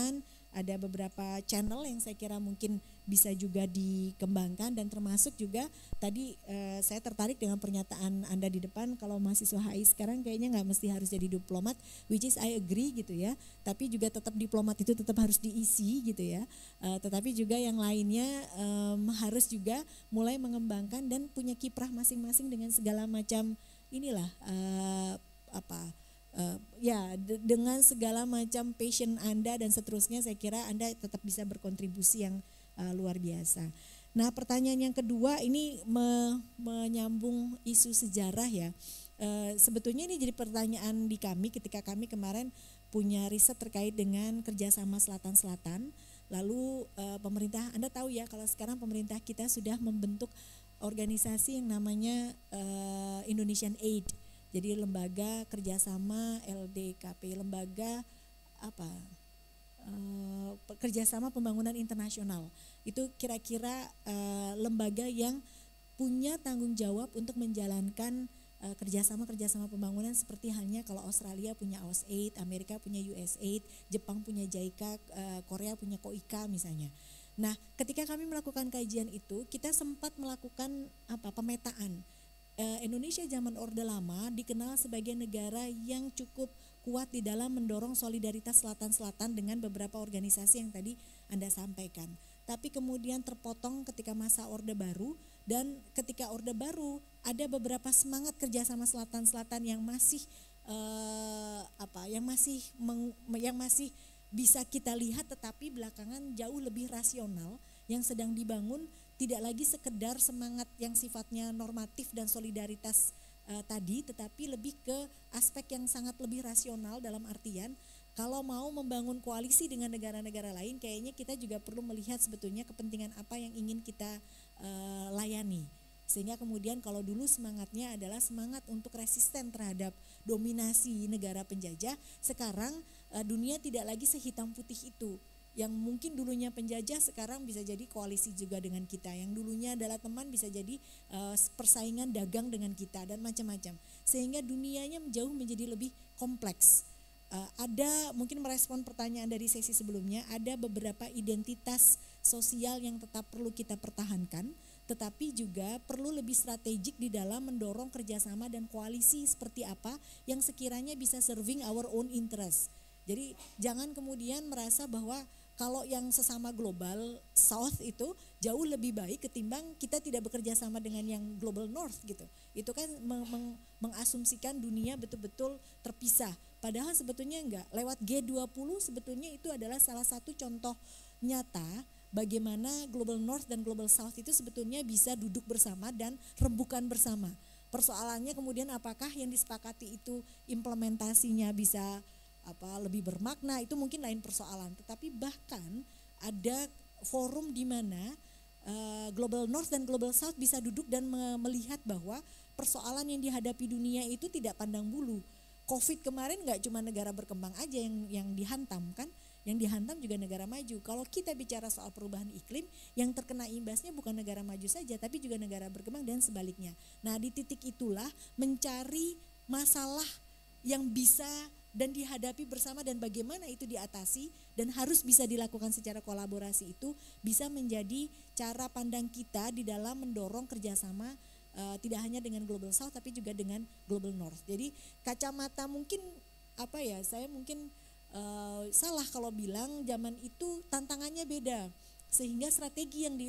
ada beberapa channel yang saya kira mungkin bisa juga dikembangkan, dan termasuk juga tadi eh, saya tertarik dengan pernyataan Anda di depan kalau mahasiswa H I sekarang kayaknya nggak mesti harus jadi diplomat, which is I agree gitu ya, tapi juga tetap diplomat itu tetap harus diisi gitu ya, eh, tetapi juga yang lainnya eh, harus juga mulai mengembangkan dan punya kiprah masing-masing dengan segala macam inilah eh, apa Uh, ya de- dengan segala macam passion Anda dan seterusnya, saya kira Anda tetap bisa berkontribusi yang uh, luar biasa. Nah, pertanyaan yang kedua ini me- menyambung isu sejarah ya. Uh, sebetulnya ini jadi pertanyaan di kami ketika kami kemarin punya riset terkait dengan kerjasama Selatan-Selatan. Lalu uh, pemerintah, Anda tahu ya kalau sekarang pemerintah kita sudah membentuk organisasi yang namanya uh, Indonesian Aid. Jadi lembaga kerjasama L D K P, lembaga apa uh, kerjasama pembangunan internasional. Itu kira-kira uh, lembaga yang punya tanggung jawab untuk menjalankan uh, kerjasama-kerjasama pembangunan seperti halnya kalau Australia punya AusAid, Amerika punya USAID, Jepang punya JICA, uh, Korea punya KOICA misalnya. Nah, ketika kami melakukan kajian itu, kita sempat melakukan apa pemetaan. Indonesia zaman Orde Lama dikenal sebagai negara yang cukup kuat di dalam mendorong solidaritas Selatan-Selatan dengan beberapa organisasi yang tadi Anda sampaikan. Tapi kemudian terpotong ketika masa Orde Baru, dan ketika Orde Baru ada beberapa semangat kerjasama Selatan-Selatan yang masih eh, apa, yang masih meng, yang masih bisa kita lihat, tetapi belakangan jauh lebih rasional yang sedang dibangun. Tidak lagi sekedar semangat yang sifatnya normatif dan solidaritas uh, tadi, tetapi lebih ke aspek yang sangat lebih rasional dalam artian kalau mau membangun koalisi dengan negara-negara lain, kayaknya kita juga perlu melihat sebetulnya kepentingan apa yang ingin kita uh, layani. Sehingga kemudian kalau dulu semangatnya adalah semangat untuk resisten terhadap dominasi negara penjajah, sekarang uh, dunia tidak lagi sehitam putih itu. Yang mungkin dulunya penjajah sekarang bisa jadi koalisi juga dengan kita, yang dulunya adalah teman bisa jadi uh, persaingan dagang dengan kita dan macam-macam, sehingga dunianya jauh menjadi lebih kompleks. Uh, ada mungkin merespon pertanyaan dari sesi sebelumnya, ada beberapa identitas sosial yang tetap perlu kita pertahankan, tetapi juga perlu lebih strategik di dalam mendorong kerjasama dan koalisi seperti apa yang sekiranya bisa serving our own interest. Jadi jangan kemudian merasa bahwa kalau yang sesama global South itu jauh lebih baik ketimbang kita tidak bekerja sama dengan yang global North gitu. Itu kan meng- meng- mengasumsikan dunia betul-betul terpisah. Padahal sebetulnya enggak. Lewat G dua puluh sebetulnya itu adalah salah satu contoh nyata bagaimana global North dan global South itu sebetulnya bisa duduk bersama dan rembukan bersama. Persoalannya kemudian apakah yang disepakati itu implementasinya bisa apa lebih bermakna, itu mungkin lain persoalan. Tetapi bahkan ada forum di mana uh, global North dan global South bisa duduk dan me- melihat bahwa persoalan yang dihadapi dunia itu tidak pandang bulu. Covid kemarin nggak cuma negara berkembang aja yang yang dihantam kan, yang dihantam juga negara maju. Kalau kita bicara soal perubahan iklim, yang terkena imbasnya bukan negara maju saja, tapi juga negara berkembang dan sebaliknya. Nah, di titik itulah mencari masalah yang bisa dan dihadapi bersama dan bagaimana itu diatasi dan harus bisa dilakukan secara kolaborasi, itu bisa menjadi cara pandang kita di dalam mendorong kerjasama uh, tidak hanya dengan Global South tapi juga dengan Global North. Jadi kacamata mungkin apa ya, saya mungkin uh, salah kalau bilang zaman itu tantangannya beda, sehingga strategi yang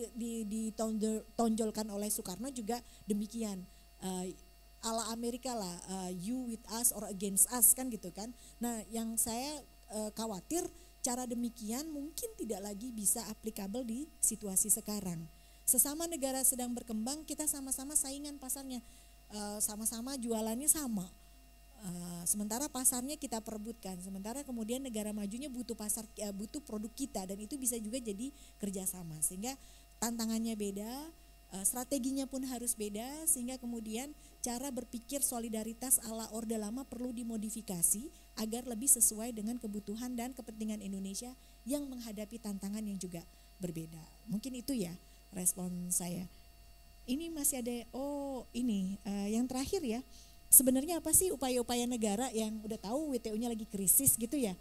ditonjolkan oleh Soekarno juga demikian. Uh, ala Amerika lah, uh, you with us or against us kan gitu kan. Nah yang saya uh, khawatir cara demikian mungkin tidak lagi bisa applicable di situasi sekarang. Sesama negara sedang berkembang, kita sama-sama saingan pasarnya, uh, sama-sama jualannya sama. Uh, sementara pasarnya kita perebutkan, sementara kemudian negara majunya butuh pasar, uh, butuh produk kita, dan itu bisa juga jadi kerjasama. Sehingga tantangannya beda, uh, strateginya pun harus beda, sehingga kemudian cara berpikir solidaritas ala Orde Lama perlu dimodifikasi agar lebih sesuai dengan kebutuhan dan kepentingan Indonesia yang menghadapi tantangan yang juga berbeda. Mungkin itu ya respon saya. Ini masih ada, oh ini uh, yang terakhir ya. Sebenarnya apa sih upaya-upaya negara yang udah tahu W T O-nya lagi krisis gitu ya.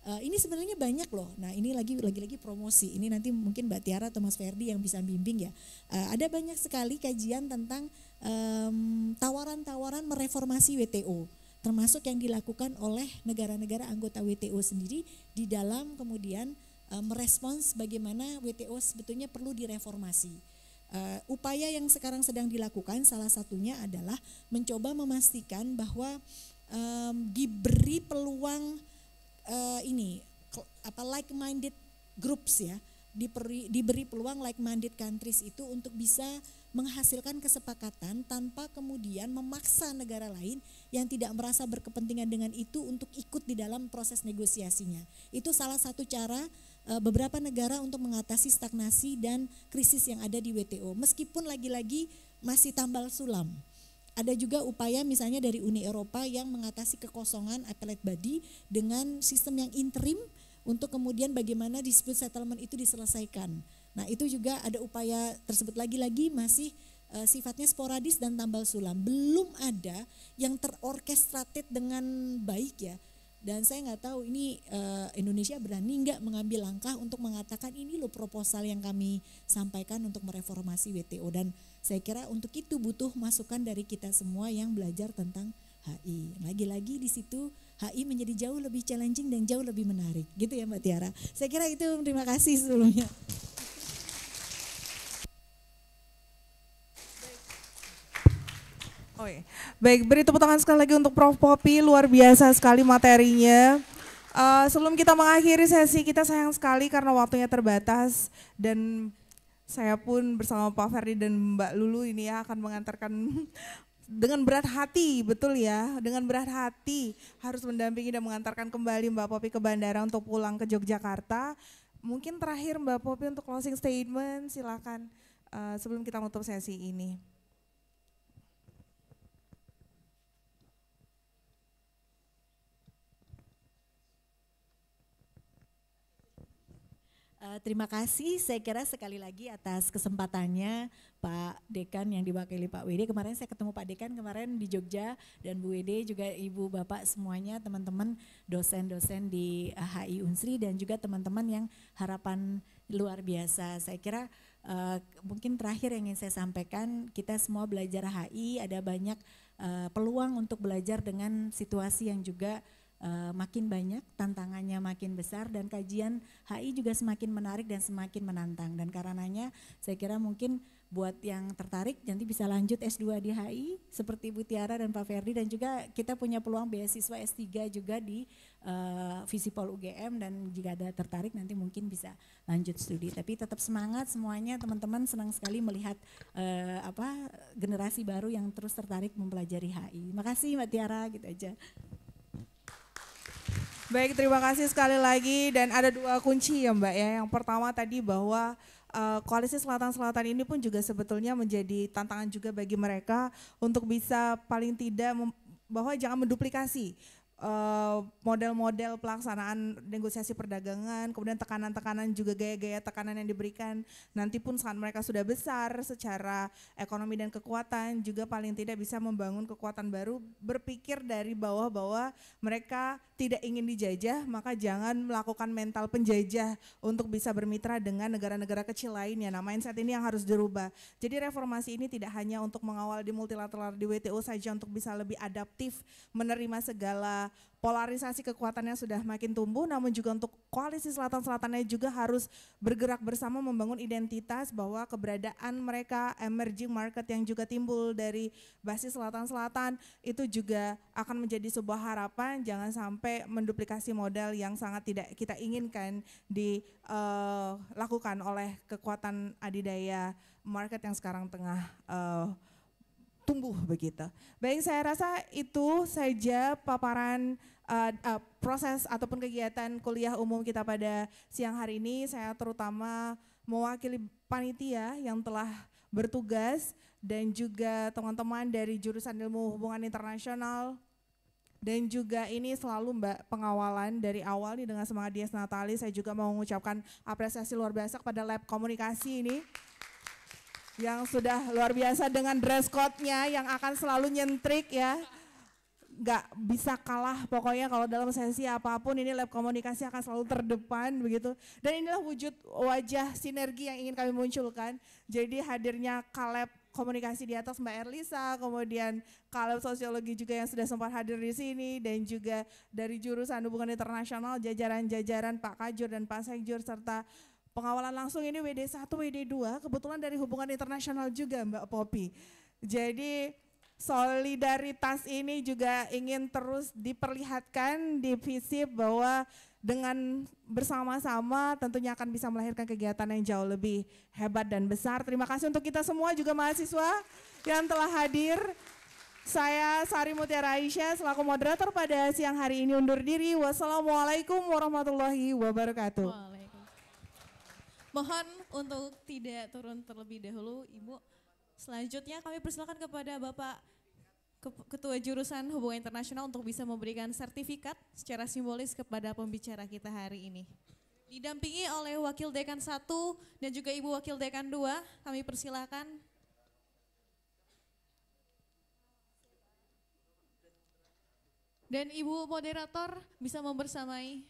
Uh, ini sebenarnya banyak loh. Nah ini lagi lagi-lagi promosi. Ini nanti mungkin Mbak Tiara atau Mas Ferdi yang bisa bimbing ya. Uh, ada banyak sekali kajian tentang um, tawaran-tawaran mereformasi W T O, termasuk yang dilakukan oleh negara-negara anggota W T O sendiri di dalam kemudian uh, merespons bagaimana W T O sebetulnya perlu direformasi. Uh, upaya yang sekarang sedang dilakukan salah satunya adalah mencoba memastikan bahwa um, diberi peluang Uh, ini apa like-minded groups ya, diberi, diberi peluang like-minded countries itu untuk bisa menghasilkan kesepakatan tanpa kemudian memaksa negara lain yang tidak merasa berkepentingan dengan itu untuk ikut di dalam proses negosiasinya. Itu salah satu cara uh, beberapa negara untuk mengatasi stagnasi dan krisis yang ada di W T O, meskipun lagi-lagi masih tambal sulam. Ada juga upaya misalnya dari Uni Eropa yang mengatasi kekosongan appellate body dengan sistem yang interim untuk kemudian bagaimana dispute settlement itu diselesaikan. Nah itu juga ada upaya tersebut, lagi-lagi masih uh, sifatnya sporadis dan tambal sulam. Belum ada yang terorkestrated dengan baik ya. Dan saya nggak tahu ini uh, Indonesia berani nggak mengambil langkah untuk mengatakan ini loh proposal yang kami sampaikan untuk mereformasi W T O, dan saya kira untuk itu butuh masukan dari kita semua yang belajar tentang H I. Lagi-lagi di situ H I menjadi jauh lebih challenging dan jauh lebih menarik, gitu ya Mbak Tiara. Saya kira itu, terima kasih sebelumnya. Oh iya. Baik, beri tepuk tangan sekali lagi untuk Prof Poppy, luar biasa sekali materinya. Uh, sebelum kita mengakhiri sesi kita, sayang sekali karena waktunya terbatas dan saya pun bersama Pak Ferdi dan Mbak Lulu ini ya akan mengantarkan dengan berat hati, betul ya, dengan berat hati harus mendampingi dan mengantarkan kembali Mbak Poppy ke bandara untuk pulang ke Yogyakarta. Mungkin terakhir Mbak Poppy untuk closing statement, silakan uh, sebelum kita menutup sesi ini. Uh, terima kasih, saya kira sekali lagi atas kesempatannya Pak Dekan yang diwakili Pak W D. Kemarin saya ketemu Pak Dekan kemarin di Jogja, dan Bu W D juga Ibu Bapak semuanya, teman-teman dosen-dosen di H I Unsri dan juga teman-teman yang harapan luar biasa. Saya kira uh, mungkin terakhir yang ingin saya sampaikan, kita semua belajar H I, ada banyak uh, peluang untuk belajar dengan situasi yang juga Uh, makin banyak, tantangannya makin besar, dan kajian H I juga semakin menarik dan semakin menantang. Dan karenanya saya kira mungkin buat yang tertarik nanti bisa lanjut S dua di H I seperti Bu Tiara dan Pak Ferdi, dan juga kita punya peluang beasiswa S tiga juga di uh, Visipol U G M, dan jika ada tertarik nanti mungkin bisa lanjut studi. Tapi tetap semangat semuanya teman-teman, senang sekali melihat uh, apa generasi baru yang terus tertarik mempelajari H I. Makasih Mbak Tiara, gitu aja. Baik, terima kasih sekali lagi, dan ada dua kunci ya Mbak ya. Yang pertama tadi bahwa uh, Koalisi Selatan-Selatan ini pun juga sebetulnya menjadi tantangan juga bagi mereka untuk bisa paling tidak bahwa jangan menduplikasi model-model pelaksanaan negosiasi perdagangan, kemudian tekanan-tekanan juga gaya-gaya tekanan yang diberikan nanti pun saat mereka sudah besar secara ekonomi dan kekuatan, juga paling tidak bisa membangun kekuatan baru, berpikir dari bawah bahwa mereka tidak ingin dijajah, maka jangan melakukan mental penjajah untuk bisa bermitra dengan negara-negara kecil lainnya. Nah, mindset ini yang harus dirubah. Jadi reformasi ini tidak hanya untuk mengawal di multilateral di W T O saja untuk bisa lebih adaptif menerima segala polarisasi kekuatan yang sudah makin tumbuh, namun juga untuk koalisi selatan-selatannya juga harus bergerak bersama membangun identitas bahwa keberadaan mereka, emerging market yang juga timbul dari basis selatan-selatan itu juga akan menjadi sebuah harapan, jangan sampai menduplikasi model yang sangat tidak kita inginkan dilakukan uh, oleh kekuatan adidaya market yang sekarang tengah uh, tumbuh begitu. Baik, saya rasa itu saja paparan uh, uh, proses ataupun kegiatan kuliah umum kita pada siang hari ini. Saya terutama mewakili panitia yang telah bertugas dan juga teman-teman dari jurusan ilmu hubungan internasional, dan juga ini selalu Mbak pengawalan dari awal nih dengan semangat Dies Natalis. Saya juga mau mengucapkan apresiasi luar biasa kepada lab komunikasi ini yang sudah luar biasa dengan dress code-nya yang akan selalu nyentrik ya. nggak bisa kalah, pokoknya kalau dalam sesi apapun ini lab komunikasi akan selalu terdepan begitu. Dan inilah wujud wajah sinergi yang ingin kami munculkan. Jadi hadirnya Kalab komunikasi di atas Mbak Erlisa, kemudian Kalab sosiologi juga yang sudah sempat hadir di sini, dan juga dari jurusan hubungan internasional jajaran-jajaran Pak Kajur dan Pak Sekjur, serta pengawalan langsung ini W D satu, W D dua, kebetulan dari hubungan internasional juga Mbak Popi. Jadi solidaritas ini juga ingin terus diperlihatkan di FISIP bahwa dengan bersama-sama tentunya akan bisa melahirkan kegiatan yang jauh lebih hebat dan besar. Terima kasih untuk kita semua juga mahasiswa yang telah hadir. Saya Sari Mutiara Aisyah selaku moderator pada siang hari ini undur diri. Wassalamualaikum warahmatullahi wabarakatuh. Mohon untuk tidak turun terlebih dahulu, Ibu. Selanjutnya kami persilakan kepada Bapak Ketua Jurusan Hubungan Internasional untuk bisa memberikan sertifikat secara simbolis kepada pembicara kita hari ini. Didampingi oleh Wakil Dekan satu dan juga Ibu Wakil Dekan dua, kami persilakan. Dan Ibu Moderator bisa membersamai.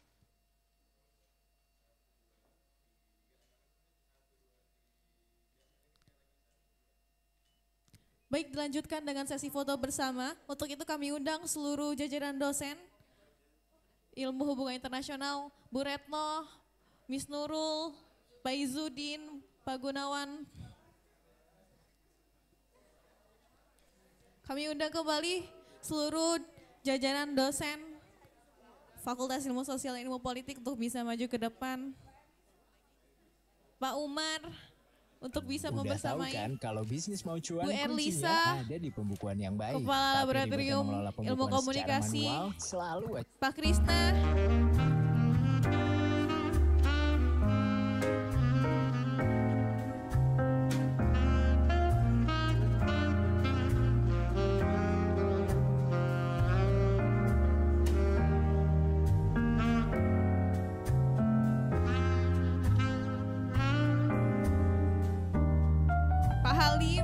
Baik, dilanjutkan dengan sesi foto bersama. Untuk itu kami undang seluruh jajaran dosen Ilmu Hubungan Internasional, Bu Retno, Miss Nurul, Pak Izudin, Pak Gunawan. Kami undang kembali seluruh jajaran dosen Fakultas Ilmu Sosial dan Ilmu Politik untuk bisa maju ke depan. Pak Umar, untuk bisa Udah membersamai. tahu kan kalau bisnis mau cuan Bu Erlisa, kuncinya ada di pembukuan yang baik. Kepala Tapi Laboratorium mengelola pembukuan Ilmu secara Komunikasi, manual selalu aja. Pak Krisna. Pak Halim.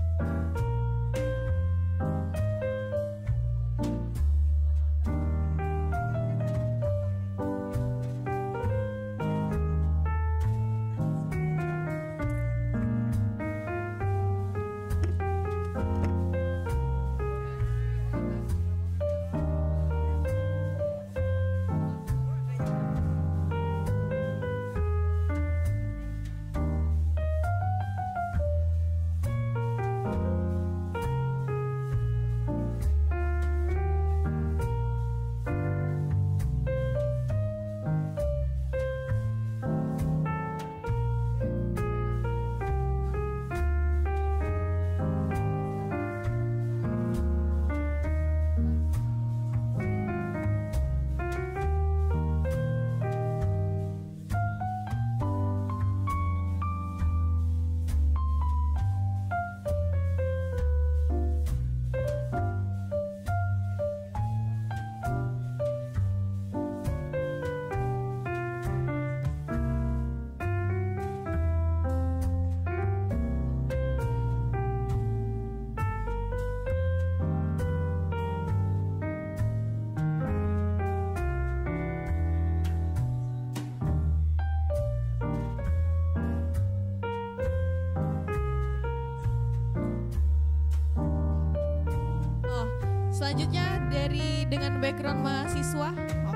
Oh, selanjutnya dari dengan background mahasiswa. Oh.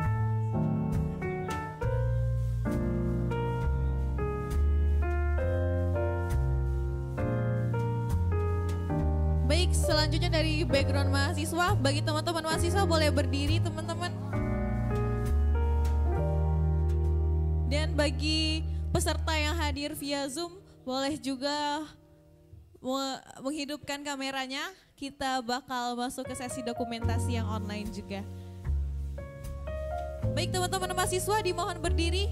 Baik, selanjutnya dari background mahasiswa, bagi teman-teman mahasiswa boleh berdiri teman-teman. Dan bagi peserta yang hadir via Zoom, boleh juga me- menghidupkan kameranya. Kita bakal masuk ke sesi dokumentasi yang online juga. Baik teman-teman mahasiswa, dimohon berdiri.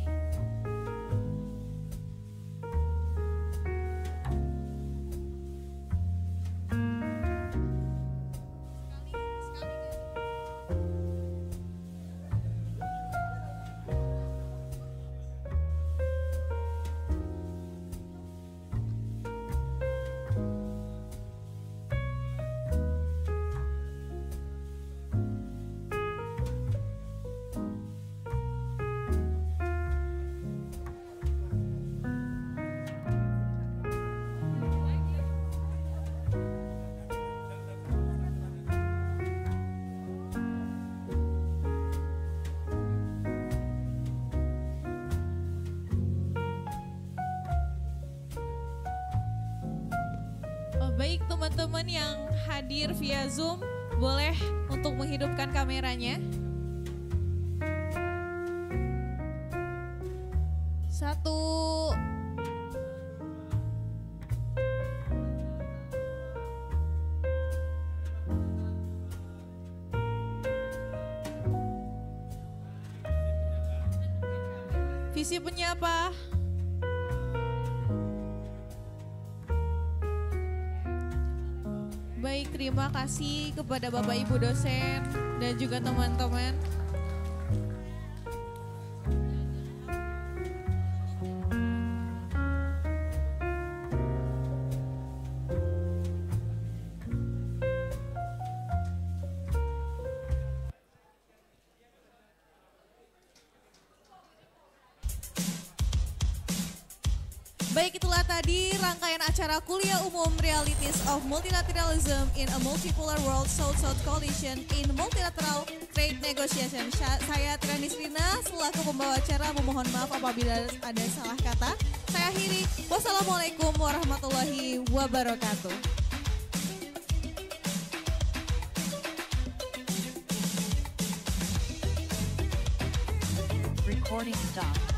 Baik teman-teman yang hadir via Zoom, boleh untuk menghidupkan kameranya. Satu. Visi penyapa. Baik, terima kasih kepada Bapak Ibu dosen dan juga teman-teman. Baik, itulah tadi rangkaian acara kuliah umum Realities of Multilateralism in a Multipolar World South-South Coalition in Multilateral Trade Negotiation. Saya Trianis Rina selaku pembawa acara memohon maaf apabila ada salah kata. Saya akhiri. Wassalamualaikum warahmatullahi wabarakatuh. Recording stop.